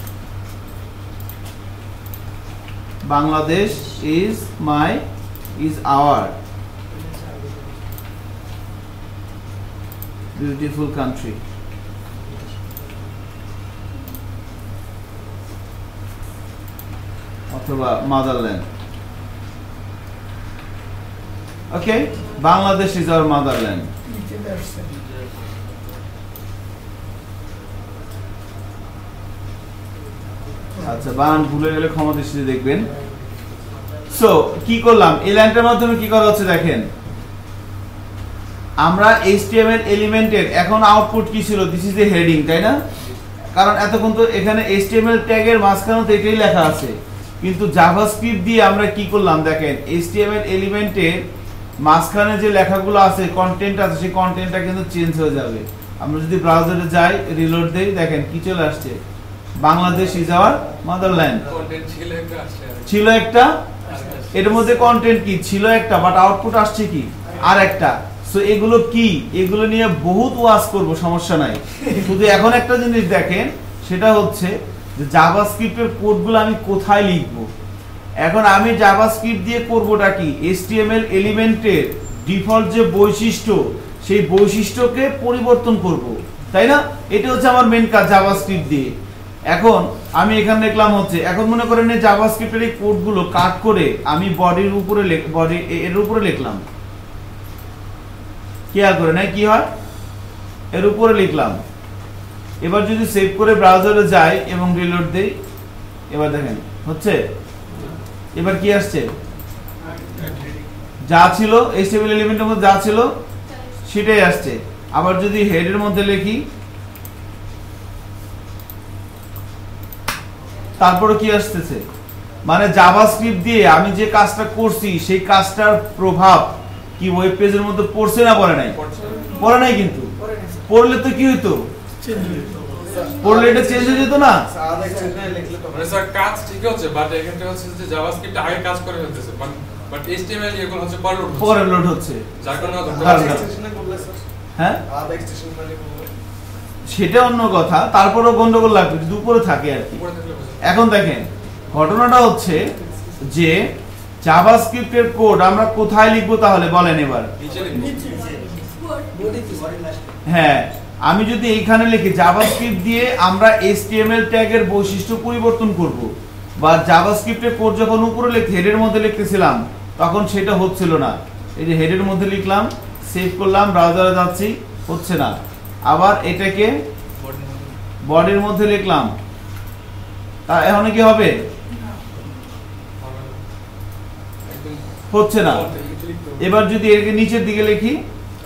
A: Bangladesh is our beautiful country। অথবা motherland. Okay, Bangladesh is our motherland. আচ্ছা, বানান ভুলে গেলে ক্ষমা দৃষ্টিতে দেখবেন। সো কি করলাম, এই লাইনটার মাধ্যমে কি করা হচ্ছে দেখেন, আমরা HTML এলিমেন্টের এখন আউটপুট কি ছিল, দিস ইজ এ হেডিং, তাই না? কারণ এতক্ষণ তো এখানে HTML ট্যাগের মাঝখানে তো এটাই লেখা আছে, কিন্তু জাভাস্ক্রিপ্ট দিয়ে আমরা কি করলাম দেখেন, HTML এলিমেন্টের মাঝখানে যে লেখাগুলো আছে, কন্টেন্ট আছে, সেই কন্টেন্টটা কিন্তু চেঞ্জ হয়ে যাবে। আমরা যদি ব্রাউজারে যাই, রিলোড দেই, দেখেন কি চলে আসছে, Bangladesh is our motherland.
F: Content ছিল একটা আসছে
A: ছিল একটা, এর মধ্যে কন্টেন্ট কি ছিল একটা, বাট আউটপুট আসছে কি আর একটা। সো এগুলো কি, এগুলো নিয়ে বহুত ওয়াজ করব, সমস্যা নাই। শুধু এখন একটা জিনিস দেখেন, সেটা হচ্ছে যে জাভাস্ক্রিপ্টের কোডগুলো আমি কোথায় লিখব। এখন আমি জাভাস্ক্রিপ্ট দিয়ে করবোটা কি, HTML এলিমেন্টের ডিফল্ট যে বৈশিষ্ট্য, সেই বৈশিষ্ট্যকে পরিবর্তন করব, তাই না? এটা হচ্ছে আমার মেন কাজ জাভাস্ক্রিপ্ট দিয়ে। এখন আমি এখানে লিখলাম হচ্ছে, এখন মনে করেন এই জাভাস্ক্রিপ্টের এই কোডগুলো কাট করে আমি বডির উপরে বডি এর উপরে লিখলাম, খেয়াল করে না কি হয়, এর উপরে লিখলাম। এবার যদি সেভ করে ব্রাউজারে যাই এবং রিলোড দেই, এবার দেখেন হচ্ছে, এবার কি আসছে, যা ছিল HTML এলিমেন্টের মধ্যে যা ছিল সেটাই আসছে। আবার যদি হেডের মধ্যে লিখি, তারপরে কি আসতেছে, মানে জাভাস্ক্রিপ্ট দিয়ে আমি যে কাজটা করছি সেই কাজটার প্রভাব কি ওয়েব পেজের মধ্যে পড়ছে না পড়ে নাই? পড়ে নাই। কিন্তু পড়লে তো কি হইতো, পড়লে এটা চেঞ্জ হয়ে যেত না?
F: মানে স্যার কাজ ঠিক হচ্ছে, বাট এখানে হচ্ছে যে জাভাস্ক্রিপ্ট আগে কাজ করে ফেলতেছে, বাট HTML এগুলো হচ্ছে পরে
A: লোড হচ্ছে,
F: যার কারণে
A: হ্যাঁ সেটা অন্য কথা, তারপরেও গন্ডগোল লাগবে যদি উপরে থাকে আর কি। এখন দেখেন ঘটনাটা হচ্ছে যে জাভাস্ক্রিপ্টের কোড আমরা কোথায় লিখবো তাহলে বলেন এবার। হ্যাঁ, আমি যদি এইখানে লিখি জাভাস্ক্রিপ্ট দিয়ে আমরা HTML ট্যাগের বৈশিষ্ট্য পরিবর্তন করব, বা জাভাস্ক্রিপ্টের কোড যখন উপরে হেডের মধ্যে লিখতেছিলাম তখন সেটা হচ্ছিল না। এই যে হেডের মধ্যে লিখলাম, সেভ করলাম, ব্রাউজারে যাচ্ছি, হচ্ছে না। আবার এটাকে বডির মধ্যে লিখলাম, তা এখন কি হবে, হচ্ছে না। এবার যদি এর নিচের দিকে লিখি,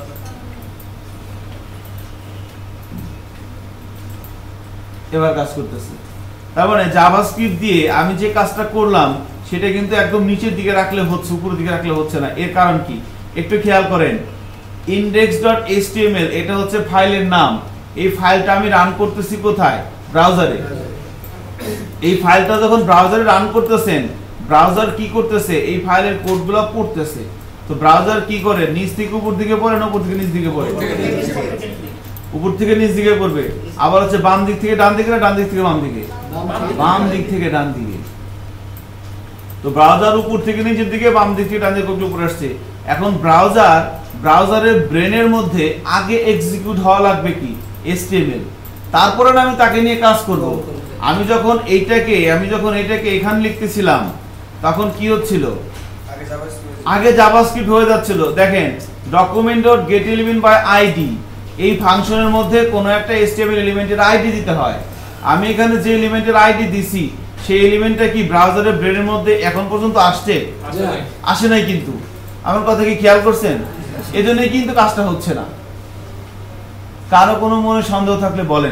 A: এবার কাজ করতেছে। তার মানে জাভাস্ক্রিপ্ট দিয়ে আমি যে কাজটা করলাম সেটা কিন্তু একদম নিচের দিকে রাখলে হচ্ছে, উপরের দিকে রাখলে হচ্ছে না। এর কারণ কি একটু খেয়াল করেন, index.html এটা হচ্ছে ফাইলের নাম। এই ফাইলটা আমি রান করতেছি কোথায়, ব্রাউজারে। এই ফাইলটা যখন ব্রাউজারে রান করতেছেন, ব্রাউজার কি করতেছে, এই ফাইলের কোডগুলো পড়তেছে। তো ব্রাউজার কি করে, নিচ থেকে উপর দিকে পড়ে না উপর থেকে নিচ দিকে পড়ে? উপর থেকে নিচ দিকে পড়বে। আবার হচ্ছে বাম দিক থেকে ডান দিকে না ডান দিক থেকে বাম দিকে? বাম দিক থেকে ডান দিকে। তো ব্রাউজার উপর থেকে নিচের দিকে, বাম দিক থেকে ডান দিকে উপরে আসছে। এখন ব্রাউজারের ব্রেনের মধ্যে আগে এক্সিকিউট হওয়া লাগবে কি, HTML। তারপরে আমি তাকে নিয়ে কাজ করব। আমি যখন এটাকে এখানে লিখতেছিলাম তখন কি হচ্ছিল, আগে জাভাস্ক্রিপ্ট হয়ে যাচ্ছিল। দেখেন document.getElementById এই ফাংশনের মধ্যে কোনো একটা HTML এলিমেন্টের আইডি দিতে হয়। আমি এখানে যে এলিমেন্টের আইডি দিছি সেই এলিমেন্টটা কি ব্রাউজারের ব্রেনের মধ্যে এখন পর্যন্ত আসছে? আসে নাই। কিন্তু আমার কথা কি খেয়াল করছেন? এজন্যই কিন্তু কাজটা হচ্ছে না। কারো কোনো মনে সন্দেহ থাকলে বলেন।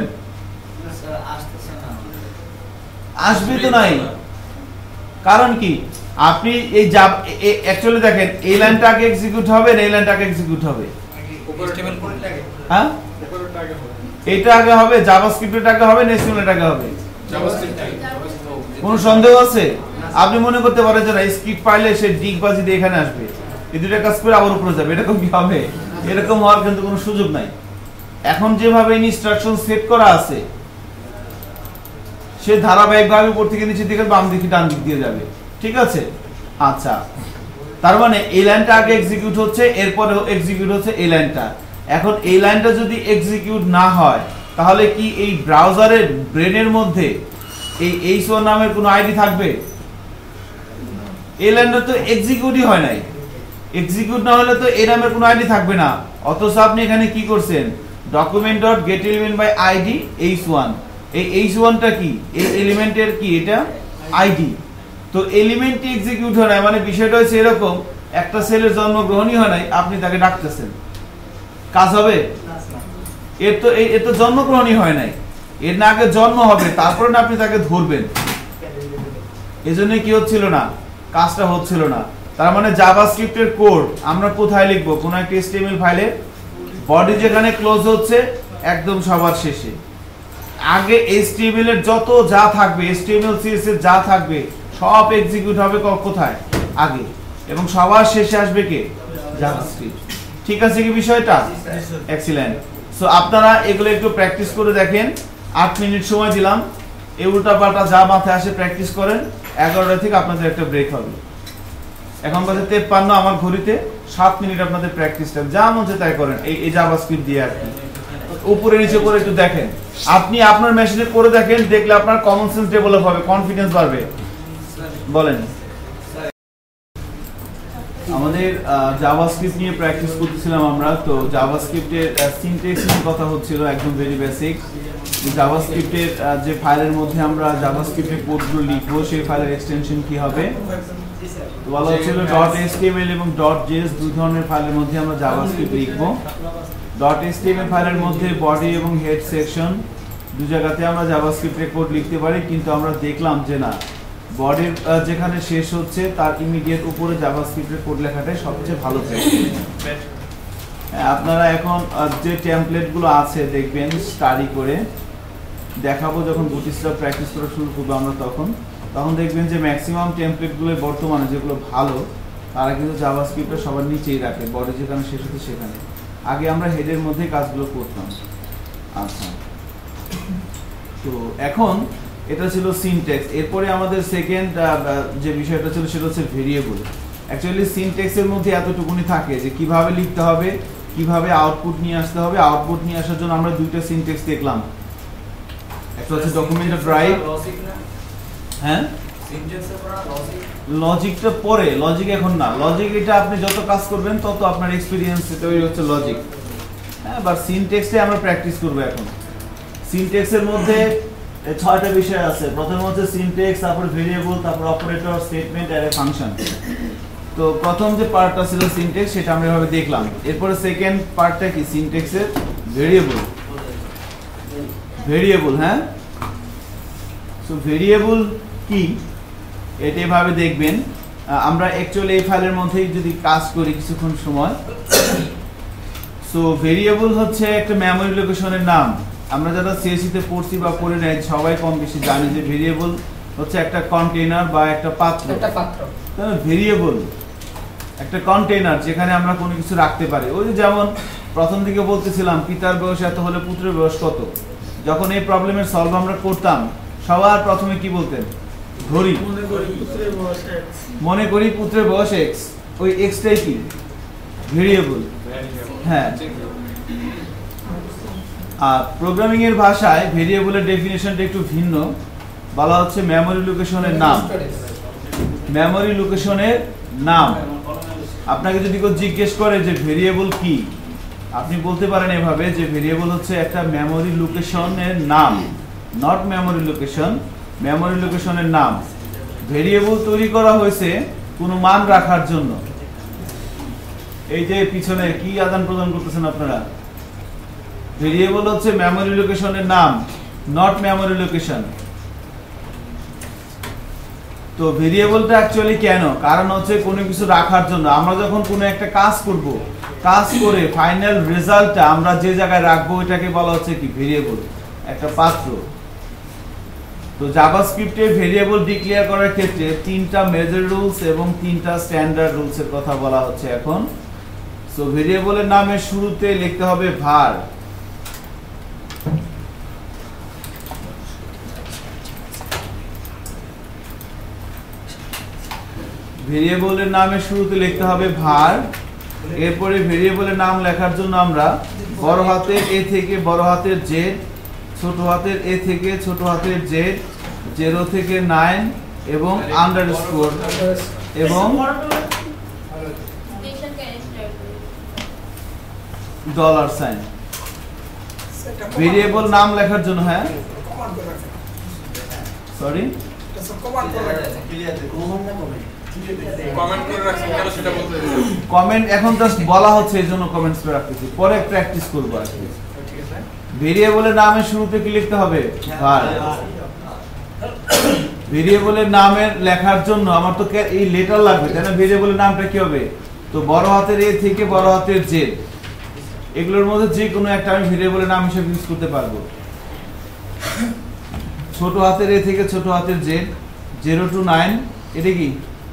A: আসবে তো নাই, কারণ কি আপনি এই অ্যাকচুয়ালি দেখেন এই লাইনটা আগে এক্সিকিউট হবে না এই লাইনটা আগে এক্সিকিউট হবে? হ্যাঁ, এটা আগে হবে, জাভাস্ক্রিপ্টের আগে হবে না HTML আগে হবে? কোনো সন্দেহ আছে? আপনি মনে করতে পারেন যে না স্ক্রিপ্ট পাইলে সে ডিগবাজি দিয়ে এখানে আসবে, এই দুটো কাজ করে আবার উপরে যাবে, এরকম কি হবে? এরকম হওয়ার কিন্তু কোনো সুযোগ নাই। এখন যেভাবে ইনস্ট্রাকশন সেট করা আছে সে ধারাবাহিকভাবে উপর থেকে নিচের দিকে বাম দিকে ডান দিক দিয়ে যাবে, ঠিক আছে? আচ্ছা, তার মানে এই লাইনটা আগে এক্সিকিউট হচ্ছে, এরপরে এক্সিকিউট হচ্ছে এই লাইনটা। এখন এই লাইনটা যদি এক্সিকিউট না হয় তাহলে কি এই ব্রাউজারের ব্রেনের মধ্যে এই h1 নামের কোনো আইডি থাকবে? এই লাইনটা তো এক্সিকিউটই হয় নাই। এক্সিকিউট না হলে তো এই নামের কোনো আইডি থাকবে না। অথচ আপনি এখানে কি করছেন, document.getElementById h1। এই h1টা কি, এই এলিমেন্টের কি, এটা আইডি। তো এলিমেন্টই এক্সিকিউট হয় না, মানে বিষয়টা হচ্ছে এরকম, একটা সেলের জন্মগ্রহণই হয় নাই, আপনি তাকে ডাকতেছেন, কাজ হবে? এর তো জন্মগ্রহণই হয় নাই, এর না আগে জন্ম হবে, তারপরে না আপনি তাকে ধরবেন। এজন্য কি হচ্ছিল না, কাজটা হচ্ছিল না। তার মানে জাভাস্ক্রিপ্টের কোড আমরা কোথায় লিখবো? কোন একটা HTML ফাইলে বডি যেখানে ক্লোজ হচ্ছে একদম সবার শেষে। আগে HTML এর যত যা থাকবে, HTML CSS এর যা থাকবে সব এক্সিকিউট হবে কোথায়? আগে, এবং সবার শেষে আসবে কে? জাভাস্ক্রিপ্ট। ঠিক আছে কি বিষয়টা? এক্সিলেন্ট। সো আপনারা এগুলো একটু প্র্যাকটিস করে দেখেন। 8 মিনিট সময় দিলাম, এই উল্টাপাল্টা যা মাথায় আসে প্র্যাকটিস করেন। 11টা থেকে আপনাদের একটা ব্রেক হবে। এখন বাজে 53, আমার ঘড়িতে 7 মিনিট আপনাদের প্র্যাকটিস টাইম, যা মন চায় তাই করেন এই জাভাস্ক্রিপ্ট দিয়ে আর কি। উপরে নিচে করে একটু দেখেন, আপনি আপনার মেশিনে করে দেখেন, দেখলে আপনার কমন সেন্স ডেভেলপ হবে, কনফিডেন্স বাড়বে। বলেন। আমাদের জাভাস্ক্রিপ্ট নিয়ে প্র্যাকটিস করতেছিলাম আমরা। তো জাভাস্ক্রিপ্টের সিনট্যাক্স নিয়ে কথা হচ্ছিল, একদম ভেরি বেসিক। জাভাস্ক্রিপ্টের যে ফাইলের মধ্যে আমরা জাভাস্ক্রিপ্টের কোডগুলো লিখবো, সেই ফাইলের এক্সটেনশন কি হবে বলা হচ্ছিল। .html এবং .js দুই ধরনের ফাইলের মধ্যে আমরা জাভাস্ক্রিপ্ট লিখবো। .html ফাইলের মধ্যে বডি এবং হেড সেকশন দুই জায়গাতে আমরা জাভাস্ক্রিপ্টের কোড লিখতে পারি, কিন্তু আমরা দেখলাম যে না, বডির যেখানে শেষ হচ্ছে তার ইমিডিয়েট উপরে জাভাস্ক্রিপ্টের কোড লেখাটাই সবচেয়ে ভালো প্র্যাকটিস। আপনারা এখন যে টেমপ্লেটগুলো আছে দেখবেন, স্টাডি করে দেখাবো যখন বুটস্ট্র্যাপ প্র্যাকটিস করা শুরু করবো আমরা, তখন দেখবেন যে ম্যাক্সিমাম টেমপ্লেটগুলো বর্তমানে যেগুলো ভালো, তারা কিন্তু জাভাস্ক্রিপ্টটা সবার নিচেই রাখে, বডি যেখানে শেষ হচ্ছে সেখানে। আগে আমরা হেডের মধ্যে কাজগুলো করতাম। আচ্ছা, তো এখন এটা ছিল সিনট্যাক্স। এরপরে আমাদের সেকেন্ড যে বিষয়টা ছিল সেটা হচ্ছে ভেরিয়েবল। অ্যাকচুয়ালি সিনট্যাক্সের মধ্যে এতটুকুনি থাকে যে কিভাবে লিখতে হবে, কিভাবে আউটপুট নিয়ে আসতে হবে। আউটপুট নিয়ে আসার জন্য আমরা দুইটা সিনট্যাক্স দেখলাম, একটা হচ্ছে ডকুমেন্ট.রাইট, হ্যাঁ লজিকটা পরে, লজিক এখন না। লজিক এটা আপনি যত কাজ করবেন তত আপনার এক্সপিরিয়েন্স তৈরি হচ্ছে লজিক, হ্যাঁ। বাট সিনট্যাক্সে আমরা প্র্যাকটিস করবো এখন। সিনট্যাক্সের মধ্যে 6টা বিষয় আছে। প্রথম হচ্ছে সিনট্যাক্স, তারপর ভেরিয়েবল, তারপর অপারেটর, স্টেটমেন্ট, অ্যারে, ফাংশন। তো প্রথম যে পার্টটা ছিল সিনট্যাক্স, সেটা আমরা এভাবে দেখলাম। এরপরে সেকেন্ড পার্টটা কি সিনট্যাক্সের? ভেরিয়েবল। ভেরিয়েবল, হ্যাঁ। সো ভেরিয়েবল কি এটা এভাবে দেখবেন। আমরা অ্যাকচুয়ালি এই ফাইলের মধ্যেই যদি কাজ করি কিছুক্ষণ সময়। সো ভেরিয়েবল হচ্ছে একটা মেমরি লোকেশনের নাম। আমরা যারা সিএসসি তে পড়ছি বা পড়ে নাই সবাই কম বেশি জানি যে ভেরিয়েবল হচ্ছে একটা কন্টেইনার বা একটা পাত্র। ভেরিয়েবল একটা কন্টেইনার যেখানে আমরা কোনো কিছু রাখতে পারি। ওই যেমন প্রথম দিকে বলতেছিলাম পিতার বয়স এত হলে পুত্রের বয়স কত। যখন এই প্রবলেমের সলভ আমরা করতাম সবার প্রথমে কি বলতেন? ধরি, মনে করি পুত্রের বয়স এক্স। ওই এক্সটাই কি? ভেরিয়েবল, হ্যাঁ। আর প্রোগ্রামিং এর ভাষায় ভেরিয়েবলের ডেফিনিশনটা একটু ভিন্ন। বলা হচ্ছে মেমরি লোকেশনের নাম। মেমরি লোকেশনের নাম। আপনাকে যদি কেউ জিজ্ঞেস করে যে ভেরিয়েবল কি, আপনি বলতে পারেন এভাবে যে ভেরিয়েবল হচ্ছে একটা মেমরি লোকেশনের নাম, নট মেমরি লোকেশন, মেমরি লোকেশনের নাম। ভেরিয়েবল তৈরি করা হয়েছে কোনো মান রাখার জন্য। এই যে পিছনে কি আদান প্রদান করতেছেন আপনারা? ভেরিয়েবল হচ্ছে মেমরি লোকেশনের নাম, নট মেমরি লোকেশন। তো ভেরিয়েবলটা অ্যাকচুয়ালি কেন? কারণ হচ্ছে কোনো কিছু রাখার জন্য। আমরা যখন কোনো একটা কাজ করব, কাজ করে ফাইনাল রেজাল্টটা আমরা যে জায়গায় রাখবো এটাকে বলা হচ্ছে কি? ভেরিয়েবল, একটা পাত্র। তো জাভাস্ক্রিপ্টে ভেরিয়েবল ডিক্লেয়ার করার ক্ষেত্রে 3টা মেজর রুলস এবং 3টা স্ট্যান্ডার্ড রুলস এর কথা বলা হচ্ছে এখন। সো ভেরিয়েবলের নামের শুরুতে লিখতে হবে var। ভেরিয়েবলের নামের শুরুতে লিখতে হবে var। এরপরে ভেরিয়েবলের নাম লেখার জন্য আমরা বড় হাতের এ থেকে বড় হাতের জেড, ছোট হাতের এ থেকে ছোট হাতের জেড, 0 থেকে 9 এবং আন্ডারস্কোর এবং $। ভেরিয়েবল নাম লেখার জন্য, হ্যাঁ সরি,
H: কমান্ড করে
F: কমেন্ট করে রাখছেন কেন সেটা বলতে
A: কমেন্ট এখন জাস্ট বলা হচ্ছে এই জন্য কমেন্টস করে রাখতেছি, পরে প্র্যাকটিস করবো আর কি।
H: ঠিক আছে
A: ভেরিয়েবলের নামের শুরুতে কি লিখতে হবে? var। ভেরিয়েবলের নামের লেখার জন্য আমার তো এই লেটার লাগবে, তাই না? ভেরিয়েবলের নামটা কি হবে? তো বড় হাতের এ থেকে বড় হাতের জেড, এগুলোর মধ্যে যে কোনো একটা আমি ভেরিয়েবলের নাম হিসেবে ইউজ করতে পারবো। ছোট হাতের এ থেকে ছোট হাতের জেড 0 to 9, এটা কি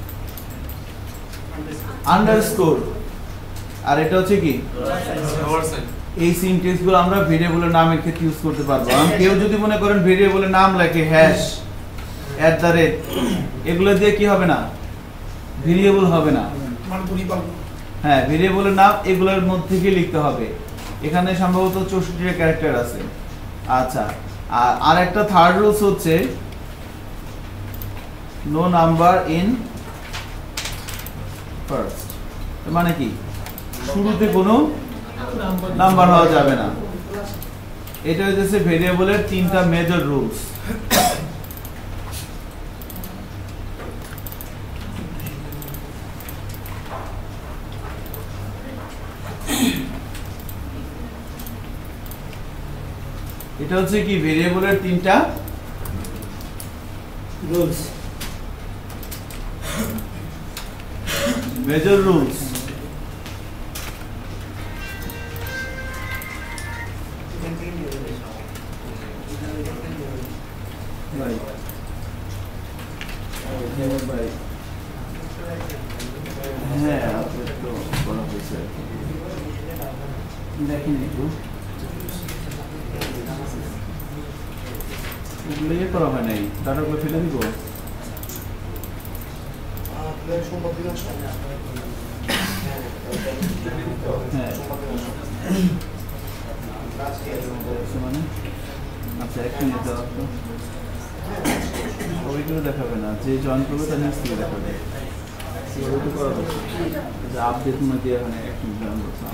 A: আন্ডারস্কোর, আর এটা হচ্ছে কি
F: ডলার সাইন।
A: এই সিনট্যাক্স গুলো আমরা ভেরিয়েবলের নামের ক্ষেত্রে ইউজ করতে পারবো। আর কেউ যদি মনে করেন ভেরিয়েবলের নাম লেখে হ্যাশ, @ এগুলো দিয়ে কি হবে না? ভেরিয়েবল হবে না।
H: মানে তুমি পাবো
A: হ্যাঁ, ভেরিয়েবলের নাম এগুলোর মধ্যে থেকে লিখতে হবে। এখানে সম্ভবত 64টা ক্যারেক্টার আছে। আচ্ছা, আর একটা থার্ড রুলস হচ্ছে নো নাম্বার ইন ফার্স্ট। মানে কি? শুরুতে কোনো নাম্বার হওয়া যাবে না। এটা হচ্ছে ভেরিয়েবলের 3টা মেজর রুলস। এটা হচ্ছে কি ভেরিয়েবলের 3টা
D: রুলস
A: মেজর রুলস। হ্যাঁ, তো বলা হয়েছে দেখেন একটু এগুলো ইয়ে করা হয় নাই, ডাটাগুলো ফেলে দিব। হ্যাঁ, মানে আচ্ছা এক মিনিট দাও তো, ওইগুলো দেখাবে না, যে জয়েন করবে তার নিচ থেকে দেখাবে। ওইটা করা হচ্ছে যে আপডেট মনে দিয়ে মানে এক মিনিট জয়েন করছে।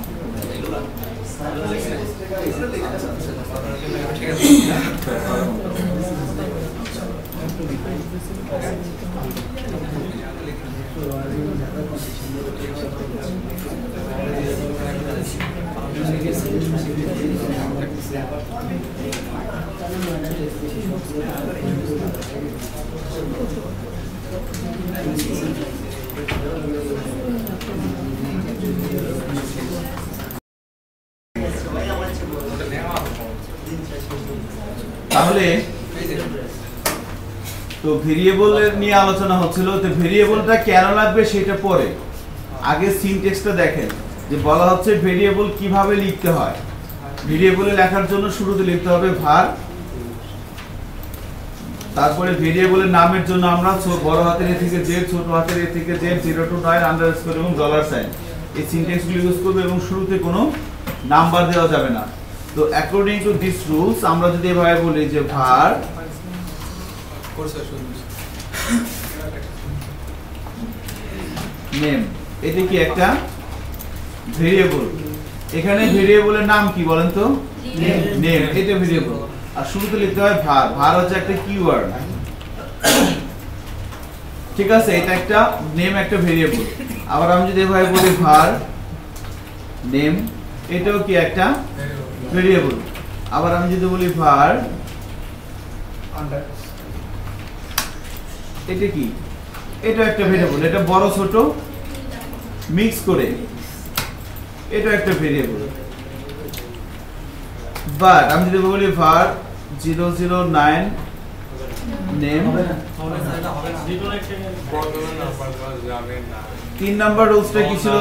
A: তাহলে তো ভেরিয়েবলের নিয়ে আলোচনা হচ্ছিল, তো ভেরিয়েবলটা কেন লাগবে সেটা পরে, আগে সিনট্যাক্সটা দেখেন যে বলা হচ্ছে ভেরিয়েবল কিভাবে লিখতে হয়। ভেরিয়েবলে লেখার জন্য শুরুতে লিখতে হবে var, তারপরে ভেরিয়েবলের নামের জন্য আমরা বড় হাতের এ থেকে জেড, ছোট হাতের এ থেকে জেড, 0 to 9 আন্ডারস্কোর এবং ডলার সাইন, এই সিনট্যাক্সগুলো ইউজ করবে এবং শুরুতে কোনো নাম্বার দেওয়া যাবে না। তো অ্যাকর্ডিং টু দিস রুলস আমরা যদি এভাবে বলি যে var নেম, এটা কি একটা ভেরিয়েবল। এখানে ভেরিয়েবলের নাম কি বলেন তো? নেম, এটা ভেরিয়েবল। আর শুরুতে লিখতে হয় var, var হচ্ছে একটা কিওয়ার্ড, ঠিক আছে? এটা একটা নেম, একটা ভেরিয়েবল। আবার আমি যদি এভাবে বলি var নেম, এটাও কি একটা ভেরিয়েবল। আবার আমি যদি বলি var এটা কি? এটা একটা ভেরিয়েবল, এটা বড় ছোট মিক্স করে এটা একটা ভেরিয়েবল। বাট আমি যদি বলি var 009 নেম, 3 নাম্বার রুলসটা কি ছিল?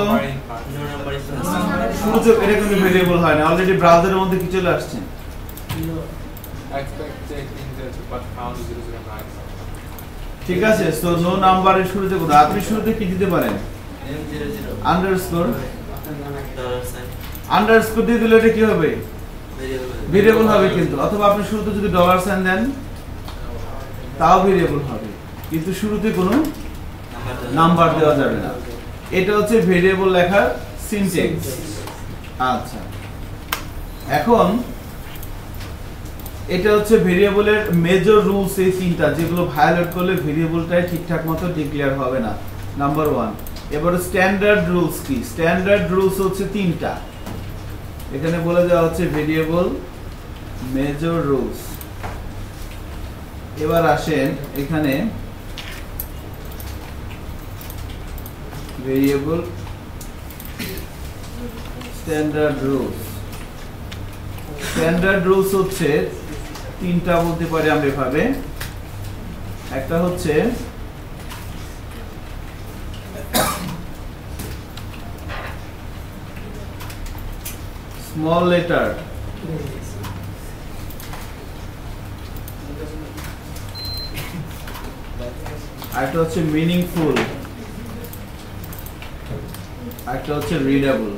A: শুরুতে এটা কিন্তু ভেরিয়েবল হয় না, অলরেডি ব্রাউজারের মধ্যে কি চলে আসছে? ঠিক আছে, সো নো নাম্বারের শুরুতে কোন আপনি শুরুতে কি দিতে পারেন? আন্ডারস্কোর, আন্ডারস্কোর দিয়ে দিলে এটা কি হবে? ভেরিয়েবল হবে। কিন্তু অথবা আপনি শুরুতে যদি ডলার সাইন দেন তাও ভেরিয়েবল হবে, কিন্তু শুরুতে কোনো নাম্বার দেওয়া যাবে না। এটা হচ্ছে ভেরিয়েবল লেখার সিনট্যাক্স। আচ্ছা, এখন এটা হচ্ছে ভেরিয়েবলের মেজর রুলস, এই তিনটা যেগুলো ভায়োলেট করলে ভেরিয়েবলটাই ঠিকঠাক মতো ডিক্লেয়ার হবে না, নাম্বার 1। এবার স্ট্যান্ডার্ড রুলস কি? স্ট্যান্ডার্ড রুলস হচ্ছে তিনটা, এখানে বলে দেওয়া হচ্ছে ভেরিয়েবল মেজর রুলস। এবার আসেন এখানে variable standard rules. Standard rules হচ্ছে তিনটা বলতে পারি আমরা এভাবে। একটা হচ্ছে স্মল লেটার, আরেকটা হচ্ছে মিনিংফুল, আরেকটা হচ্ছে রিডেবল।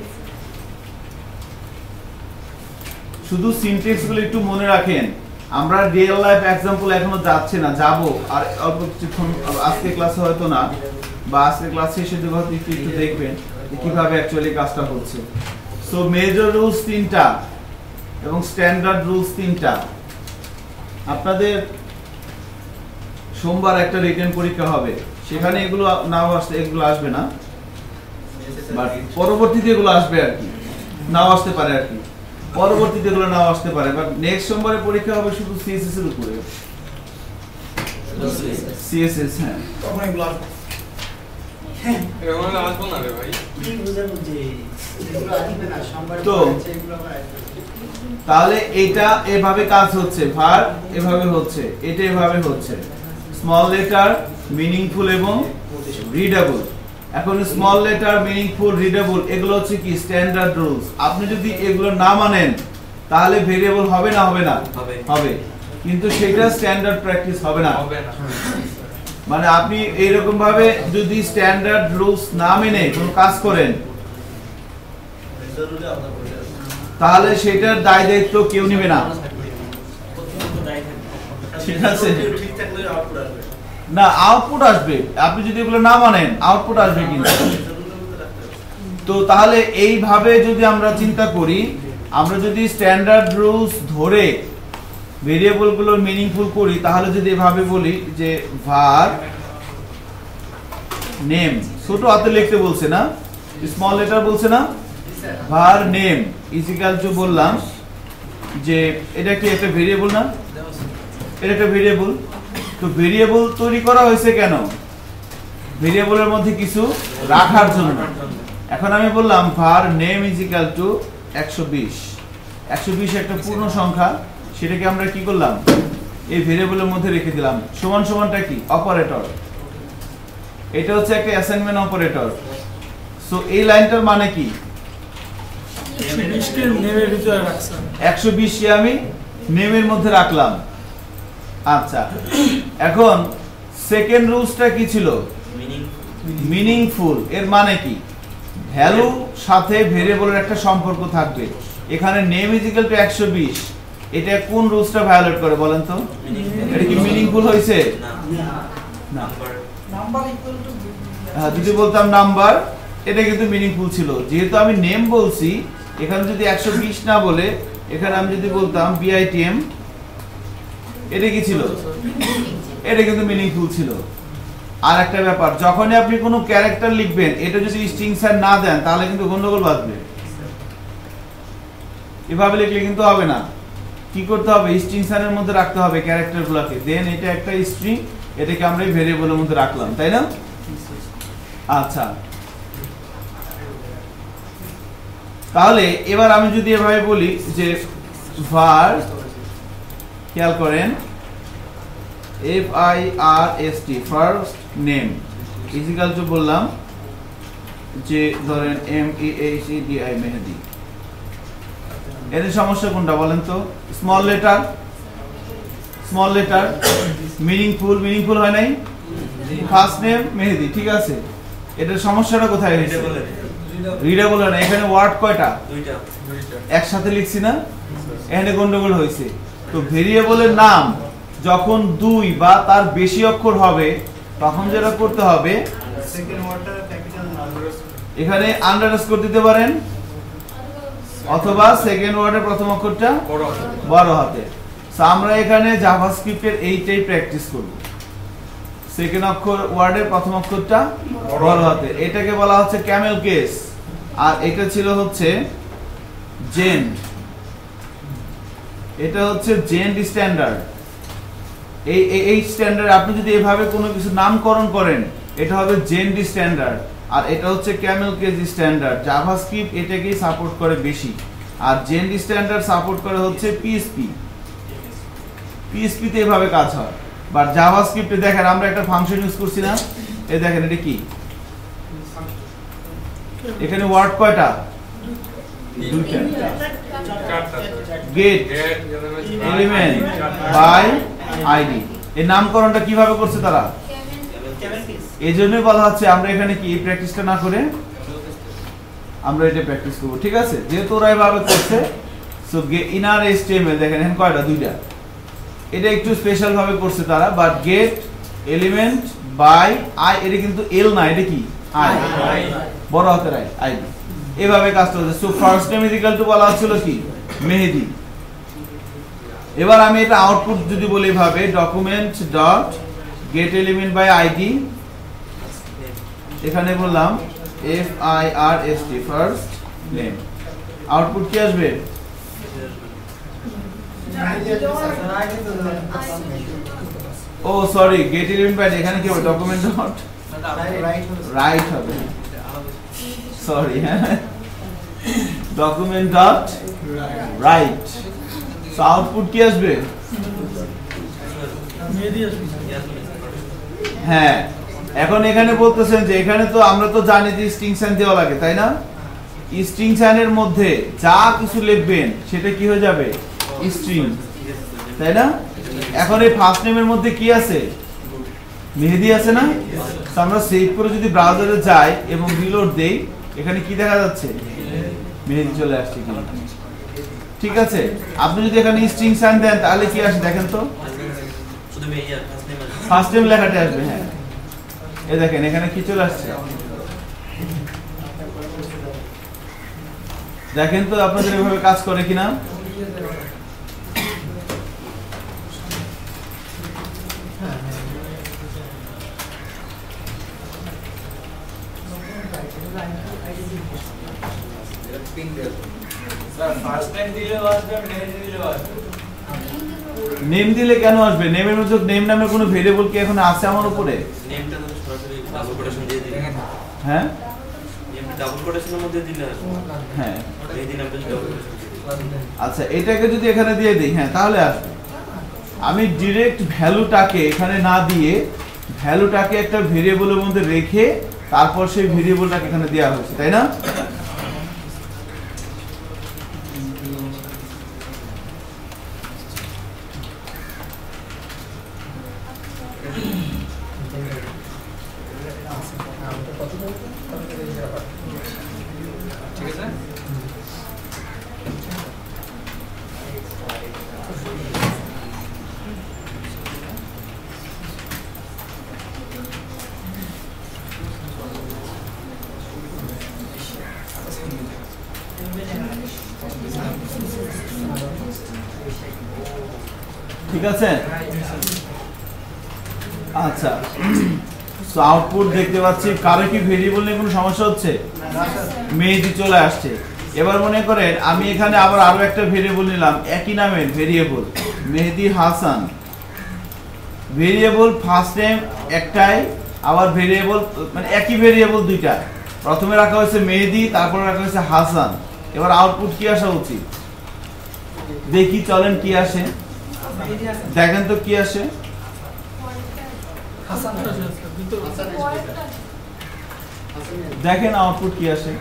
A: শুধু সিনট্যাক্স গুলো একটু মনে রাখেন, আমরা রিয়েল লাইফ এক্সাম্পল এখনো যাচ্ছে না, যাব আর অল্প কিছুক্ষণ, আজকে ক্লাসে হয়তো না, বা আজকে ক্লাস শেষে হয়তো একটু একটু দেখবেন কিভাবে অ্যাকচুয়ালি কাজটা হচ্ছে। সো মেজর রুলস তিনটা এবং স্ট্যান্ডার্ড রুলস তিনটা। আপনাদের সোমবার একটা রিটেন পরীক্ষা হবে, সেখানে এগুলো নাও আসতে, এগুলো আসবে না, বাট পরবর্তীতে এগুলো আসবে আর কি, নাও আসতে পারে আর কি, পরবর্তীতে এগুলো নাও আসতে পারে, বাট নেক্সট সোমবারে পরীক্ষা হবে শুধু সিএসএস এর উপরে। সিএসএস, হ্যাঁ
D: তখন এগুলো আসবে।
F: এরকম হলে আসবো না রে ভাই।
D: কি বুঝাবো যে
C: এগুলো আসবে না, সোমবার
A: তো
C: হচ্ছে, এগুলো আবার আসবে না।
A: তাহলে এটা এভাবে কাজ হচ্ছে, ভার এভাবে হচ্ছে, এটা এভাবে হচ্ছে, স্মল লেটার, মিনিংফুল এবং রিডেবল। এখন স্মল লেটার, মিনিংফুল, রিডেবল এগুলো হচ্ছে কি স্ট্যান্ডার্ড রুলস। আপনি যদি এগুলো না মানেন তাহলে ভেরিয়েবল হবে না? হবে না? হবে, কিন্তু সেটা স্ট্যান্ডার্ড প্র্যাকটিস হবে না।
F: হবে না।
A: মানে আপনি এইরকম ভাবে যদি স্ট্যান্ডার্ড রুলস না মেনে কোনো কাজ করেন তাহলে সেটার দায় দায়িত্ব কেউ নেবে না, ঠিক আছে? না, আউটপুট আসবে, আপনি যদি এগুলো না মানেন আউটপুট আসবে কিন্তু। তো তাহলে এইভাবে যদি আমরা চিন্তা করি, আমরা যদি স্ট্যান্ডার্ড রুলস ধরে ভেরিয়েবলগুলো মিনিংফুল করি, তাহলে যদি এভাবে বলি যে var নেম, ছোট হাতে লিখতে বলছে না, স্মল লেটার বলছে না, var name is equal to বললাম যে এটা কি একটা ভেরিয়েবল না? এটা একটা ভেরিয়েবল। তো ভেরিয়েবল তৈরি করা হয়েছে কেন? ভেরিয়েবলের মধ্যে কিছু রাখার জন্য। এখন আমি বললাম var name is equal to 120। 120 একটা পূর্ণ সংখ্যা, সেটাকে আমরা কি করলাম এই ভেরিয়েবলের মধ্যে রেখে দিলাম। সমান সমানটা কি? অপারেটর। এটা হচ্ছে একটা অ্যাসাইনমেন্ট অপারেটর। সো এই লাইনটার মানে কি? 120 কে আমি নেমের মধ্যে রাখলাম। আচ্ছা, এখন সেকেন্ড রুলসটা কি ছিল? মিনিংফুল। এর মানে কি? ভ্যালু সাথে ভেরিয়েবলের একটা সম্পর্ক থাকবে। এখানে নেম ইজ ইকুয়াল টু 120, এটা কোন রুলসটা ভায়োলেট করে বলেন তো? এটা কি মিনিংফুল হয়েছে? না।
D: নাম্বার ইকুয়াল টু,
A: হ্যাঁ, যদি বলতাম নাম্বার, এটা কিন্তু মিনিংফুল ছিল। যেহেতু আমি নেম বলছি, এখানে যদি 120 না বলে এখানে আমি যদি বলতাম bitm, এটা কি ছিল? এটা কিন্তু মিনিংফুল ছিল। আর একটা ব্যাপার, যখনই আপনি কোনো ক্যারেক্টার লিখবেন, এটা যদি স্ট্রিংসার না দেন তাহলে কিন্তু গন্ডগোল বাঁধবে। এভাবে লিখলে কিন্তু হবে না। কি করতে হবে? স্ট্রিংসারের মধ্যে রাখতে হবে ক্যারেক্টারগুলোকে, দেন এটা একটা স্ট্রিং, এটাকে আমরা এই ভেরিয়েবলের মধ্যে রাখলাম, তাই না? আচ্ছা, তাহলে এবার আমি যদি এভাবে বলি যে var, খেয়াল করেন, first first name is equal to বললাম যে ধরেন MEHEDI মেহেদি। এর সমস্যা কোনটা বলেন তো? Small letter, small letter, meaningful, meaningful হয় নাই, ফার্স্ট নেম মেহেদি, ঠিক আছে। এটার সমস্যাটা কোথায় হয়েছে? রিডেবল হয় না। এখানে ওয়ার্ড কয়টা?
G: দুইটা।
A: একসাথে লিখছি না, এখানে গন্ডগোল হয়েছে। তো ভেরিয়েবলের নাম যখন 2 বা তার বেশি অক্ষর হবে তখন যেটা করতে হবে,
C: সেকেন্ড ওয়ার্ডটা ক্যাপিটাল নাম্বার,
A: এখানে আন্ডারস্কোর দিতে পারেন, অথবা সেকেন্ড ওয়ার্ডের প্রথম অক্ষরটা
F: বড় হাতে।
A: বড় হাতে। সো আমরা এখানে জাভাস্ক্রিপ্টের এইটাই প্র্যাকটিস করব। সেকেন্ড অক্ষর ওয়ার্ডের প্রথম অক্ষরটা বড় হাতের, এটাকে বলা হচ্ছে ক্যামেল কেস, আর এটা ছিল হচ্ছে জেন্ড, এটা হচ্ছে জেন্ড স্ট্যান্ডার্ড। এই স্ট্যান্ডার্ড আপনি যদি এভাবে কোনো কিছু নামকরণ করেন এটা হবে জেন্ড স্ট্যান্ডার্ড, আর এটা হচ্ছে ক্যামেল কেস স্ট্যান্ডার্ড। জাভাস্ক্রিপ্ট এটাকেই সাপোর্ট করে বেশি, আর জেন্ড স্ট্যান্ডার্ড সাপোর্ট করে হচ্ছে পিএসপি। পিএসপি তে এভাবে কাজ হয়, বাট জাভাস্ক্রিপ্টে দেখেন আমরা একটা ফাংশন ইউজ করছি না, এই দেখেন এটা কি, এখানে ওয়ার্ড কয়টা, দুইটা, গেট এলিমেন্ট বাই আইডি। এই নামকরণটা কিভাবে করছে তারা, এই জন্যই বলা হচ্ছে আমরা এখানে কি এই প্র্যাকটিসটা না করে আমরা এটা প্র্যাকটিস করব, ঠিক আছে? যেহেতু ওরা এভাবে করছে, সো ইনার এইচটিএমএল দেখেন এখানে কয়টা, দুইটা, এটা একটু স্পেশাল ভাবে করছে তারা। But get element by I, এটা কিন্তু এল না, এটা কি আই, বড় হাতের আই, আইডি। এভাবে কাজটা হচ্ছে। So first name is equal to বলা হচ্ছিল কি মেহেদি। এবার আমি এটা আউটপুট যদি বলি এভাবে, document dot get element by ID, এখানে বললাম FIRST ফার্স্ট নেম, আউটপুট কি আসবে, oh sorry get element by, এখানে কি হবে ডকুমেন্ট ডট রাইট হবে, সরি হ্যাঁ, document dot write. So output কি আসবে, হ্যাঁ। এখন এখানে বলতেছেন যে এখানে তো আমরা তো জানি যে স্ট্রিং সাইন দেওয়া লাগে, তাই না? স্ট্রিং সাইনের মধ্যে যা কিছু লিখবেন সেটা কি হয়ে যাবে স্ট্রিং, তাই না? এখন এই ফার্স্ট নেমের মধ্যে কি আছে, মেহেদি আছে না? তো আমরা সেভ করে যদি ব্রাউজারে যাই এবং রিলোড দেই, এখানে কি দেখা যাচ্ছে, মেহেদি চলে আসছে কিনা, ঠিক আছে? আপনি যদি এখানে স্ট্রিং সাইন দেন তাহলে কি আসে দেখেন তো, ফার্স্ট নেম লেখাটা আসবে, হ্যাঁ এই দেখেন এখানে কি চলে আসছে, দেখেন তো আপনাদের এভাবে কাজ করে কিনা। নেম দিলে কেন আসবে, নেমের মধ্যে নেম নামের কোনো ভেরিয়েবল কি এখন আছে আমার উপরে,
H: নেমটা তো সরাসরি ডাবল কোটেশন দিয়ে দিই,
A: হ্যাঁ
H: নেমটা ডাবল কোটেশনের মধ্যে দিলে
A: হ্যাঁ
H: এই দিন আপনি ডাবল কোটেশন দিয়ে দিই।
A: আচ্ছা এটাকে যদি এখানে দিয়ে দিই, হ্যাঁ তাহলে আসবে। আমি ডিরেক্ট ভ্যালুটাকে এখানে না দিয়ে ভ্যালুটাকে একটা ভেরিয়েবলের মধ্যে রেখে তারপর সেই ভেরিয়েবলটাকে এখানে দেওয়া হয়েছে, তাই না?
G: ঠিক আছে,
A: ঠিক আছে। আচ্ছা সো আউটপুট দেখতে পাচ্ছি, কারো কি ভেরিয়েবল নিয়ে কোনো সমস্যা হচ্ছে, মেহেদি চলে আসছে। এবার মনে করেন আমি এখানে আবার আরো একটা ভেরিয়েবল নিলাম, একই নামের variable Mehedi Hasan, variable first name একটাই, আবার ভেরিয়েবল মানে একই ভেরিয়েবল দুইটা, প্রথমে রাখা হয়েছে মেহেদি, তারপর রাখা হয়েছে হাসান। এবার আউটপুট কি আসা উচিত, দেখি চলেন কি আসে, দেখেন তো কি আসে, দেখেন আউটপুট কি আসে,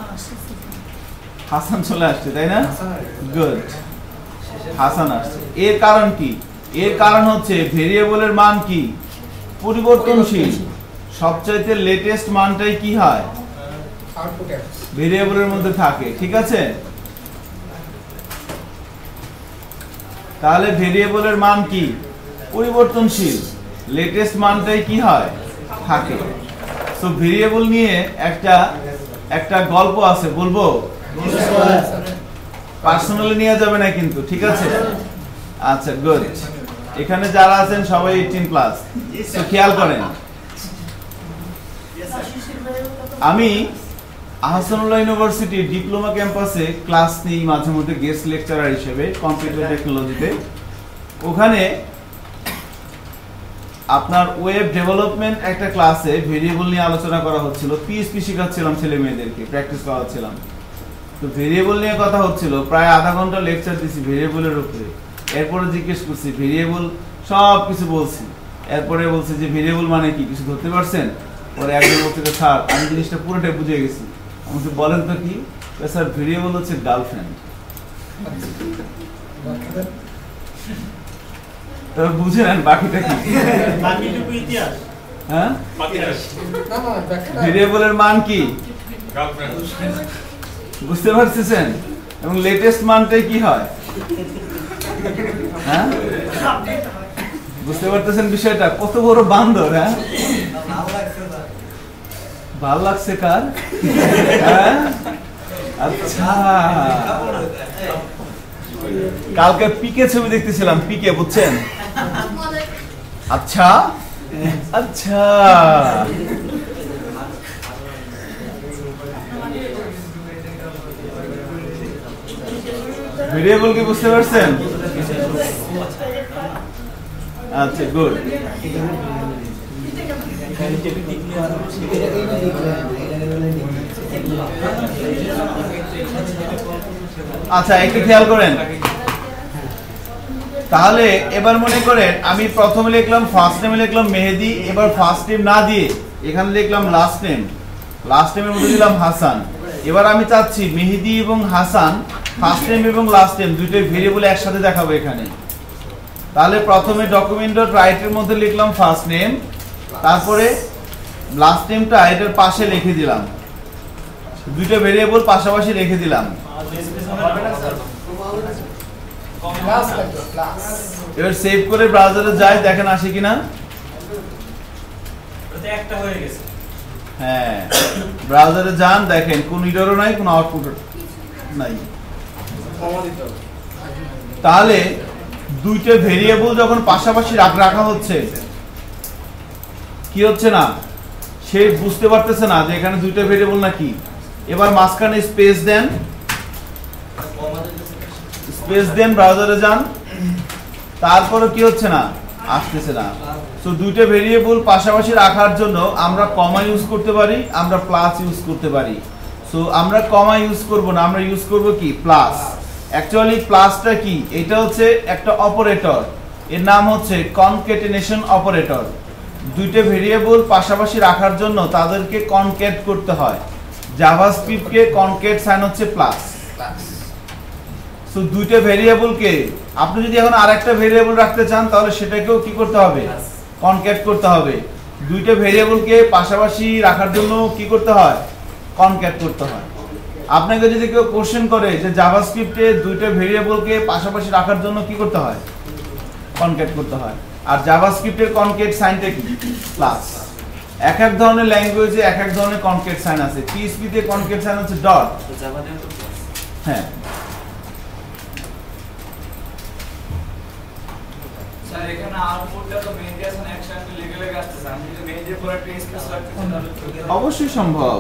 A: হাসান চলে আসছে, তাই না? গুড, হাসান আসছে। এর কারণ কি, এর কারণ হচ্ছে ভেরিয়েবলের মান কি পরিবর্তনশীল, সবচাইতে লেটেস্ট মানটাই কি হয় ভেরিয়েবলের মধ্যে থাকে, ঠিক আছে? তাহলে ভেরিয়েবলের মান কি পরিবর্তনশীল, লেটেস্ট মানটাই কি হয় থাকে। সো ভেরিয়েবল নিয়ে একটা গল্প আছে, বলবো? পার্সোনালি নিয়ে যাবে না কিন্তু, ঠিক আছে? আচ্ছা গুড। এখানে যারা আছেন সবাই 18 প্লাস, তো খেয়াল করেন আমি আহসানুল্লাহ ইউনিভার্সিটি ডিপ্লোমা ক্যাম্পাসে ক্লাস নিই মাঝে মধ্যে গেস্ট লেকচারার হিসেবে কম্পিউটার টেকনোলজিতে। ওখানে আপনার ওয়েব ডেভেলপমেন্ট একটা ক্লাসে ভেরিয়েবল নিয়ে আলোচনা করা হচ্ছিল, পিএইচপি শেখাচ্ছিলাম ছেলে মেয়েদেরকে, প্র্যাকটিস করাচ্ছিলাম। তো ভেরিয়েবল নিয়ে কথা হচ্ছিল, প্রায় আধা ঘন্টা লেকচার দিছি ভেরিয়েবলের উপরে। এরপরে জিজ্ঞেস করছি ভেরিয়েবল, সব কিছু বলছি। এরপরে বলছে যে ভেরিয়েবল মানে কি, কিছু ধরতে পারছেন? পরে একজন বলছে স্যার আমি জিনিসটা পুরোটাই বুঝে গেছি। আমাকে বলেন তো কি? স্যার ভেরিয়েবল হচ্ছে গার্লফ্রেন্ড। তবে বুঝে নেন বাকিটা কি। হ্যাঁ, ভেরিয়েবলের মান কি বুঝতে পারতেছেন? এবং লেটেস্ট মানটাই কি হয়? হ্যাঁ, বুঝতে পারতেছেন বিষয়টা? কত বড় বান্দর। হ্যাঁ, ভাল লাগছে কার? হ্যাঁ, আচ্ছা কালকে পিকে ছবি দেখতেছিলাম, পিকে বুঝছেন? আচ্ছা আচ্ছা ভেরিয়েবল কি বুঝতে পারছেন? আচ্ছা গুড। আচ্ছা একটু খেয়াল করেন তাহলে। এবার মনে করেন আমি প্রথমে লিখলাম ফার্স্ট নেমে লিখলাম মেহেদি, এবার ফার্স্ট নেম না দিয়ে এখানে লিখলাম লাস্ট নেম, লাস্ট নেমের মধ্যে দিলাম হাসান। এবার আমি চাচ্ছি মেহেদি এবং হাসান ফার্স্ট নেম এবং লাস্ট নেম দুইটাই ভেরিয়েবল একসাথে দেখাবো এখানে। তাহলে প্রথমে ডকুমেন্ট ডট রাইট এর মধ্যে লিখলাম ফার্স্ট নেম, তারপরে লাস্ট নেমটা এটার পাশে লিখে দিলাম, দুইটা ভেরিয়েবল পাশাপাশি রেখে দিলাম। এবার সেভ করে ব্রাউজারে যাই, দেখেন আসে কিনা।
B: একটা হয়ে গেছে।
A: হ্যাঁ, ব্রাউজারে যান, দেখেন কোন এররও নাই, কোন আউটপুট নাই। তাহলে দুইটা ভেরিয়েবল যখন পাশাপাশি রাখা হচ্ছে, কি হচ্ছে না, সে বুঝতে পারতেছে না যে এখানে দুইটা ভেরিয়েবল নাকি। এবার মাঝখানে স্পেস দেন, স্পেস দেন, ব্রাউজারে যান, তারপরে কি হচ্ছে না, আসতেছে না। সো দুইটা ভেরিয়েবল পাশাপাশি রাখার জন্য আমরা কমা ইউজ করতে পারি, আমরা প্লাস ইউজ করতে পারি। সো আমরা কমা ইউজ করব না, আমরা ইউজ করব কি, প্লাস। অ্যাকচুয়ালি প্লাসটা কি, এটা হচ্ছে একটা অপারেটর, এর নাম হচ্ছে কনক্যাটেনেশন অপারেটর। দুইটা ভেরিয়েবল পাশাপাশি রাখার জন্য তাদেরকে কনক্যাট করতে হয়। জাভাস্ক্রিপ্টকে কনক্যাট সাইন হচ্ছে প্লাস। সো দুইটা ভেরিয়েবলকে আপনি যদি এখন আরেকটা ভেরিয়েবল রাখতে চান তাহলে সেটাকেও কি করতে হবে, কনক্যাট করতে হবে। দুইটা ভেরিয়েবলকে পাশাপাশি রাখার জন্য কি করতে হয়, কনক্যাট করতে হয়। আপনাকে যদি কেউ কোশ্চেন করে যে জাভাস্ক্রিপ্টে দুইটা ভেরিয়েবলকে পাশাপাশি রাখার জন্য কি করতে হয়, কনক্যাট করতে হয়। আর জাভাস্ক্রিপ্টের কনক্যাট সাইনটা কি, প্লাস। এক এক ধরনের ল্যাঙ্গুয়েজে এক এক ধরনের কনক্যাট সাইন আছে। পিএইচপি তে কনক্যাট সাইন হচ্ছে ডট। হ্যাঁ,
B: স্যার এখানে আউটপুটটা তো মেহেদি হাসান একসাথে লেগে আসছে। আমি যদি মেহেদির পরে একটা স্পেস রাখতে চাই
A: অবশ্যই সম্ভব।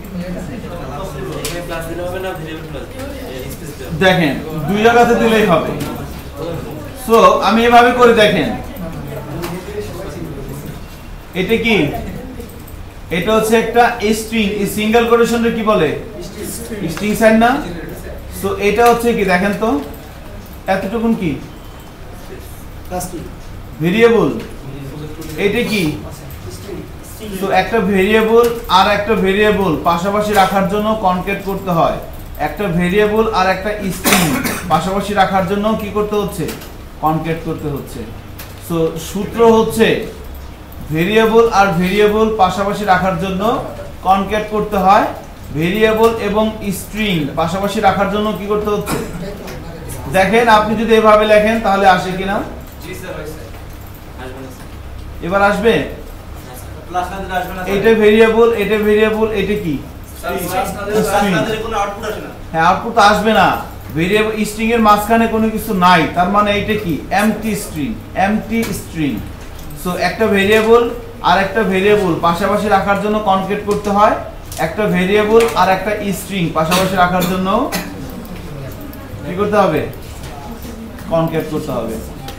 H: প্লাস দিলে হবে না, ভেরিয়েবল প্লাস স্পেস দিতে হবে।
A: দেখেন দুই জায়গাতে দিলেই হবে। সো আমি এভাবে করে দেখেন, এটা কি, এটা হচ্ছে একটা স্ট্রিং। এই সিঙ্গেল কোটেশনটা কি বলে, স্ট্রিং সাইন না? সো এটা হচ্ছে কি, দেখেন তো এতটুকুন কি ভেরিয়েবল, এটা কি। তো একটা ভেরিয়েবল আর একটা ভেরিয়েবল পাশাপাশি রাখার জন্য কনক্যাট করতে হয়। একটা ভেরিয়েবল আর একটা স্ট্রিং পাশাপাশি রাখার জন্য কি করতে হচ্ছে, কনক্যাট করতে হচ্ছে। সো সূত্র হচ্ছে ভেরিয়েবল আর ভেরিয়েবল পাশাপাশি রাখার জন্য কনক্যাট করতে হয়, ভেরিয়েবল এবং স্ট্রিং পাশাপাশি রাখার জন্য কি করতে হচ্ছে। দেখেন আপনি যদি এভাবে লেখেন তাহলে আসে কিনা।
B: জি স্যার, আসবে
H: না স্যার।
A: এবার আসবে।
B: প্লাস না দিলে আসবে না।
A: এটা ভেরিয়েবল, এটা ভেরিয়েবল, এটা কি,
B: স্যার প্লাস না দিলে কোনো আউটপুট আসে না।
A: হ্যাঁ আউটপুট আসবে না। ভেরিয়েবল স্ট্রিং এর মাঝখানে কোনো কিছু নাই, তার মানে এটা কি এমটি স্ট্রিং। সো একটা ভেরিয়েবল আর একটা ভেরিয়েবল পাশাপাশি রাখার জন্য কনকেট করতে হয়, একটা ভেরিয়েবল আর একটা স্ট্রিং পাশাপাশি রাখার জন্য কি করতে হবে, কনকেট করতে হবে।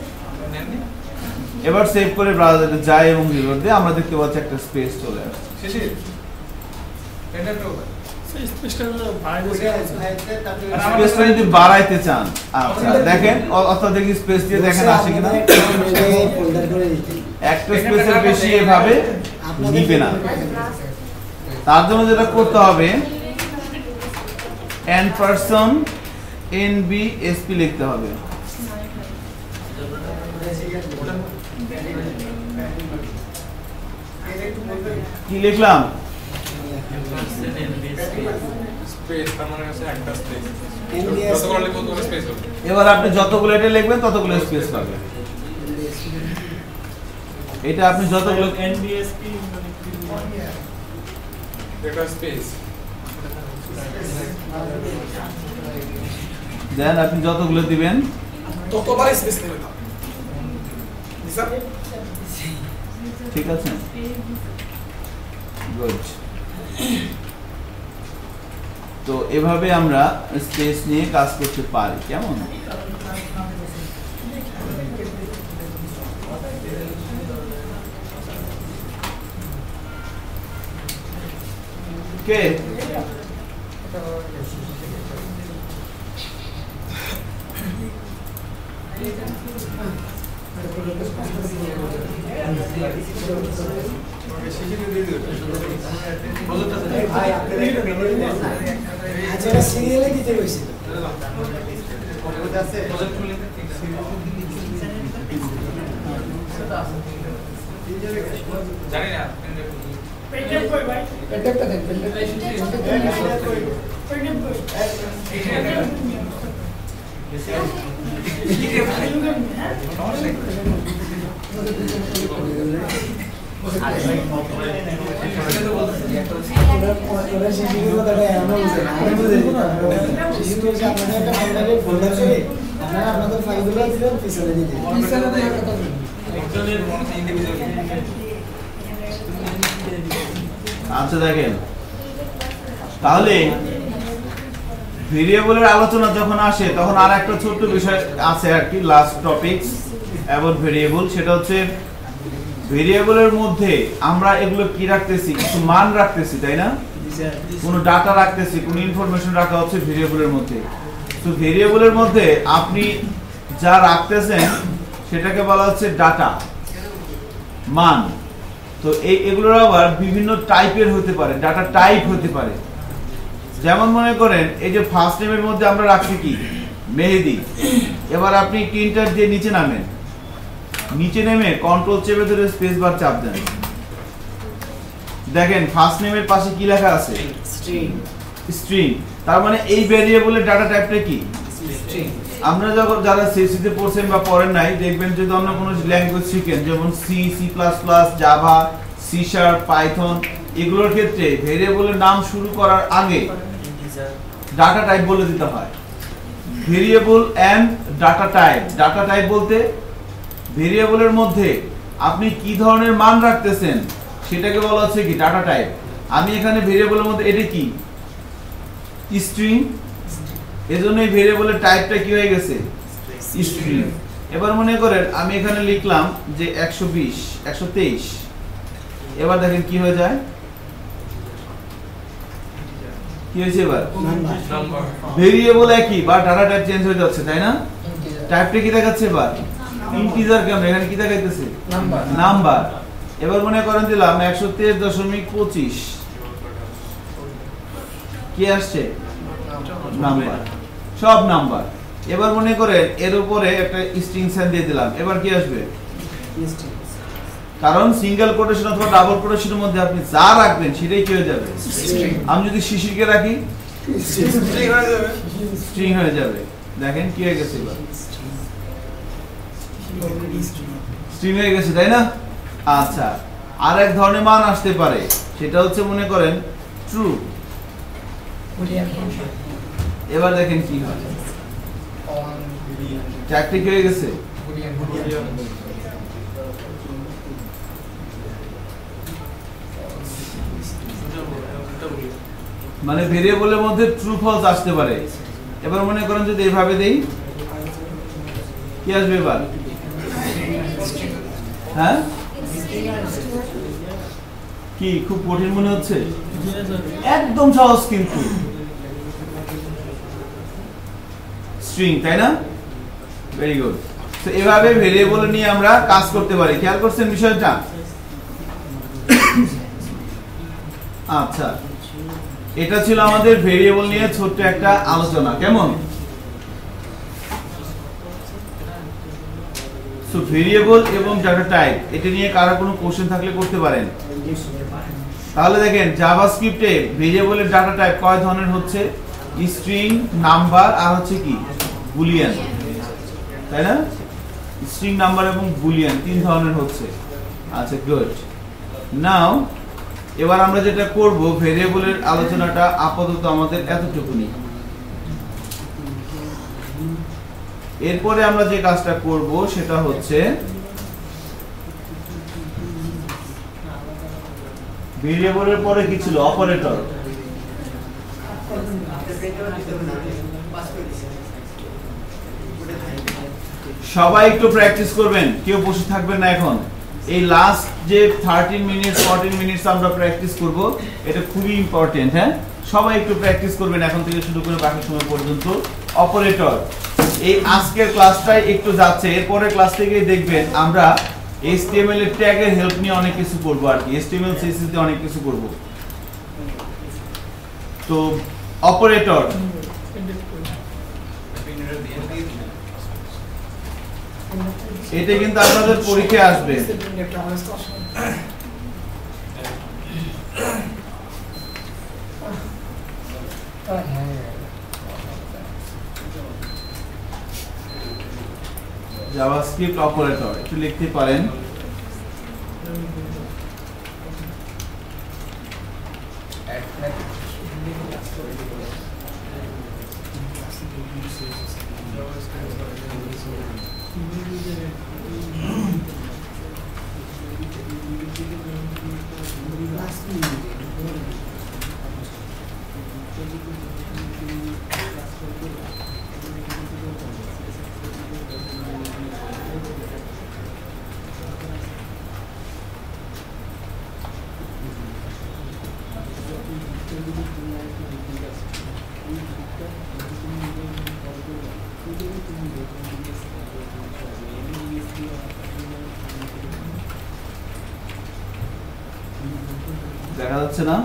A: এবার সেভ করে ব্রাউজারে যাই এবং রিলোড দিই, আমরা দেখতে পাচ্ছি একটা স্পেস চলে আসছে।
F: শিশির এটা তো
A: স্পেসটা যদি বাড়াইতে চান, আচ্ছা দেখেন, অর্থাৎ দেখি স্পেস দিয়ে দেখেন আসে কিনা। একটা স্পেসের বেশি এভাবে নিবে না, তার জন্য যেটা করতে হবে NBSP লিখতে হবে। কি লিখলাম?
F: স্পেস আমার কাছে একটা স্পেস, যতগুলো লিখব ততগুলো স্পেস হবে।
A: এবার আপনি যতগুলো এটা লিখবেন ততগুলো স্পেস পাবেন। এটা আপনি যতগুলো
H: NBSP
F: এটা স্পেস
A: দেন, আপনি যতগুলো দিবেন
I: ততবার স্পেস নেবে না।
A: ঠিক আছে, গুড। তো এভাবে আমরা স্পেস নিয়ে কাজ করতে পারি, কেমন? কে
D: সিরিয়ালে দিতে হয়েছিল।
B: জানি না
A: আচ্ছা দেখেন, তাহলে ভেরিয়েবলের আলোচনা যখন আসে তখন আর একটা ছোট্ট বিষয় আছে আর কি, লাস্ট টপিকস অ্যাবাউট ভেরিয়েবল। সেটা হচ্ছে ভেরিয়েবলের মধ্যে আমরা এগুলো কি রাখতেছি, কিছু মান রাখতেছি, তাই না? কোনো ডাটা রাখতেছি, কোনো ইনফরমেশন রাখা হচ্ছে ভেরিয়েবলের মধ্যে। তো ভেরিয়েবলের মধ্যে আপনি যা রাখতেছেন সেটাকে বলা হচ্ছে ডাটা, মান। তো এগুলোর আবার বিভিন্ন টাইপের হতে পারে, ডাটা টাইপ হতে পারে। যেমন মনে করেন এই যে ফার্স্ট নেমের মধ্যে আমরা রাখছি কি মেহেদি। এবার আপনি প্রিন্টার দিয়ে নিচে নামেন, নিচে নেমে কন্ট্রোল চেপে ধরে স্পেস বার চাপ দেন, দেখেন ফার্স্ট নেমের পাশে কি লেখা আছে, স্ট্রিং। তার মানে এই ভেরিয়েবলের ডাটা টাইপটা কি, স্ট্রিং। আমরা যখন যারা সিসিতে পড়ছেন বা পড়েন নাই, দেখবেন যদি অন্য কোনো ল্যাঙ্গুয়েজ শিখেন, যেমন C, C plus plus, Java, C sharp, Python, এগুলোর ক্ষেত্রে ভেরিয়েবলের নাম শুরু করার আগে ডাটা টাইপ বলে দিতে হয়। Variable and data type. Data type বলতে ভেরিয়েবলের মধ্যে আপনি কি ধরনের মান রাখতেছেন সেটাকে বলা হচ্ছে কি ডাটা টাইপ। আমি এখানে ভেরিয়েবলের মধ্যে এটা কি স্ট্রিং, এজন্য এই ভেরিয়েবলের টাইপটা কি হয়ে গেছে স্ট্রিং। এবার মনে করেন আমি এখানে লিখলাম যে 120 123, এবার দেখেন কি হয়ে যায়, কি হয়েছে, এবার ভেরিয়েবল একই বা ডাটা টাইপ চেঞ্জ হয়ে যাচ্ছে, তাই না? টাইপটা কি দেখাচ্ছে, এবার ইন্টিজার, কেমন এখানে কি দেখাইতেছে, নাম্বার। এবার মনে করেন দিলাম 123.25, কি আসছে, নাম্বার, সব নাম্বার। এবার মনে করেন এর উপরে একটা স্ট্রিং সাইন দিয়ে দিলাম, এবার কি আসবে, কারণ সিঙ্গেল কোটেশন অথবা ডাবল কোটেশনের মধ্যে আপনি যা রাখবেন সেটাই কি হয়ে যাবে, আমি যদি শিশিরকে রাখি স্ট্রিং হয়ে যাবে। দেখেন কি হয়ে গেছে, এবার স্ট্রিং হয়ে গেছে, তাই না? আচ্ছা, আর এক ধরনের মান আসতে পারে, সেটা হচ্ছে মনে করেন ট্রু। এবার দেখেন কি হয়, চারটে কি হয়ে গেছে? মানে ভেরিয়েবলের মধ্যে ট্রু ফলস আসতে পারে। এবার মনে করেন যদি এইভাবে দেই কি আসবে এবার? হ্যাঁ কি খুব কঠিন মনে হচ্ছে? একদম সহজ কিন্তু স্ট্রিং, তাই না? Very good. তো এভাবে ভেরিয়েবল নিয়ে আমরা কাজ করতে পারি। খেয়াল করছেন বিষয়টা? আচ্ছা, এটা ছিল আমাদের ভেরিয়েবল নিয়ে ছোট্ট একটা আলোচনা। কেমন? সো ভেরিয়েবল এবং ডাটা টাইপ এটা নিয়ে কারো কোনো কোশ্চেন থাকলে করতে পারেন। তাহলে দেখেন জাভাস্ক্রিপ্টে ভেরিয়েবলের ডাটা টাইপ কয় ধরনের হচ্ছে? স্ট্রিং, নাম্বার আর হচ্ছে কি বুলিয়ান, তাই না? স্ট্রিং, নাম্বার এবং বুলিয়ান তিন ধরনের হচ্ছে। আচ্ছা গুড। নাও এবার আমরা যেটা করব, ভেরিয়েবলের আলোচনাটা আপাতত আমাদের এতটুকুনি। এরপরে আমরা যে কাজটা করব সেটা হচ্ছে ভেরিয়েবলের পরে কি ছিল? অপারেটর। সবাই একটু প্র্যাকটিস করবেন, কেউ বসে থাকবেন না এখন। এই লাস্ট যে 13 মিনিট 14 মিনিটস আমরা প্র্যাকটিস করব, এটা খুবই ইম্পর্টেন্ট। হ্যাঁ, সবাই একটু প্র্যাকটিস করবেন এখন থেকে শুরু করে বাকি সময় পর্যন্ত। অপারেটর এই আজকের ক্লাসটাই একটু যাচ্ছে, এরপরের ক্লাস থেকে দেখবেন আমরা HTML এর ট্যাগের হেল্প নিয়ে অনেক কিছু করব আর কি, HTML CSS দিয়ে অনেক কিছু করব। তো অপারেটর এটা কিন্তু আপনাদের পরীক্ষায় আসবে। জাভাস্ক্রিপ্ট অপারেটর একটু লিখতে পারেন। দেখা যাচ্ছে না?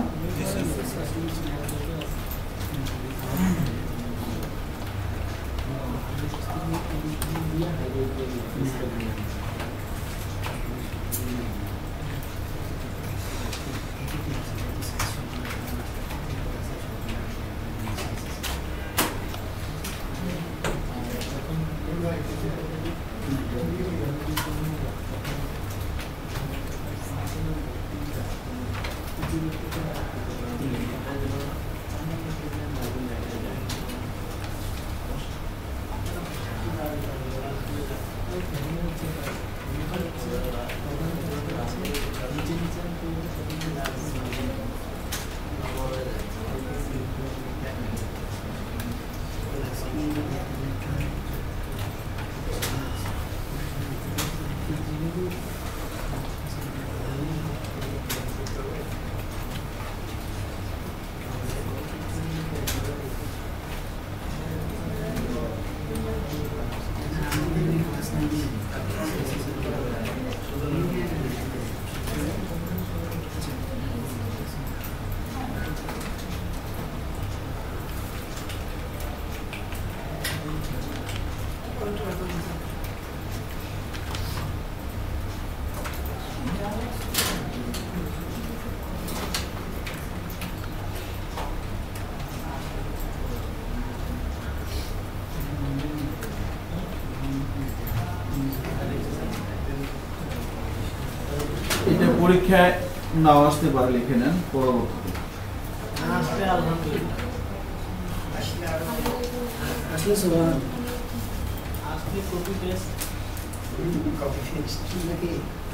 A: এটা পরীক্ষায় নাও আসতে পারে, লিখে নেন পরবর্তীতে।
D: আসলে কপি পেস্ট নাকি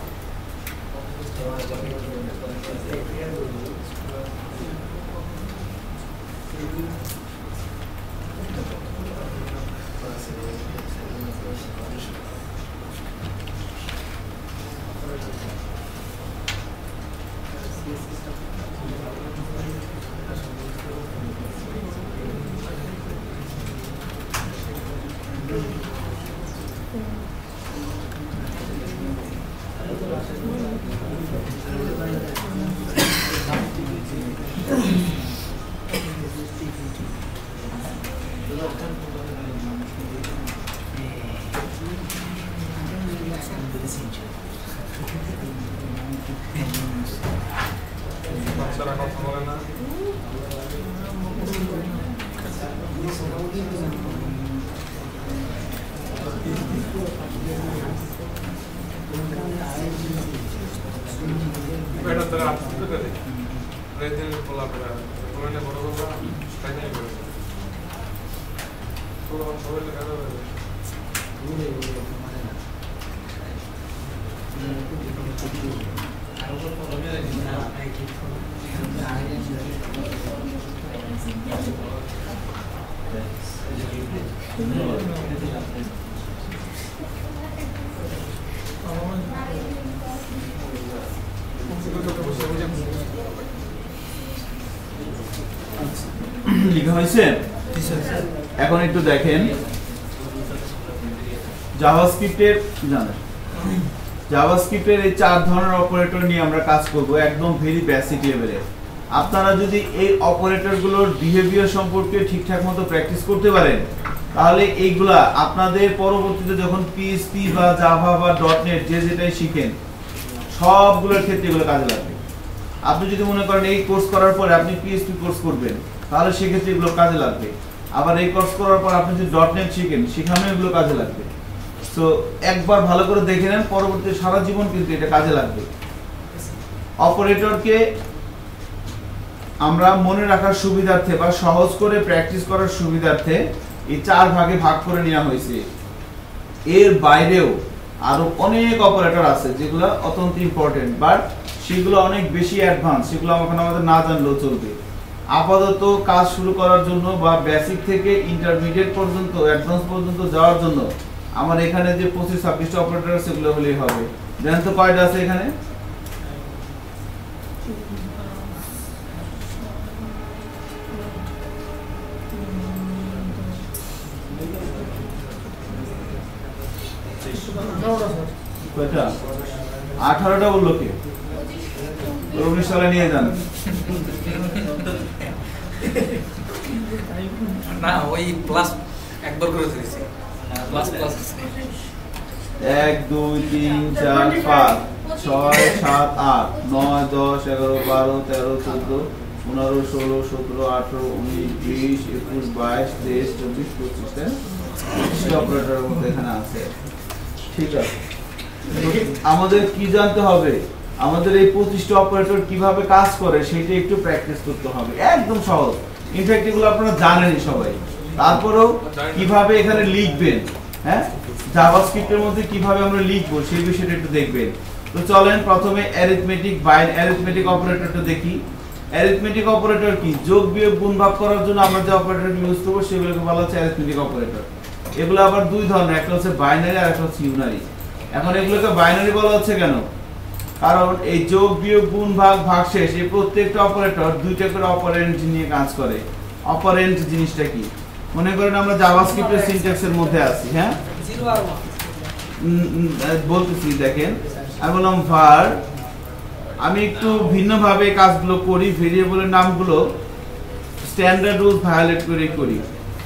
F: বাচ্চারা কথা বলে না বেটা তারা আসতে পারে রেদিন বলা পড়া তোমরা বড় বড় কাজ নাই করে তো সবাই কাজ করে
A: লেখা হয়েছে এখন একটু দেখেন জাভাস্ক্রিপ্টের জাভাস্ক্রিপ্টের এই চার ধরনের অপারেটর নিয়ে আমরা কাজ করব একদম ভেরি বেসিক লেভেলে আপনারা যদি এই অপারেটরগুলোর বিহেভিয়ার সম্পর্কে ঠিকঠাক মতো প্র্যাকটিস করতে পারেন তাহলে এইগুলা আপনাদের পরবর্তীতে যখন পিএইচপি বা জাভা বা ডটনেট যে যেটাই শিখেন সবগুলোর ক্ষেত্রে এগুলো কাজে লাগবে আপনি যদি মনে করেন এই কোর্স করার পরে আপনি পিএইচপি কোর্স করবেন তাহলে সেক্ষেত্রে এগুলো কাজে লাগবে আবার এই কোর্স করার পর আপনি যদি ডটনেট শিখেন সেখানেও এগুলো কাজে লাগবে তো একবার ভালো করে দেখে নেন পরবর্তী সারা জীবন কিন্তু এটা কাজে লাগবে অপারেটরকে আমরা মনে রাখার সুবিধার্থে বা সহজ করে প্র্যাকটিস করার সুবিধার্থে এই চার ভাগে ভাগ করে নেওয়া হয়েছে এর বাইরেও আরো অনেক অপারেটর আছে যেগুলো অত্যন্ত ইম্পর্টেন্ট বাট সেগুলো অনেক বেশি অ্যাডভান্স সেগুলো আমাদের না জানলেও চলবে আপাতত কাজ শুরু করার জন্য বা বেসিক থেকে ইন্টারমিডিয়েট পর্যন্ত অ্যাডভান্স পর্যন্ত যাওয়ার জন্য আমার এখানে যে 25-26টা অপারেটর আছে সেগুলো হলেই হবে জানেন তো কয়টা আছে এখানে কয়টা 18টা বললো কে 19 সালে নিয়ে যান
G: না ওই প্লাস একবার করে দিয়েছি প্লাস প্লাস
A: 1 2 3 4 5 6 7 8 9 10 11 12 13 14 15 16 17 18 19 20 21 22 23 24 25 অপারেটরের মধ্যে এখানে আছে ঠিক আছে আমাদের কি জানতে হবে আমাদের এই 25টা অপারেটর কিভাবে কাজ করে সেটা একটু প্র্যাকটিস করতে হবে একদম সহজ ইনফ্যাক্ট এগুলো আপনারা জানেনই সবাই তারপরেও কিভাবে এখানে লিখবেন হ্যাঁ জাভাস্ক্রিপ্টের মধ্যে কিভাবে আমরা লিখবো সেই বিষয়টা একটু দেখবেন তো চলেন প্রথমে অ্যারিথমেটিক অপারেটরটা দেখি অ্যারিথমেটিক অপারেটর কি যোগ বিয়োগ গুণ ভাগ করার জন্য আমরা যে অপারেটর ইউজ করব সেগুলোকে বলা হচ্ছে অ্যারিথমেটিক অপারেটর এগুলো আবার দুই ধরনের একটা হচ্ছে বাইনারি আর একটা হচ্ছে ইউনারি এখন এগুলোকে বাইনারি বলা হচ্ছে কেন কারণ এই যোগ বিয়োগ গুণ ভাগ ভাগশেষ এই প্রত্যেকটা অপারেটর দুইটা করে অপারেন্ড নিয়ে কাজ করে অপারেন্ড জিনিসটা কি মনে করেন আমরা জাভাস্ক্রিপ্টের সিনট্যাক্সের মধ্যে আছি হ্যাঁ বলতেছি দেখেন আমি বললাম var আমি একটু ভিন্নভাবে কাজগুলো করি ভেরিয়েবলের নামগুলো স্ট্যান্ডার্ড রুল ভায়োলেট করে করি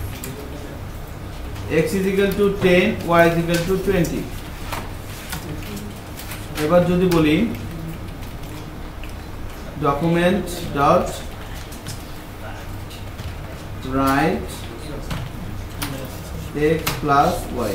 A: x = 10 y = 20 এবার যদি বলি document dot write x plus y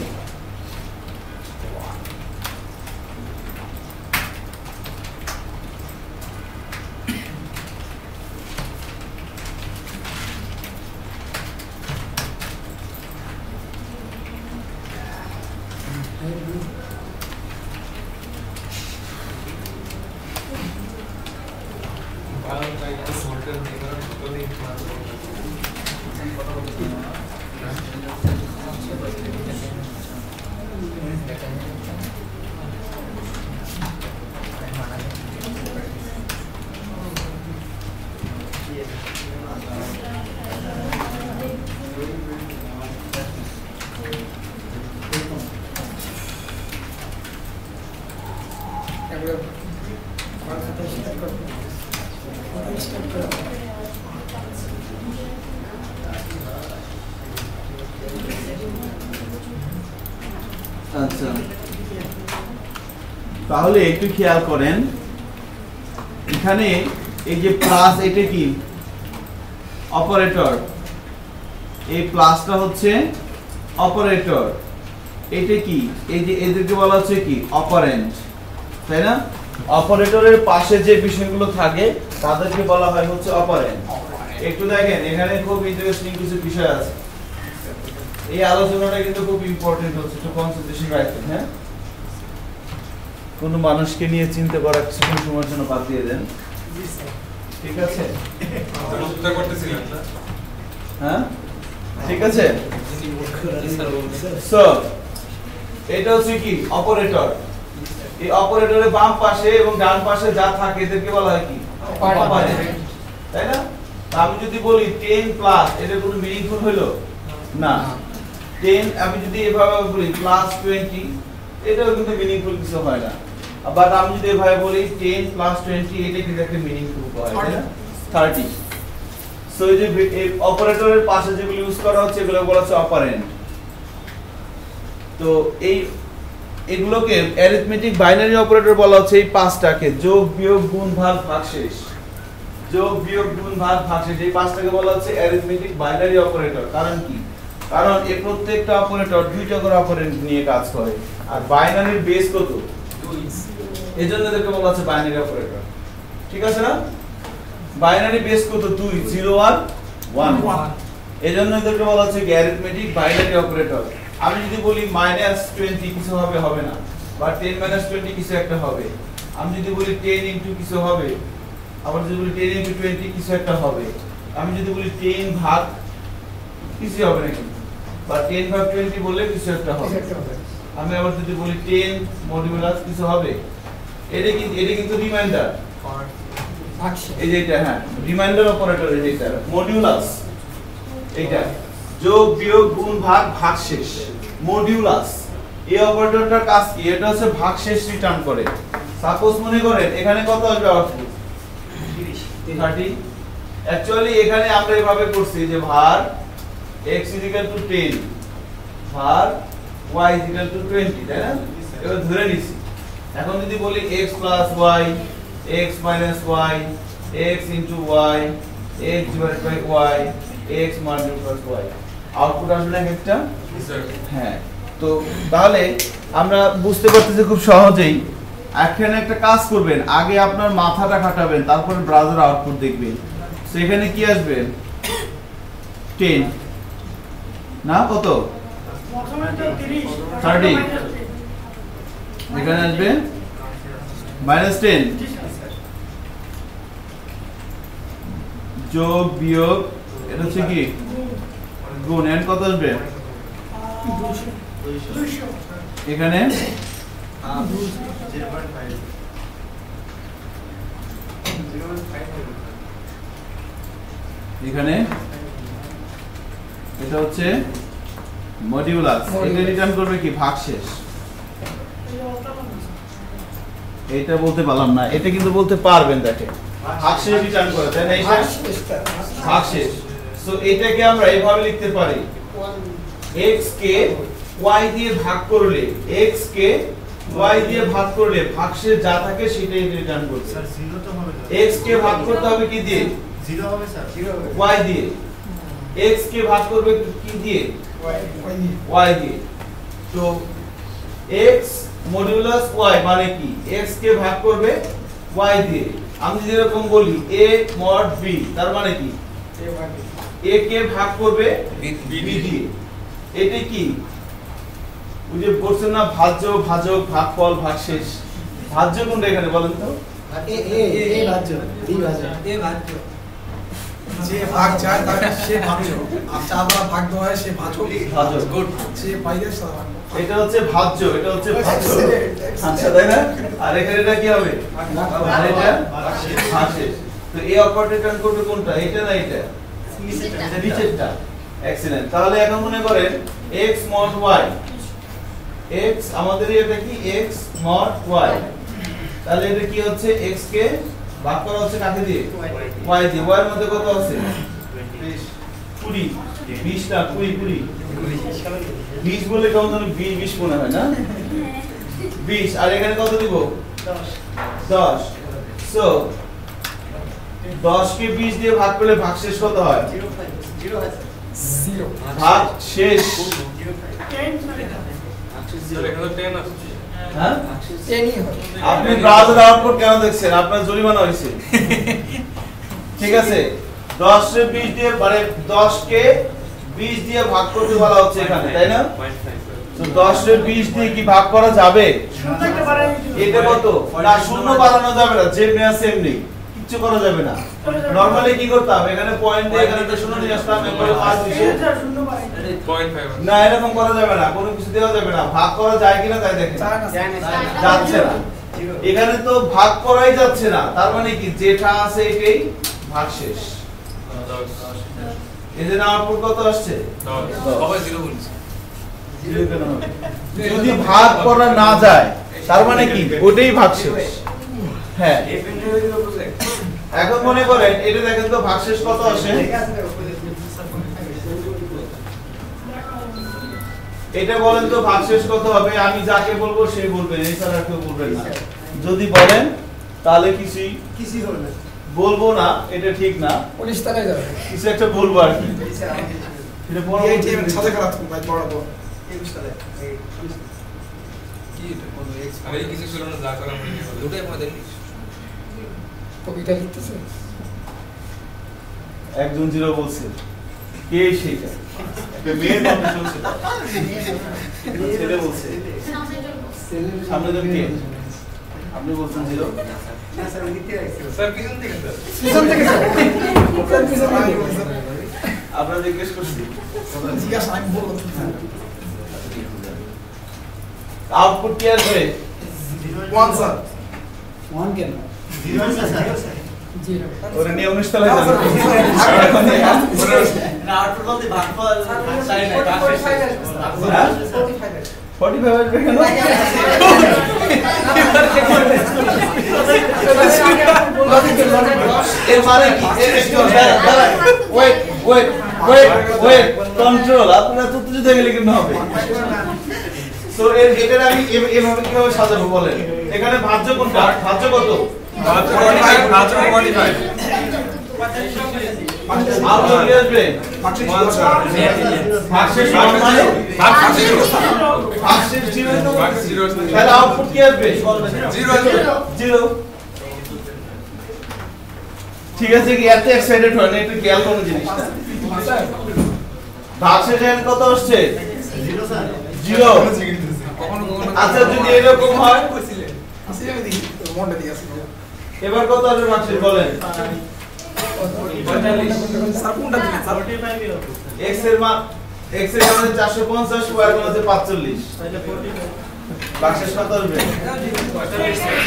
A: আচ্ছা, তাহলে একটু খেয়াল করেন, এখানে এই যে প্লাস, এটা কি অপারেটর, এই প্লাসটা হচ্ছে অপারেটর, এটা কি এই যে এদেরকে বলা হচ্ছে কি অপারেন্ড, তাই না? অপারেটরের পাশে যে বিষয়গুলো থাকে তাদেরকে বলা হয় হচ্ছে অপারেন্ড। একটু দেখেন এখানে খুব ইন্টারেস্টিং কিছু বিষয় আছে, এই আলোচনাটা কিন্তু খুব ইম্পর্টেন্ট হচ্ছে, একটু কনসেন্ট্রেশন রাখবেন। হ্যাঁ, কোন মানুষকে নিয়ে চিন্তা করা কিছুক্ষণ সময়ের জন্য বাদ দিয়ে দেন, ঠিক আছে? হ্যাঁ, ঠিক আছে। সো এটা হচ্ছে কি অপারেটর, এই অপারেটরের বাম পাশে এবং ডান পাশে যা থাকে এদেরকে বলা হয় কি অপারেন্ড, তাই না? আমি যদি বলি 10 প্লাস, এটা কোনো মিনিংফুল হলো না। 10 আমি যদি এভাবে বলি প্লাস 20, এটাও কিন্তু মিনিংফুল কিছু হয় না। বাট আমি যদি এভাবে বলি 10 প্লাস 20, এটা কিন্তু একটা মিনিংফুল হয়, তাই না? 30। সো এই যে অপারেটরের পাশে যেগুলো ইউজ করা হচ্ছে এগুলো বলা হচ্ছে অপারেন্ড। তো এগুলোকে অ্যারিথমেটিক বাইনারি অপারেটর বলা হচ্ছে এই পাঁচটাকে, যোগ বিয়োগ গুণ ভাগ ভাগশেষ, যোগ বিয়োগ গুণ ভাগ ভাগশেষ, এই পাঁচটাকে বলা হচ্ছে অ্যারিথমেটিক বাইনারি অপারেটর। কারণ কি? কারণ এই প্রত্যেকটা অপারেটর দুইটা করে অপারেন্ড নিয়ে কাজ করে, আর বাইনারির বেস কত? 2। এজন্য এদেরকে বলা হচ্ছে বাইনারি অপারেটর, ঠিক আছে না? বাইনারি বেস কত? 2, 0 আর 1। এজন্য এদেরকে বলা হচ্ছে অ্যারিথমেটিক বাইনারি অপারেটর। আমি যদি বলি -20 কিছু হবে না, বা 10 - 20 কিছু একটা হবে। আমি যদি বলি 10 ইনটু কিছু হবে, আবার যদি বলি 10 ইনটু 20 কিছু একটা হবে। আমি যদি বলি 10 ভাগ কিছু হবে না, কিন্তু বা 10 ভাগ 20 বললে কিছু একটা হবে। আমি আবার যদি বলি 10 মডুলাস কিছু হবে। এটা কিন্তু রিমাইন্ডার, এই যে এটা, হ্যাঁ রিমাইন্ডার অপারেটর, এই যে এটা মডুলাস, এইটা যোগ বিয়োগ গুণ ভাগ ভাগশেষ মডিউলাস। এই অপারেটরটার কাজ কি? এটা হচ্ছে ভাগশেষ রিটার্ন করে। সাপোজ মনে করেন এখানে কত আসবে আউটপুট? 30। অ্যাকচুয়ালি এখানে আমরা এভাবে করছি যে var x = 10 var y = 20, তাই না? এটা ধরে নিছি। এখন যদি বলি x + y, x - y, x * y, x / y, x mod y, output আসবে না একটা? হ্যাঁ। তো তাহলে আমরা বুঝতে পারতেছি খুব সহজেই। এখানে একটা কাজ করবেন, আগে আপনার মাথাটা খাটাবেন, তারপর ব্রাউজার আউটপুট দেখবেন। সো এখানে কি আসবে? 10 না, কত?
I: প্রথমে তো
A: 30। এখানে আসবে -10, যোগ বিয়োগ, এটা হচ্ছে কি গুণ, এন্ড কত আসবে?
I: 200
A: এখানে
C: 0.5
A: এখানে এটা হচ্ছে মডিউলাস, এটা রিটার্ন করবে কি ভাগশেষ। এটা বলতে পারলাম না, এটা কিন্তু বলতে পারবেন, দেখেন ভাগশেষ রিটার্ন করে, তাই না? এটা ভাগশেষ। সো এটাকে আমরা এইভাবে লিখতে পারি, x কে y দিয়ে ভাগ করলে, x কে y দিয়ে ভাগ করলে ভাগশেষ যা থাকে সেটাই রিটার্ন করবে।
C: স্যার 0 তো হবে না,
A: x কে ভাগ করতে হবে কি দিয়ে?
C: 0 হবে স্যার, 0 হবে
A: y দিয়ে। x কে ভাগ করবে কি দিয়ে? y দিয়ে। তো x মডুলাস y মানে কি? x কে ভাগ করবে y দিয়ে। আমি যদি এরকম বলি a mod b, তার মানে কি? a কে ভাগ করবে b দিয়ে। এটা কি ওই যে বলছেন না ভাজ্য ভাজক ভাগফল ভাগশেষ, ভাজ্য কোনটা এখানে বলেন তো?
D: এ ভাজ্য, বি ভাজ্য,
G: এ ভাজ্য।
I: যে ভাগ যায় তার সে ভাজ্য, আর যা দ্বারা ভাগ দেওয়া হয় সে ভাজক।
A: ভাজক।
I: গুড। সে পাইলে সে ভাগ।
A: এটা হচ্ছে ভাজ্য, এটা হচ্ছে ভাজ্য। আচ্ছা তাই না? আর এখানে এটা কি হবে? আর এটা ভাগশেষ। তো এই অপারেটর টার্ম করবে কোনটা? এটা না এটা? এটা নিচেরটা। এক্সিলেন্ট। তাহলে এখন মনে করেন x mod y, x আমাদের এটা কি x mod y, তাহলে এটা কি হচ্ছে x কে ভাগ করা হচ্ছে কাকে দিয়ে? y দিয়ে। y এর মধ্যে কত আছে? 20 20 টা 20 20 বলে কেমন যেন 20 মনে হয় না? 20 আর এখানে কত দিব? 10। সো 10 কে 20 দিয়ে ভাগ করলে ভাগশেষ কত হয়?
C: 0 আছে।
I: 0
A: ভাগশেষ। হ্যাঁ? আপনি ব্রাউজার আউটপুট কেন দেখছেন? আপনার জরিমানা হয়েছে। ঠিক আছে, 10 কে 20 দিয়ে মানে 10 কে 20 দিয়ে ভাগ করতে বলা হচ্ছে এখানে, তাই না? তো 10 কে 20 দিয়ে কি ভাগ করা যাবে? এটা কত? না, শূন্য বাড়ানো যাবে না, যেমনি আছে এমনি কিছু করা যাবে না। নরমালি কি করতাম? এখানে পয়েন্ট দিয়ে এখানে তো শূন্য নিয়ে আসতাম, এরপরে 5 দিছে। না, এরকম করা যাবে না, কোনো কিছু দেওয়া যাবে না। ভাগ করা যায় কিনা তাই দেখেন। যাচ্ছে না, এখানে তো ভাগ করাই যাচ্ছে না, তার মানে কি যেটা আছে এটাই ভাগশেষ। এই যে আউটপুট কত আসছে?
G: সবাই 0 বলছে।
A: যদি ভাগ করা না যায় তার মানে কি ওটাই ভাগশেষ। হ্যাঁ, এখন মনে করেন এটা দেখেন তো ভাগশেষ কত আসে? এটা বলেন তো ভাগশেষ কত হবে? আমি যাকে বলবো সে বলবেন, এছাড়া কেউ বলবেন না। যদি বলেন তাহলে কিছুই বলবেন, বলবো না, এটা ঠিক না।
I: 19 টাকায় যাবে।
A: কিছু একটা বলবো আর কি। এটা বড়
I: এই টিমের সাথে খারাপ তুমি ভাই পড়াবো।
C: 21 টাকায়।
G: কি এটা কোন এক্স আমি কিছু ছিল না যা করা মনে হলো দুটোই আমাদের লিস্ট
I: তো এটা লিখতেছে।
A: একজন 0 বলছে, কে সেটা? একটা মেয়ের কথা শুনছে, ছেলে বলছে। সামনে জন কে? আপনি বলছেন 0?
C: না স্যার, আমি নিতে আইছি।
G: স্যার পিছন থেকে স্যার
I: পিছন থেকে স্যার। পিছন থেকে।
A: আপনারা জিজ্ঞেস করছি।
I: জিজ্ঞাসা আমি বলবো।
A: আউটপুট কি আসবে?
I: 1 স্যার।
D: 1 কেন?
C: 0 আছে স্যার।
A: ওরে নিয়ে 19 তলায় যাবে।
H: না আউটপুট বলতে ভাগফল চাই না, ভাগশেষ।
A: 45 আসবে কেন? এর মানে কি? Weight control. আপনারা তো তুই দেখে লিখতে হবে। সো এটার আমি এভাবে কিভাবে সাজাবো বলেন? এখানে ভাজ্য কোনটা? ভাজ্য কত?
F: ভাজ্য 45
A: আউটপুট কি আসবে? ভাগশেষ মানে ভাগশেষ 0। তাহলে আউটপুট কি আসবে? 0। ঠিক আছে, কি এত এক্সাইটেড হয় না? একটু খেয়াল করুন জিনিসটা। ভাগশেষ এখানে কত আসছে?
C: 0 স্যার।
A: 0। আচ্ছা, যদি এরকম হয়
I: আসলে আমি দেখি মনটা দিয়ে আসি।
A: এবার কত আসবে ভাগশেষ বলেন?
I: স্যার কোনটা দিবেন স্যার?
A: x এর মান x এর মান 450, y এর মান 45।
C: তাহলে 45।
A: ভাগশেষ কত আসবে?
I: 45
C: 0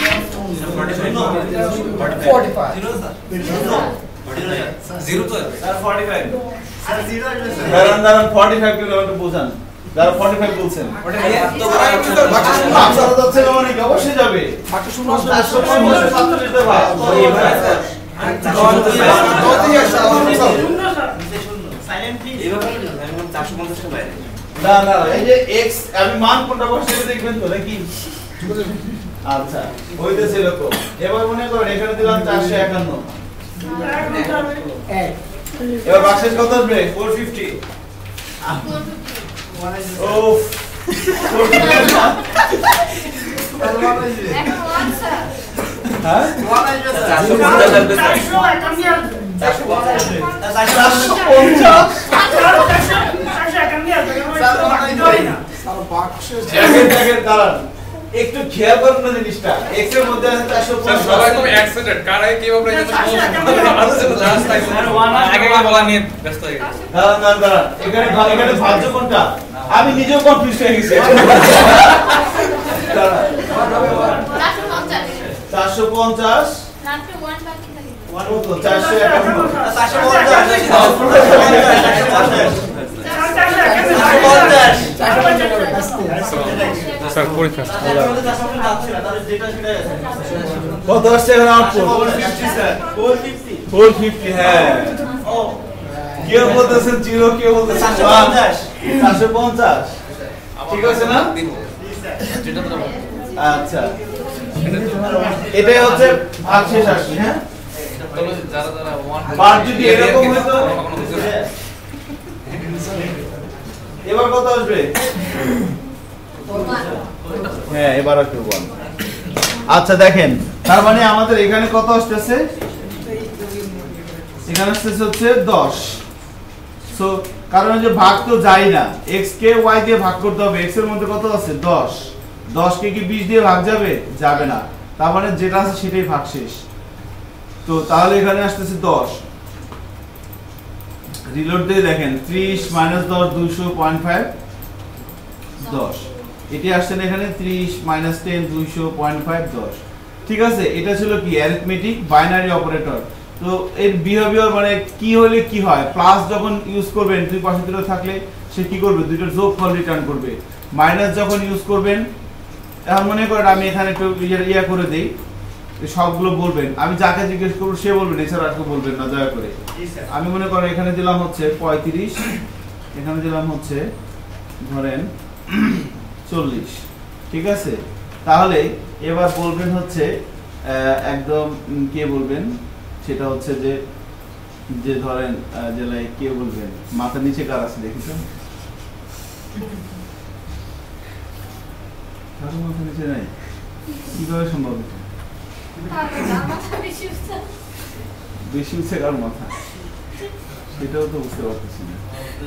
C: স্যার।
G: 0 তো
H: স্যার 45
C: স্যার 0 আসবে স্যার।
A: দাঁড়ান 45 কিলো একটু বোঝান। যারা 45 বলছেন
G: ওটা এত বড়
A: ভাগ করা যাচ্ছে না মানে কি? অবশ্যই যাবে। 450 45 তে ভাগ। না না, এই যে x আমি মান কোনটা বসিয়ে দেখবেন তো নাকি? আচ্ছা, হইতেছে এরকম। এবার মনে করেন এখানে দিলাম 451। এবার ভাগশেষ কত আসবে? 450। ওফ, 450 না? হ্যাঁ? 450।
I: তার ভাগ শেষ।
A: দেখেন দাঁড়ান একটু খেয়াল করুন না জিনিসটা x এর মধ্যে আছে 450
F: সবাই খুব এক্সাইটেড কার আগে কিভাবে এটা আগে বলা নিয়ে ব্যস্ত হয়ে গেছে।
A: দাঁড়ান এখানে ভাজ্য কোনটা আমি নিজেও কনফিউজ হয়ে গেছি। 450
E: লাস্টে 1 বাকি থাকে
A: 451
F: স্যার পরীক্ষা
A: কত আসছে এখন আউটপুট 450 হ্যাঁ কেউ বলতেছেন 0 কেউ বলতেছেন 450 ঠিক আছে না আচ্ছা এটাই হচ্ছে ভাগ শেষ আসছে হ্যাঁ
G: যারা যারা
A: ভাগ যদি এরকম হতো এবার কত আসবে হ্যাঁ এবার একটু বল আচ্ছা দেখেন তার মানে আমাদের এখানে কত আসছে এখানে আসছে হচ্ছে 10 সো কারণ যে ভাগ তো যায় না x কে y দিয়ে ভাগ করতে হবে x এর মধ্যে কত আছে 10 কে কি 20 দিয়ে ভাগ যাবে না তার মানে যেটা আছে সেটাই ভাগ শেষ তো তাহলে এখানে আসছে 10 রিলোড দিয়ে দেখেন 30 - 10 200 0.5 10 এটি আসছে এখানে 30 - 10 200 0.5 10 ঠিক আছে এটা ছিল কি অ্যারিথমেটিক বাইনারি অপারেটর তো এর বিহেভিয়ার মানে কি হলে কি হয় প্লাস যখন ইউজ করবেন দুই পাশে দুটো থাকলে সে কি করবে দুইটার যোগফল রিটার্ন করবে মাইনাস যখন ইউজ করবেন এখন মনে করেন আমি এখানে একটু ইয়া করে দেই সবগুলো বলবেন আমি যাকে জিজ্ঞেস করব সে বলবেন এছাড়া আর কেউ বলবেন না দয়া করে আমি মনে করেন এখানে দিলাম হচ্ছে 35 এখানে দিলাম হচ্ছে ধরেন 40 ঠিক আছে তাহলে এবার বলবেন হচ্ছে একদম কে বলবেন সেটা হচ্ছে যে ধরেন যে লাইক কে বলবেন মাথা নিচে কার আছে দেখেছেন কারো মাথা নিচে নাই কিভাবে সম্ভব বেশি উঠছে কার মাথা সেটাও তো বুঝতে পারতেছি না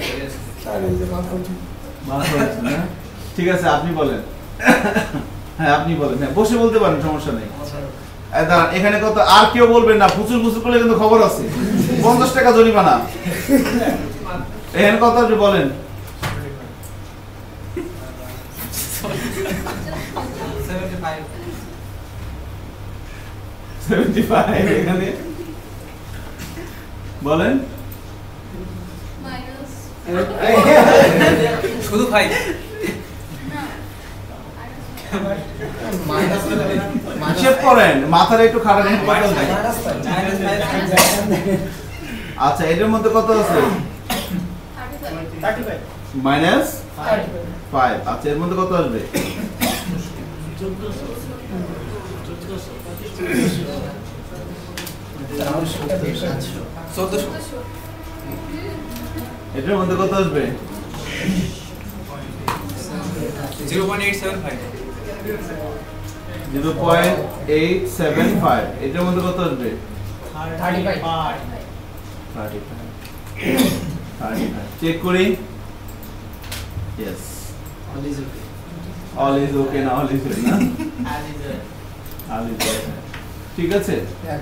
A: মাথা উঠছে না ঠিক আছে আপনি বলেন হ্যাঁ আপনি বলেন হ্যাঁ বসে বলতে পারেন সমস্যা নেই দাঁড়ান এখানে কত আর কেউ বলবেন না ফুচুর ফুচুর করলে কিন্তু খবর আছে 50 টাকা জরিমানা এখানে কত আপনি বলেন 75 এখানে বলেন
E: মাইনাস
G: শুধু 5
A: হিসেব করেন মাথার একটু খারাপ নেই আচ্ছা এটার মধ্যে কত আছে মাইনাস 5 আচ্ছা এর মধ্যে কত আসবে এটার মধ্যে কত আসবে
G: 0.875
A: 0.875 এটার মধ্যে কত আসবে 35 চেক করি yes all is okay না all is okay না all is okay ঠিক আছে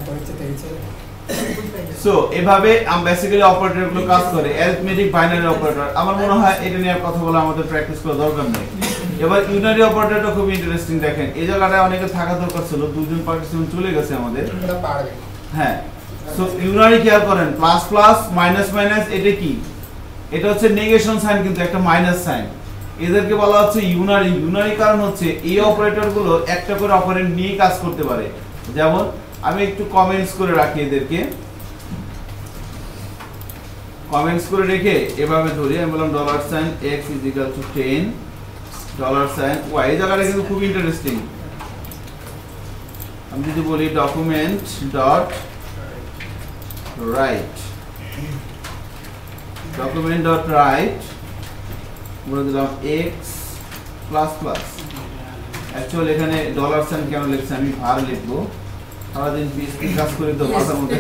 A: সো এভাবে বেসিক্যালি অপারেটরগুলো কাজ করে অ্যারিথমেটিক বাইনারি অপারেটর আমার মনে হয় এটা নিয়ে আর কথা বলা আমাদের প্র্যাকটিস করা দরকার নেই এবার ইউনারি অপারেটরটা খুব ইন্টারেস্টিং দেখেন এই জায়গাটায় অনেকে থাকা দরকার ছিল দুজন পার্টিসিপেন্ট চলে গেছে আমাদের হ্যাঁ সো ইউনারি খেয়াল করেন প্লাস প্লাস মাইনাস মাইনাস এটা কি এটা হচ্ছে নেগেশন সাইন কিন্তু একটা মাইনাস সাইন এদেরকে বলা হচ্ছে ইউনারি ইউনারি কারণ হচ্ছে এই অপারেটরগুলো একটা করে অপারেন্ড নিয়ে কাজ করতে পারে যেমন আমি একটু কমেন্টস করে রাখি এদেরকে কমেন্টস করে রেখে এভাবে ধরি আমি বললাম $x = 10 $y এই জায়গাটা কিন্তু খুব ইন্টারেস্টিং আমি যদি বলি ডকুমেন্ট ডট রাইট বলে দিলাম x প্লাস প্লাস অ্যাকচুয়ালি এখানে $সাইন কেন লিখছি আমি ভার লিখবো সারাদিন পিএইচপি কাজ করে তো মাথার মধ্যে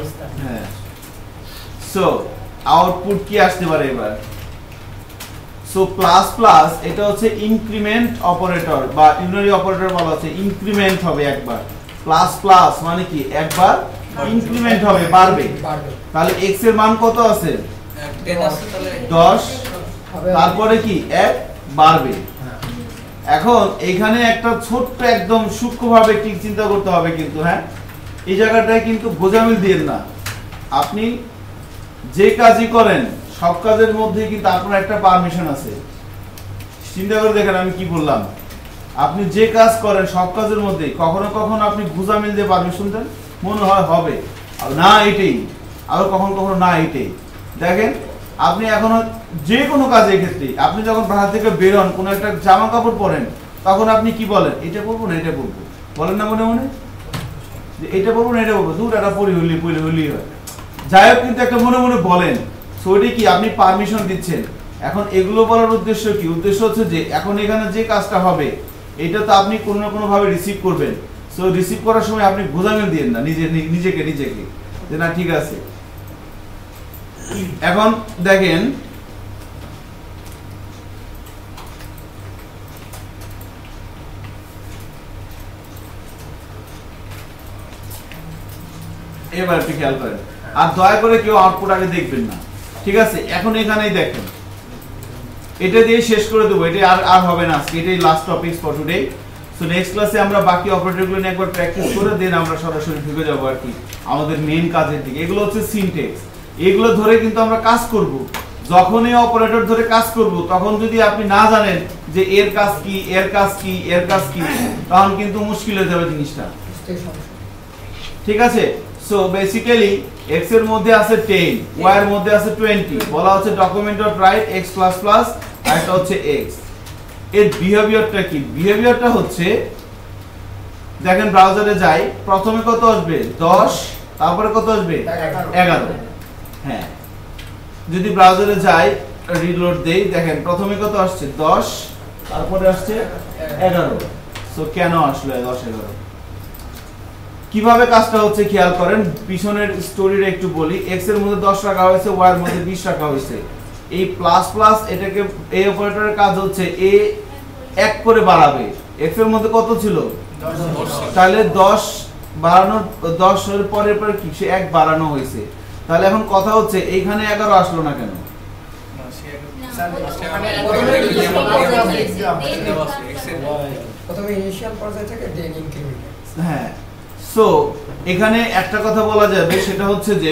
A: হ্যাঁ সো আউটপুট কি আসতে পারে এবার সো প্লাস প্লাস এটা হচ্ছে ইনক্রিমেন্ট অপারেটর বা ইউনারি অপারেটর বলা হচ্ছে, ইনক্রিমেন্ট হবে একবার। প্লাস প্লাস মানে কি একবার ইনক্রিমেন্ট হবে, বাড়বে। তাহলে x এর মান কত আছে 10, তারপরে কি 1 বাড়বে। এখন এখানে একটা ছোট্ট একদম সূক্ষ্মভাবে ঠিক চিন্তা করতে হবে কিন্তু, হ্যাঁ এই জায়গাটায় কিন্তু গোজামিল দিয়েন না। আপনি যে কাজই করেন সব কাজের মধ্যে কিন্তু আপনার একটা পারমিশন আছে। চিন্তা করে দেখেন আমি কি বললাম। আপনি যে কাজ করেন সব কাজের মধ্যে কখনো কখনো আপনি গোজামিল দিয়ে পারমিশন দেন, মনে হয় হবে না এটাই, আবার কখনো কখনো না এটাই। দেখেন আপনি এখনো যে কোনো কাজের ক্ষেত্রে আপনি যখন বাসা থেকে বের হন, কোনো একটা জামা কাপড় পরেন, তখন আপনি কি বলেন, এটা পরবো না এটা পরবো, বলেন না মনে মনে যে এটা পরবো না এটা পরবো, দুটাটা পরি হইলি হয়, যাই হোক কিন্তু একটা মনে মনে বলেন। সো এটা কি আপনি পারমিশন দিচ্ছেন। এখন এগুলো বলার উদ্দেশ্য কি, উদ্দেশ্য হচ্ছে যে এখন এখানে যে কাজটা হবে এটা তো আপনি কোনো না কোনো ভাবে রিসিভ করবেন। সো রিসিভ করার সময় আপনি গোজামিল দিয়েন না নিজেকে যে না ঠিক আছে। এখন দেখেন এবার একটু খেয়াল করেন, আর দয়া করে কেউ আউটপুট আগে দেখবেন না, ঠিক আছে? এখন এখানেই দেখেন, এটা দিয়ে শেষ করে দেবো, এটা আর হবে না আজকে, এটাই last topic for today. So next ক্লাসে আমরা বাকি অপারেটরগুলো নিয়ে একবার প্র্যাকটিস করে দেন আমরা সরাসরি ঢুকে যাবো আর কি আমাদের মেইন কাজের দিকে। এগুলো হচ্ছে সিনট্যাক্স, এগুলো ধরে কিন্তু আমরা কাজ করব। যখন এই অপারেটর ধরে কাজ করব তখন যদি আপনি না জানেন যে এর কাজ কি এর কাজ কি এর কাজ কি, তখন কিন্তু মুশকিল হয়ে যাবে জিনিসটা, ঠিক আছে? সো বেসিক্যালি x এর মধ্যে আছে 10, y এর মধ্যে আছে 20, বলা হচ্ছে ডকুমেন্ট ডট রাইট x++, আর এটা হচ্ছে x। এর বিহেভিয়ারটা কি? বিহেভিয়ারটা হচ্ছে দেখেন ব্রাউজারে যাই, প্রথমে কত আসবে 10, তারপরে কত আসবে 11। হ্যাঁ যদি ব্রাউজারে যাই রিলোড দেই, দেখেন প্রথমে কত আসছে 10, তারপরে আসছে 11। সো কেন আসলো 10 11? কিভাবে কাজটা হচ্ছে খেয়াল করেন, পিছনের স্টোরিটা একটু বলি। x এর মধ্যে 10 রাখা হয়েছে, y এর মধ্যে 20 রাখা হয়েছে। এই প্লাস প্লাস এটাকে এই অপারেটরের কাজ হচ্ছে a 1 করে বাড়াবে। x এর মধ্যে কত ছিল 10, তাহলে 10 বাড়ানোর 10 এর পরে কি সে 1 বাড়ানো হয়েছে। তাহলে এখন কথা হচ্ছে এইখানে 11 আসলো না কেন?
D: প্রথমে ইনিশিয়াল পর্যায় থেকে দেন ইনক্রিমেন্ট।
A: হ্যাঁ, সো এখানে একটা কথা বলা যাবে, সেটা হচ্ছে যে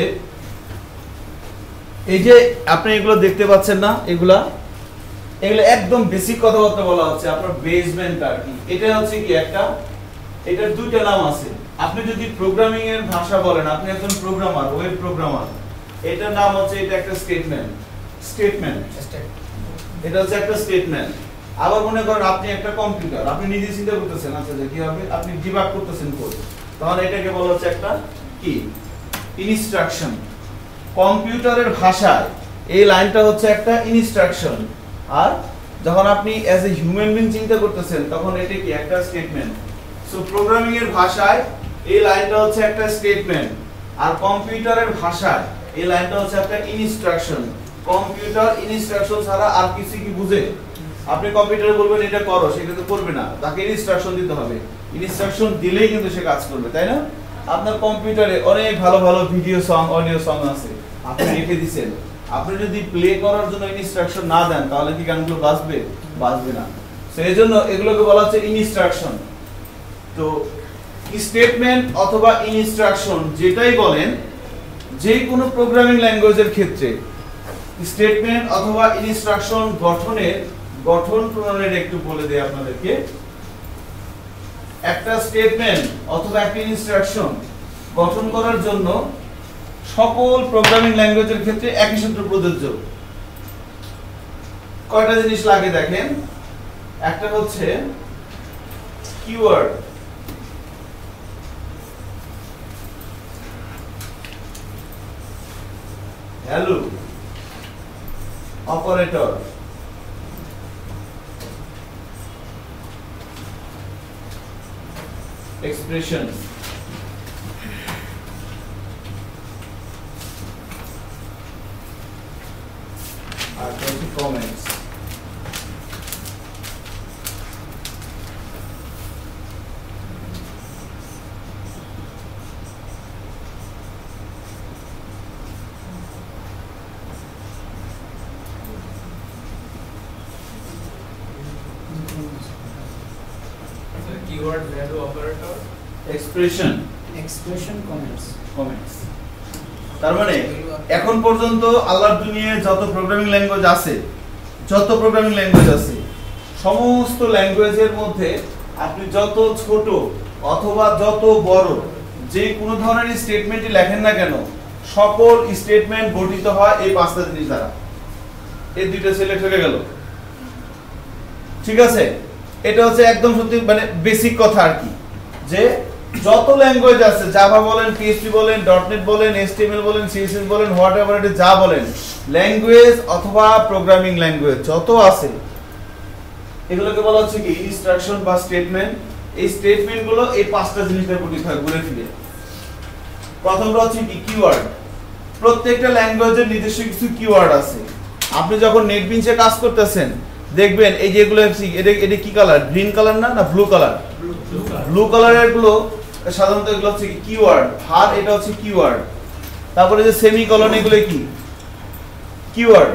A: এই যে আপনি এগুলো দেখতে পাচ্ছেন না, এগুলো একদম বেসিক কথাবার্তা বলা হচ্ছে, আপনার বেসমেন্ট আর কি। এটা হচ্ছে কি একটা, এটার দুইটা নাম আছে। আপনি যদি প্রোগ্রামিং এর ভাষা বলেন, আপনি একজন প্রোগ্রামার, ওয়েব প্রোগ্রামার, এটার নাম হচ্ছে এটা একটা স্টেটমেন্ট। এটা হচ্ছে একটা স্টেটমেন্ট। আবার মনে করেন আপনি একটা কম্পিউটার, আপনি নিজে চিন্তা করতেছেন আচ্ছা যে কি হবে, আপনি ডিবাগ করতেছেন কোড, তখন এটাকে বলা হচ্ছে একটা কি ইনস্ট্রাকশন। কম্পিউটারের ভাষায় এই লাইনটা হচ্ছে একটা ইনস্ট্রাকশন, আর যখন আপনি অ্যাজ এ হিউম্যান বিং চিন্তা করতেছেন তখন এটা কি একটা স্টেটমেন্ট। সো প্রোগ্রামিং এর ভাষায় এই লাইনটা হচ্ছে একটা স্টেটমেন্ট, আর কম্পিউটারের ভাষায় এই লাইনটা হচ্ছে একটা ইনস্ট্রাকশন। কম্পিউটার ইনস্ট্রাকশন ছাড়া আর কিছু কি বুঝে? আপনি কম্পিউটারে বলবেন এটা করো, সে কিন্তু করবে না, তাকে ইনস্ট্রাকশন দিতে হবে। ইনস্ট্রাকশন দিলেই কিন্তু সে কাজ করবে, তাই না? আপনার কম্পিউটারে অনেক ভালো ভালো ভিডিও সং, অডিও সং আছে, আপনি রেখে দিবেন। আপনি যদি প্লে করার জন্য ইনস্ট্রাকশন না দেন তাহলে কি গানগুলো বাজবে? বাজবে না। সেই জন্য এগুলোকে বলা হচ্ছে ইনস্ট্রাকশন। তো স্টেটমেন্ট অথবা ইনস্ট্রাকশন যেটাই বলেন, যে কোনো প্রোগ্রামিং ল্যাঙ্গুয়েজের ক্ষেত্রে স্টেটমেন্ট অথবা ইনস্ট্রাকশন গঠন প্রণালীর একটু বলে দেই আপনাদেরকে। একটা স্টেটমেন্ট অথবা একটা ইনস্ট্রাকশন গঠন করার জন্য সকল প্রোগ্রামিং ল্যাঙ্গুয়েজের ক্ষেত্রে একই সূত্র প্রযোজ্য। কয়টা জিনিস লাগে দেখেন, একটা হচ্ছে কিওয়ার্ড, ভ্যালু, অপারেটর, expression, আর comments।
G: Keyword value operator
A: expression
D: comments
A: তার মানে এখন পর্যন্ত আল্লাহর দুনিয়ায় যত প্রোগ্রামিং ল্যাঙ্গুয়েজ আছে সমস্ত ল্যাঙ্গুয়েজের মধ্যে আপনি যত ছোট অথবা যত বড় যে কোনো ধরনের স্টেটমেন্টই লেখেন না কেন সকল স্টেটমেন্ট গঠিত হয় এই পাঁচটা জিনিস দ্বারা। এই দুইটা সিলেক্ট হয়ে গেল, ঠিক আছে? এটা হচ্ছে একদম সত্যি মানে বেসিক কথা আর কি, যে যত ল্যাঙ্গুয়েজ আছে জাভা বলেন, পিএইচপি বলেন, ডটনেট বলেন, এইচটিএমএল বলেন, সিএসএস বলেন, হোয়াটএভার ইট ইজ, যা বলেন ল্যাঙ্গুয়েজ অথবা প্রোগ্রামিং ল্যাঙ্গুয়েজ যত আছে এগুলোকে বলা হচ্ছে কি ইনস্ট্রাকশন বা স্টেটমেন্ট। এই স্টেটমেন্ট গুলো এই পাঁচটা জিনিসের গঠিত হয় ঘুরে ফিরে। প্রথমটা হচ্ছে কি কিওয়ার্ড। প্রত্যেকটা ল্যাঙ্গুয়েজের নিজস্ব কিছু কিওয়ার্ড আছে। আপনি যখন নেটবিনসে কাজ করতেছেন দেখবেন এই যেগুলো এটা কি কালার, গ্রিন কালার না ব্লু কালার? ব্লু কালারের গুলো সাধারণত এগুলো হচ্ছে কি কিওয়ার্ড। আর এটা হচ্ছে কিওয়ার্ড। তারপরে যে সেমিকলন এগুলো কি কিওয়ার্ড।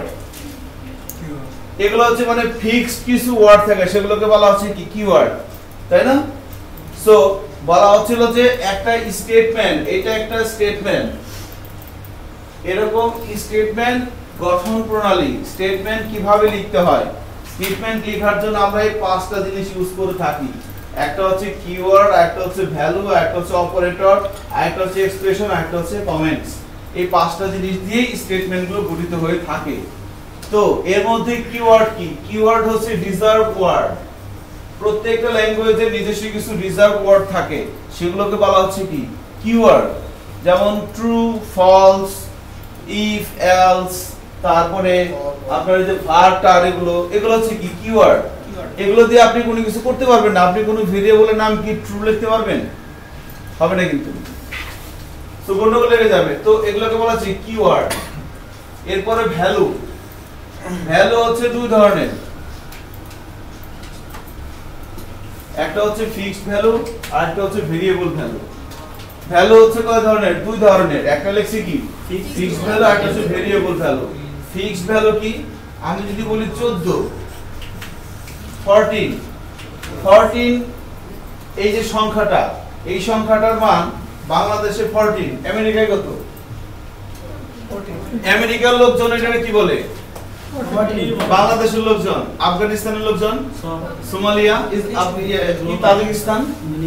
A: এগুলো হচ্ছে মানে ফিক্সড কিছু ওয়ার্ড থাকে সেগুলোকে বলা হচ্ছে কি কিওয়ার্ড, তাই না? সো বলা হচ্ছিল যে একটা স্টেটমেন্ট, এটা একটা স্টেটমেন্ট, এরকম স্টেটমেন্ট গঠন প্রণালী, স্টেটমেন্ট কিভাবে লিখতে হয়। স্টেটমেন্ট লেখার জন্য আমরা এই পাঁচটা জিনিস ইউজ করে থাকি। একটা হচ্ছে কিওয়ার্ড, একটা হচ্ছে ভ্যালু, একটা হচ্ছে অপারেটর, একটা হচ্ছে এক্সপ্রেশন, একটা হচ্ছে কমেন্টস। এই পাঁচটা জিনিস দিয়ে স্টেটমেন্টগুলো গঠিত হয়ে থাকে। তো এর মধ্যে কিওয়ার্ড কি? কিওয়ার্ড হচ্ছে রিজার্ভ ওয়ার্ড। প্রত্যেকটা ল্যাঙ্গুয়েজের নিজস্ব কিছু রিজার্ভ ওয়ার্ড থাকে, সেগুলোকে বলা হচ্ছে কি কিওয়ার্ড। যেমন ট্রু, ফলস, ইফ, এলস, তারপরে আপনার যে ভার্ব টার এগুলো হচ্ছে কি কিওয়ার্ড। এগুলো দিয়ে আপনি কোনো কিছু করতে পারবেন না। আপনি কোনো ভেরিয়েবলের নাম কি ট্রু লিখতে পারবেন? হবে না কিন্তু, তো গন্ডগোল লেগে যাবে। তো এগুলোকে বলা হচ্ছে কিওয়ার্ড। এরপরে ভ্যালু। ভ্যালু হচ্ছে দুই ধরনের, একটা হচ্ছে ফিক্সড ভ্যালু আর একটা হচ্ছে ভেরিয়েবল ভ্যালু। ভ্যালু হচ্ছে কয় ধরনের? দুই ধরনের, একটা লিখছি কি ফিক্সড ভ্যালু আর একটা হচ্ছে ভেরিয়েবল ভ্যালু। ফিক্সড ভ্যালু কি? আমি যদি বলি 14, 14 এই যে সংখ্যাটা, এই সংখ্যাটার মান বাংলাদেশে 14, আমেরিকায় কত? আমেরিকার লোকজন এটাকে কি বলে? বাংলাদেশের লোকজন, আফগানিস্তানের লোকজন, সোমালিয়া, তাজিকিস্তান,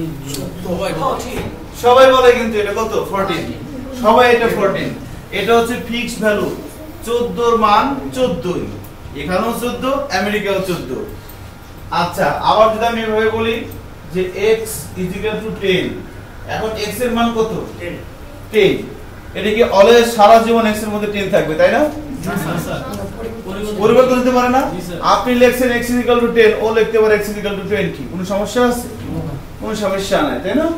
A: সবাই বলে কিন্তু এটা কত? 14। সবাই এটা 14। এটা হচ্ছে ফিক্সড ভ্যালু। 14 মান 14, এখানেও 14, আমেরিকাও 14। আচ্ছা, আবার যদি আমি এভাবে বলি যে x = 10, এখন x এর মান কত? 10। এটা কি অলওয়েজ সারা জীবন x এর মধ্যে 10 থাকবে, তাই না? পরিবর্তন হতে পারে না। আপনি লিখছেন x = 10, ও লিখতে পারে x = 20। কোনো সমস্যা আছে? কোনো সমস্যা নাই, তাই না?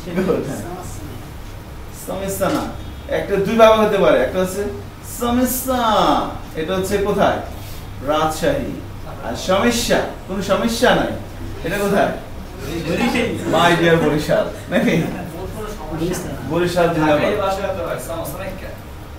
A: সমস্যা না। একটা দুই ভাবে হতে পারে, একটা হচ্ছে সমস্যা, এটা হচ্ছে কোথায়? রাজশাহী। আর সমস্যা, কোনো সমস্যা নাই, এটা কোথায়? মাই ডিয়ার বরিশাল, নাকি? বরিশাল জেলা।
B: এই ভাষায় তো হয় সমস্যা নাই কে?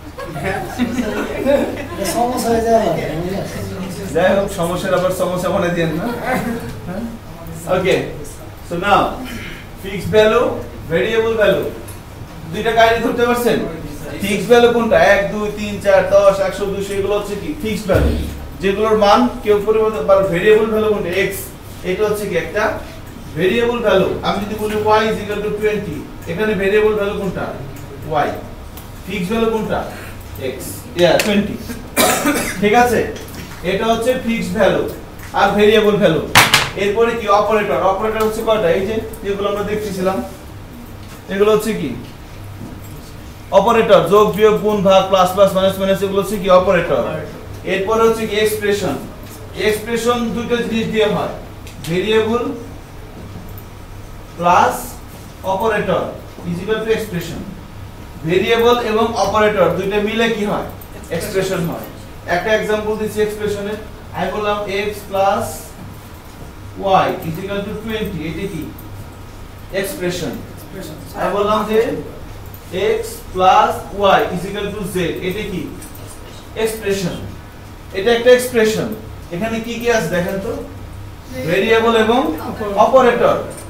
A: যাই হোক, সমস্যার আবার সমস্যা মনে দিয়েন না। Okay, so now fixed value, variable value, দুইটা কাহিনী ধরতে পারছেন? ফিক্সড ভ্যালু কোনটা? 1 2 3 4 10 100 200 এগুলো হচ্ছে কি ফিক্সড ভ্যালু, যেগুলোর মান কেউ পরিবর্তন। আর ভেরিয়েবল ভ্যালু কোনটা? x, এটা হচ্ছে কি একটা ভেরিয়েবল ভ্যালু। আমি যদি বলি y = 20, এখানে ভেরিয়েবল ভ্যালু কোনটা? y। ফিক্সড ভ্যালু কোনটা? x, 20। ঠিক আছে, এটা হচ্ছে ফিক্সড ভ্যালু আর ভেরিয়েবল ভ্যালু। এরপরে কি অপারেটর। অপারেটর হচ্ছে কয়টা? এই যে যেগুলো আমরা দেখতেছিলাম, এগুলো হচ্ছে কি অপারেটর। যোগ, বিয়োগ, গুণ, ভাগ, প্লাস প্লাস, মাইনাস মাইনাস, এগুলো হচ্ছে কি অপারেটর। এরপরে হচ্ছে কি এক্সপ্রেশন। এক্সপ্রেশন দুটো জিনিস দিয়ে হয়, variable plus operator = expression. Variable এবং অপারেটর দুইটা মিলে কি হয়? এক্সপ্রেশন হয়। একটা एग्जांपल দিচ্ছি এক্সপ্রেশনের। আমি বললাম x + y = 20, এটা কি এক্সপ্রেশন। আমি বললাম যে x + y = z, এটা কি এক্সপ্রেশন। এটা একটা এক্সপ্রেশন। এখানে কি কি আছে দেখেন তো? ভেরিয়েবল এবং অপারেটর।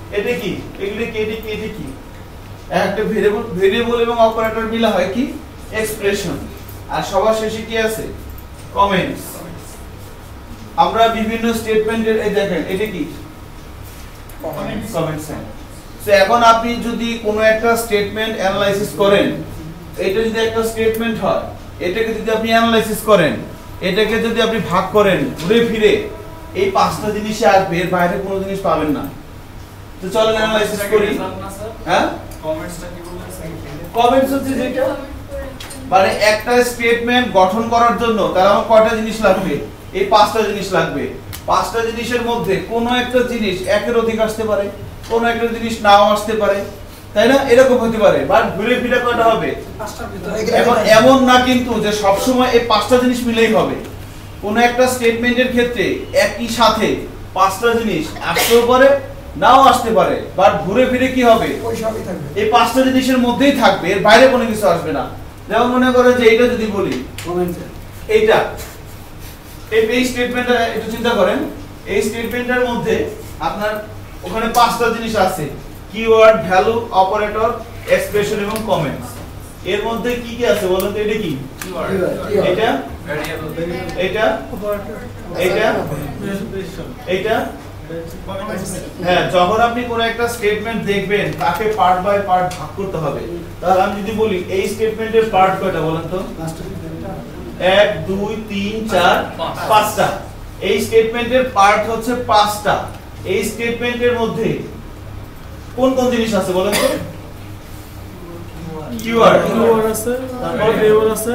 A: এটা কি এগুলি কি এটা কি একটা ভেরিয়েবল এবং অপারেটর মিলা হয় কি এক্সপ্রেশন আর সবার শেষে কি আছে কমেন্টস আমরা বিভিন্ন স্টেটমেন্টের এই দেখেন এটা কি কমেন্টস সো এখন আপনি যদি কোনো একটা স্টেটমেন্ট অ্যানালাইসিস করেন এটা যদি একটা স্টেটমেন্ট হয় এটাকে যদি আপনি অ্যানালাইসিস করেন এটাকে যদি আপনি ভাগ করেন ঘুরে ফিরে এই পাঁচটা জিনিসই আসবে এর বাইরে কোনো জিনিস পাবেন না তো চলেন অ্যানালাইসিস করি হ্যাঁ
B: কমেন্টসটা কি বললেন
A: কমেন্টস হচ্ছে যেটা মানে একটা স্টেটমেন্ট গঠন করার জন্য তার আমার কয়টা জিনিস লাগবে এই পাঁচটা জিনিস লাগবে পাঁচটা জিনিসের মধ্যে কোনো একটা জিনিস একের অধিক আসতে পারে কোনো একটা জিনিস নাও আসতে পারে তাই না এরকম হতে পারে বাট ঘুরে ফিরে কয়টা হবে এখন এমন না কিন্তু যে সব সময় এই পাঁচটা জিনিস মিলেই হবে কোন একটা স্টেটমেন্টের ক্ষেত্রে একই সাথে পাঁচটা জিনিস আসতেও পারে নাও আসতে পারে বাট ঘুরে ফিরে কি হবে
I: ওই সবই থাকবে
A: এই পাঁচটা জিনিসের মধ্যেই থাকবে এর বাইরে কোনো কিছু আসবে না যেমন মনে করে যে এটা যদি বলি এইটা এই স্টেটমেন্টটা একটু চিন্তা করেন এই স্টেটমেন্টের মধ্যে আপনার ওখানে পাঁচটা জিনিস আছে কিওয়ার্ড ভ্যালু অপারেটর এক্সপ্রেশন এবং কমেন্টস এর মধ্যে কি কি আছে বলুন তো এটা কি এটা এটা এটা এটা হ্যাঁ যখন আপনি কোন একটা স্টেটমেন্ট দেখবেন তাকে পার্ট বাই পার্ট ভাগ করতে হবে তাহলে আমি যদি বলি এই স্টেটমেন্টের পার্ট কয়টা বলেন তো 1 2 3 4 5টা এই স্টেটমেন্টের পার্ট হচ্ছে 5টা এই স্টেটমেন্টের মধ্যে কোন কোন জিনিস আছে বলেন তো কিওয়ার্ড
J: আছে তারপর ভ্যালু আছে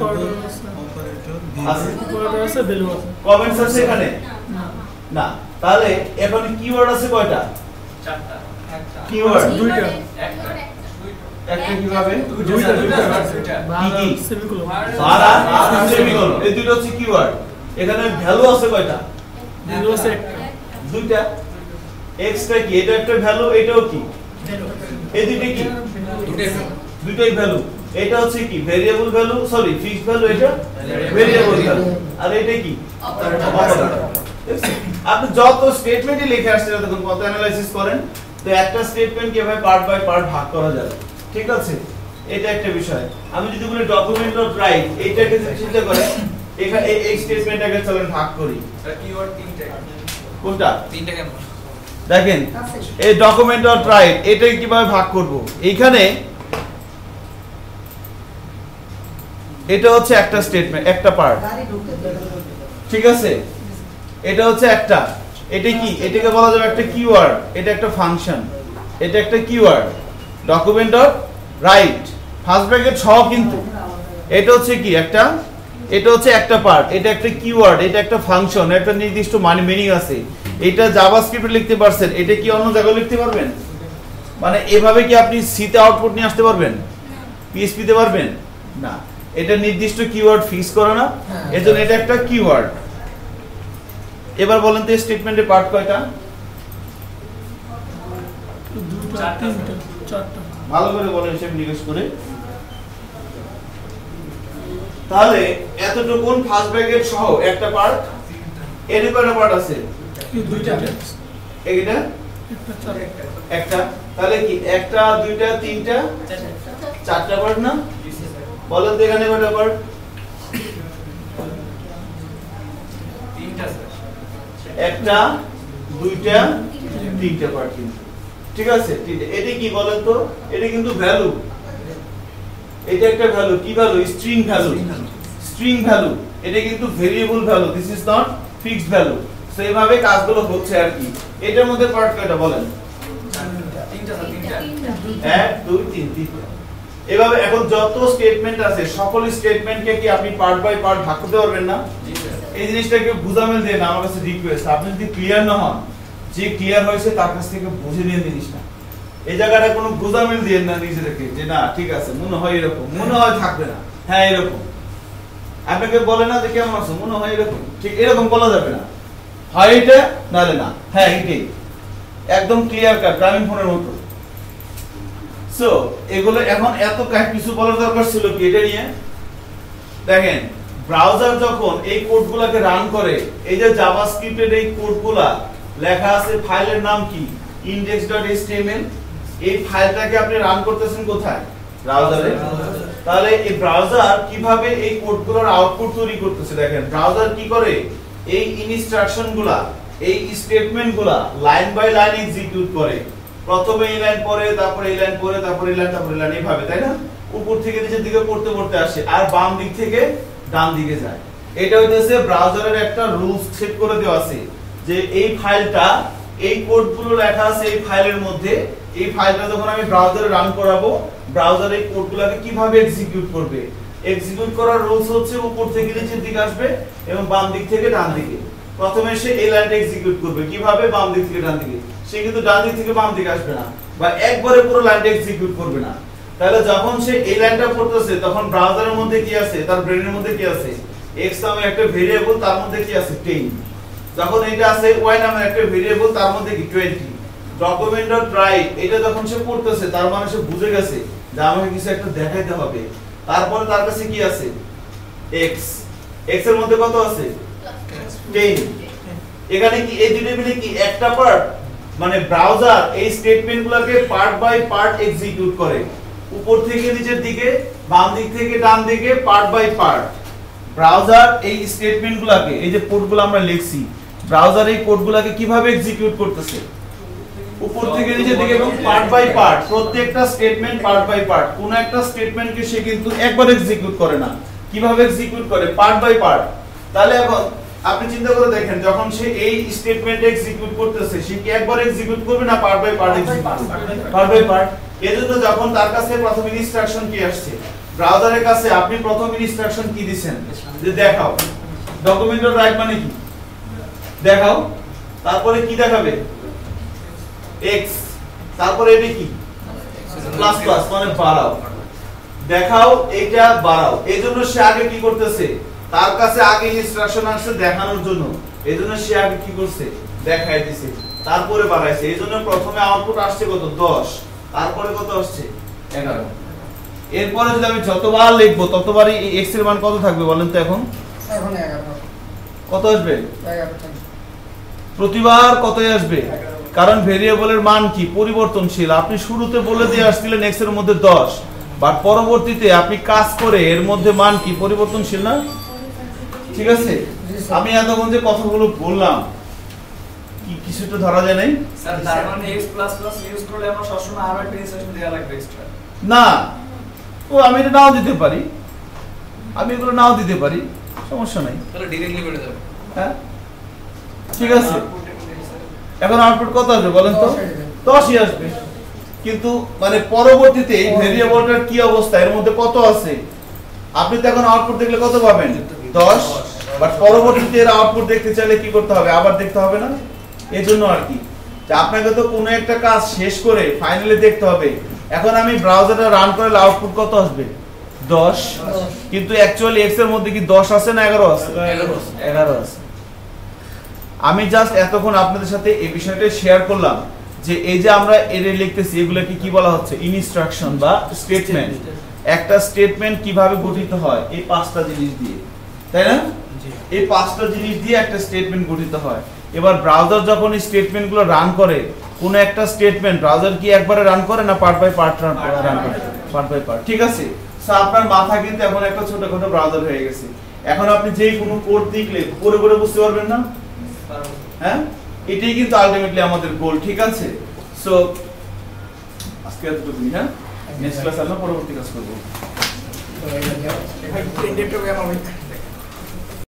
J: অপারেটর আছে ভ্যালু আছে
A: কমেন্টস আছে এখানে না তাহলে এখন কিওয়ার্ড আছে কয়টা
B: চারটা
A: কিওয়ার্ড
J: দুইটা
A: একটা কিভাবে
J: দুইটা
A: কি
J: সেমিকোলন
A: বারা সেমিকোলন এই দুটো হচ্ছে কিওয়ার্ড এখানে ভ্যালু আছে কয়টা
J: ভ্যালু আছে একটা
A: দুইটা এক্সটা কি এটা একটা ভ্যালু এটাও কি এই দুইটা কি দুইটাই ভ্যালু এটা হচ্ছে কি variable value sorry fixed value এটা ভেরিয়েবল ভ্যালু আর এটা কি অপারেটর আপনি যত স্টেটমেন্টে লিখে আসছেন তখন কত অ্যানালাইসিস করেন তো একটা স্টেটমেন্ট কিভাবে পার্ট বাই পার্ট ভাগ করা যায় ঠিক আছে এটা একটা বিষয় আমি যদি বলি ডকুমেন্ট ডট রাইট এইটাকে যদি চিন্তা করেন এখানে এই স্টেটমেন্টটাকে চলেন ভাগ করি
B: স্যার কিওয়ার্ড তিনটা
A: কোনটা
G: তিনটা কেন
A: দেখেন এই ডকুমেন্ট ডট রাইট এটাকে কিভাবে ভাগ করব এইখানে এটা হচ্ছে একটা স্টেটমেন্ট একটা পার্ট ঠিক আছে এটা হচ্ছে একটা এটা কি এটাকে বলা যাবে একটা কিওয়ার্ড এটা একটা ফাংশন এটা একটা keyword document dot write first bracket সহ কিন্তু এটা হচ্ছে কি একটা এটা হচ্ছে একটা পার্ট এটা একটা কিওয়ার্ড এটা একটা ফাংশন একটা নির্দিষ্ট মানে মিনিং আছে এটা জাভাস্ক্রিপ্টে লিখতে পারছেন এটা কি অন্য জায়গায় লিখতে পারবেন মানে এভাবে কি আপনি সি তে আউটপুট নিয়ে আসতে পারবেন পিএইচপি তে পারবেন না এটা নির্দিষ্ট কিওয়ার্ড ফিক্স করা না এজন্য এটা একটা কিওয়ার্ড এবার বলেন তো স্টেটমেন্টের পার্ট কয়টা
J: দুইটা তিনটা চারটা
A: ভালো করে বলেন হিসেব নিকেশ করে তাহলে এতটুকু ফার্স্ট ব্র্যাকেট সহ একটা পার্ট এর কয়টা পার্ট আছে
J: দুইটা
A: এইটা
J: একটা চারটা
A: একটা তাহলে কি একটা দুইটা তিনটা চারটা পার্ট না বলেন তো এখানে কয়টা পার্ট
B: তিনটা স্যার
A: একটা দুইটা তিনটা পার্ট কিন্তু ঠিক আছে এটা কি বলেন তো এটা কিন্তু ভ্যালু এটা একটা ভ্যালু কি ভ্যালু স্ট্রিং ভ্যালু এটা কিন্তু variable value this is not fixed value so এইভাবে কাজগুলো হচ্ছে আর কি এটার মধ্যে পার্ট কয়টা বলেন
B: তিনটা স্যার তিনটা
A: 1 2 3 তিনটা এভাবে এখন যত স্টেটমেন্ট আছে সকল স্টেটমেন্টকে কি আপনি পার্ট বাই পার্ট ভাগ করতে পারবেন না
B: জি স্যার
A: এই জিনিসটাকে বুঝামেল দেন আমার কাছে রিকোয়েস্ট আপনি যদি ক্লিয়ার না হন যে ক্লিয়ার হয়েছে তার কাছ থেকে বুঝে নিন জিনিসটা এই জায়গাটা কোনো বুঝামেল দিয়েন না নিজেদেরকে যে না ঠিক আছে মনে হয় এরকম মনে হয় থাকবে না হ্যাঁ এরকম আপনাকে বলে না যে কেমন আছো মনে হয় এরকম ঠিক এরকম বলা যাবে না হয় এটা নালে না হ্যাঁ এটাই একদম ক্লিয়ার কাট গ্রামীণ ফোনের মতো সো এগুলো এখন এত কিছু বলার দরকার ছিল কি এটা নিয়ে দেখেন ব্রাউজার যখন এই কোডগুলোকে রান করে এই যে জাভাস্ক্রিপ্টের এই কোডগুলা লেখা আছে ফাইলের নাম কি index.html এই ফাইলটাকে আপনি রান করতেছেন কোথায় ব্রাউজারে তাহলে এই ব্রাউজার কিভাবে এই কোডগুলোর আউটপুট তৈরি করতেছে দেখেন ব্রাউজার কি করে এই ইনস্ট্রাকশনগুলা এই স্টেটমেন্টগুলা লাইন বাই লাইন এক্সিকিউট করে প্রথমে এই লাইন পড়ে তারপরে এই লাইন পড়ে তারপরে এই লাইন তারপরে এই লাইন এইভাবে তাই না উপর থেকে নিচের দিকে পড়তে পড়তে আসে আর বাম দিক থেকে ডান দিকে যায় এটা হইতেছে ব্রাউজারের একটা রুলস সেট করে দেওয়া আছে যে এই ফাইলটা এই কোডগুলো লেখা আছে এই ফাইলের মধ্যে এই ফাইলটা যখন আমি ব্রাউজারে রান করাবো ব্রাউজার এই কোডগুলোকে কিভাবে এক্সিকিউট করবে এক্সিকিউট করার রুলস হচ্ছে উপর থেকে নিচের দিকে আসবে এবং বাম দিক থেকে ডান দিকে প্রথমে সে এই লাইনটা এক্সিকিউট করবে কিভাবে বাম দিক থেকে ডান দিকে সে কিন্তু ডান দিক থেকে বাম দিকে আসবে না বা একবারে পুরো লাইনটা এক্সিকিউট করবে না তাহলে যখন সে এই লাইনটা পড়তেছে তখন ব্রাউজারের মধ্যে কি আছে তার ব্রেনের মধ্যে কি আছে x নামে একটা ভেরিয়েবল তার মধ্যে কি আছে 10 যখন এটা আছে y নামে একটা ভেরিয়েবল তার মধ্যে কি 20 document.write এটা যখন সে পড়তেছে তার মানে সে বুঝে গেছে যে আমাকে কিছু একটা দেখাইতে হবে তারপর তার কাছে কি আছে x এর মধ্যে কত আছে 10 এখানে কি এই দুটো মিলে কি একটা পার্ট মানে ব্রাউজার এই স্টেটমেন্টগুলোকে পার্ট বাই পার্ট এক্সিকিউট করে উপর থেকে নিচের দিকে বাম দিক থেকে ডান দিকে পার্ট বাই পার্ট ব্রাউজার এই স্টেটমেন্টগুলোকে এই যে কোডগুলো আমরা লিখছি ব্রাউজার এই কোডগুলোকে কিভাবে এক্সিকিউট করতেছে উপর থেকে নিচের দিকে এবং পার্ট বাই পার্ট প্রত্যেকটা স্টেটমেন্ট পার্ট বাই পার্ট কোন একটা স্টেটমেন্টকে সে কিন্তু একবার এক্সিকিউট করে না কিভাবে এক্সিকিউট করে পার্ট বাই পার্ট তাহলে এখন আপনি চিন্তা করে দেখেন যখন সে এই স্টেটমেন্ট এক্সিকিউট করতেছে সে কি একবার এক্সিকিউট করবে না পার্ট বাই পার্ট এক্সিকিউট করবে পার্ট বাই পার্ট এজন্য যখন তার কাছে প্রথম ইনস্ট্রাকশন কি আসছে ব্রাউজারের কাছে আপনি প্রথম ইনস্ট্রাকশন কি দিবেন যে দেখাও document.write মানে কি দেখাও তারপরে কি দেখাবে x তারপরে এটা কি প্লাস প্লাস মানে বাড়াও দেখাও এটা বাড়াও এজন্য সে আগে কি করতেছে তার কাছে আগে ইনস্ট্রাকশন আসছে দেখানোর জন্য এজন্য সে আগে কি করছে দেখাই দিয়েছে তারপরে বাড়াইছে এজন্য প্রথমে আউটপুট আসছে কত 10 তারপরে কত আসছে 11 এরপরে যদি আমি যতবার লিখবো ততবারই এই x এর মান কত থাকবে বলেন তো এখন
C: 11
A: কত আসবে
C: 11
A: প্রতিবার কতই আসবে কারণ ভেরিয়েবলের মান কি পরিবর্তনশীল আপনি শুরুতে বলে দিয়ে আসছিলেন x এর মধ্যে 10 বাট পরবর্তীতে আপনি কাজ করে এর মধ্যে মান কি পরিবর্তনশীল না ঠিক আছে আমি এতক্ষণ যে কথাগুলো বললাম কি কিছুটা ধরা যায় নাই
B: স্যার তার মানে x++ ইউজ করলে আমরা সবসময় আরো একটা ইনস্ট্রাকশন দেয়া লাগবে এক্সট্রা
A: না ও আমি এটা নাও দিতে পারি আমি এগুলো নাও দিতে পারি সমস্যা নাই
G: তাহলে ডাইরেক্টলি বেড়ে যাবে
A: হ্যাঁ ঠিক আছে এখন আউটপুট কত আসবে বলেন তো 10ই আসবে কিন্তু মানে পরবর্তীতে এই ভেরিয়েবলটার কি অবস্থা এর মধ্যে কত আছে আপনি তো এখন আউটপুট দেখলে কত পাবেন 10 বাট পরবর্তীতে এর আউটপুট দেখতে চাইলে কি করতে হবে আবার দেখতে হবে না এজন্য আর কি যে আপনাকে তো কোনো একটা কাজ শেষ করে ফাইনালি দেখতে হবে এখন আমি ব্রাউজারটা রান করলে আউটপুট কত আসবে 10 কিন্তু অ্যাকচুয়ালি x এর মধ্যে কি 10 আছে না 11 আছে 11 আছে আমি জাস্ট এতক্ষণ আপনাদের সাথে এই বিষয়টা শেয়ার করলাম যে এই যে আমরা এরে লিখতেছি এগুলোকে কি বলা হচ্ছে ইনস্ট্রাকশন বা স্টেটমেন্ট একটা স্টেটমেন্ট কিভাবে গঠিত হয় এই পাঁচটা জিনিস দিয়ে তাই না এই পাঁচটা জিনিস দিয়ে একটা স্টেটমেন্ট গঠিত হয় এবার ব্রাউজার যখন এই স্টেটমেন্টগুলো রান করে কোন একটা স্টেটমেন্ট ব্রাউজার কি একবারে রান করে না পার্ট বাই পার্ট রান করে পার্ট বাই পার্ট ঠিক আছে সো আপনার মাথা কিন্তু এখন একটা ছোটখাটো ব্রাউজার হয়ে গেছে এখন আপনি যেই কোনো কোড লিখলে পড়ে পড়ে বুঝতে পারবেন না হ্যাঁ এটাই কিন্তু আলটিমেটলি আমাদের গোল ঠিক আছে সো আজকে এতটুকুই হ্যাঁ নেক্সট ক্লাস আমরা পরবর্তী কাজ করব
I: তো এটা প্রিন্টেড হবে আমার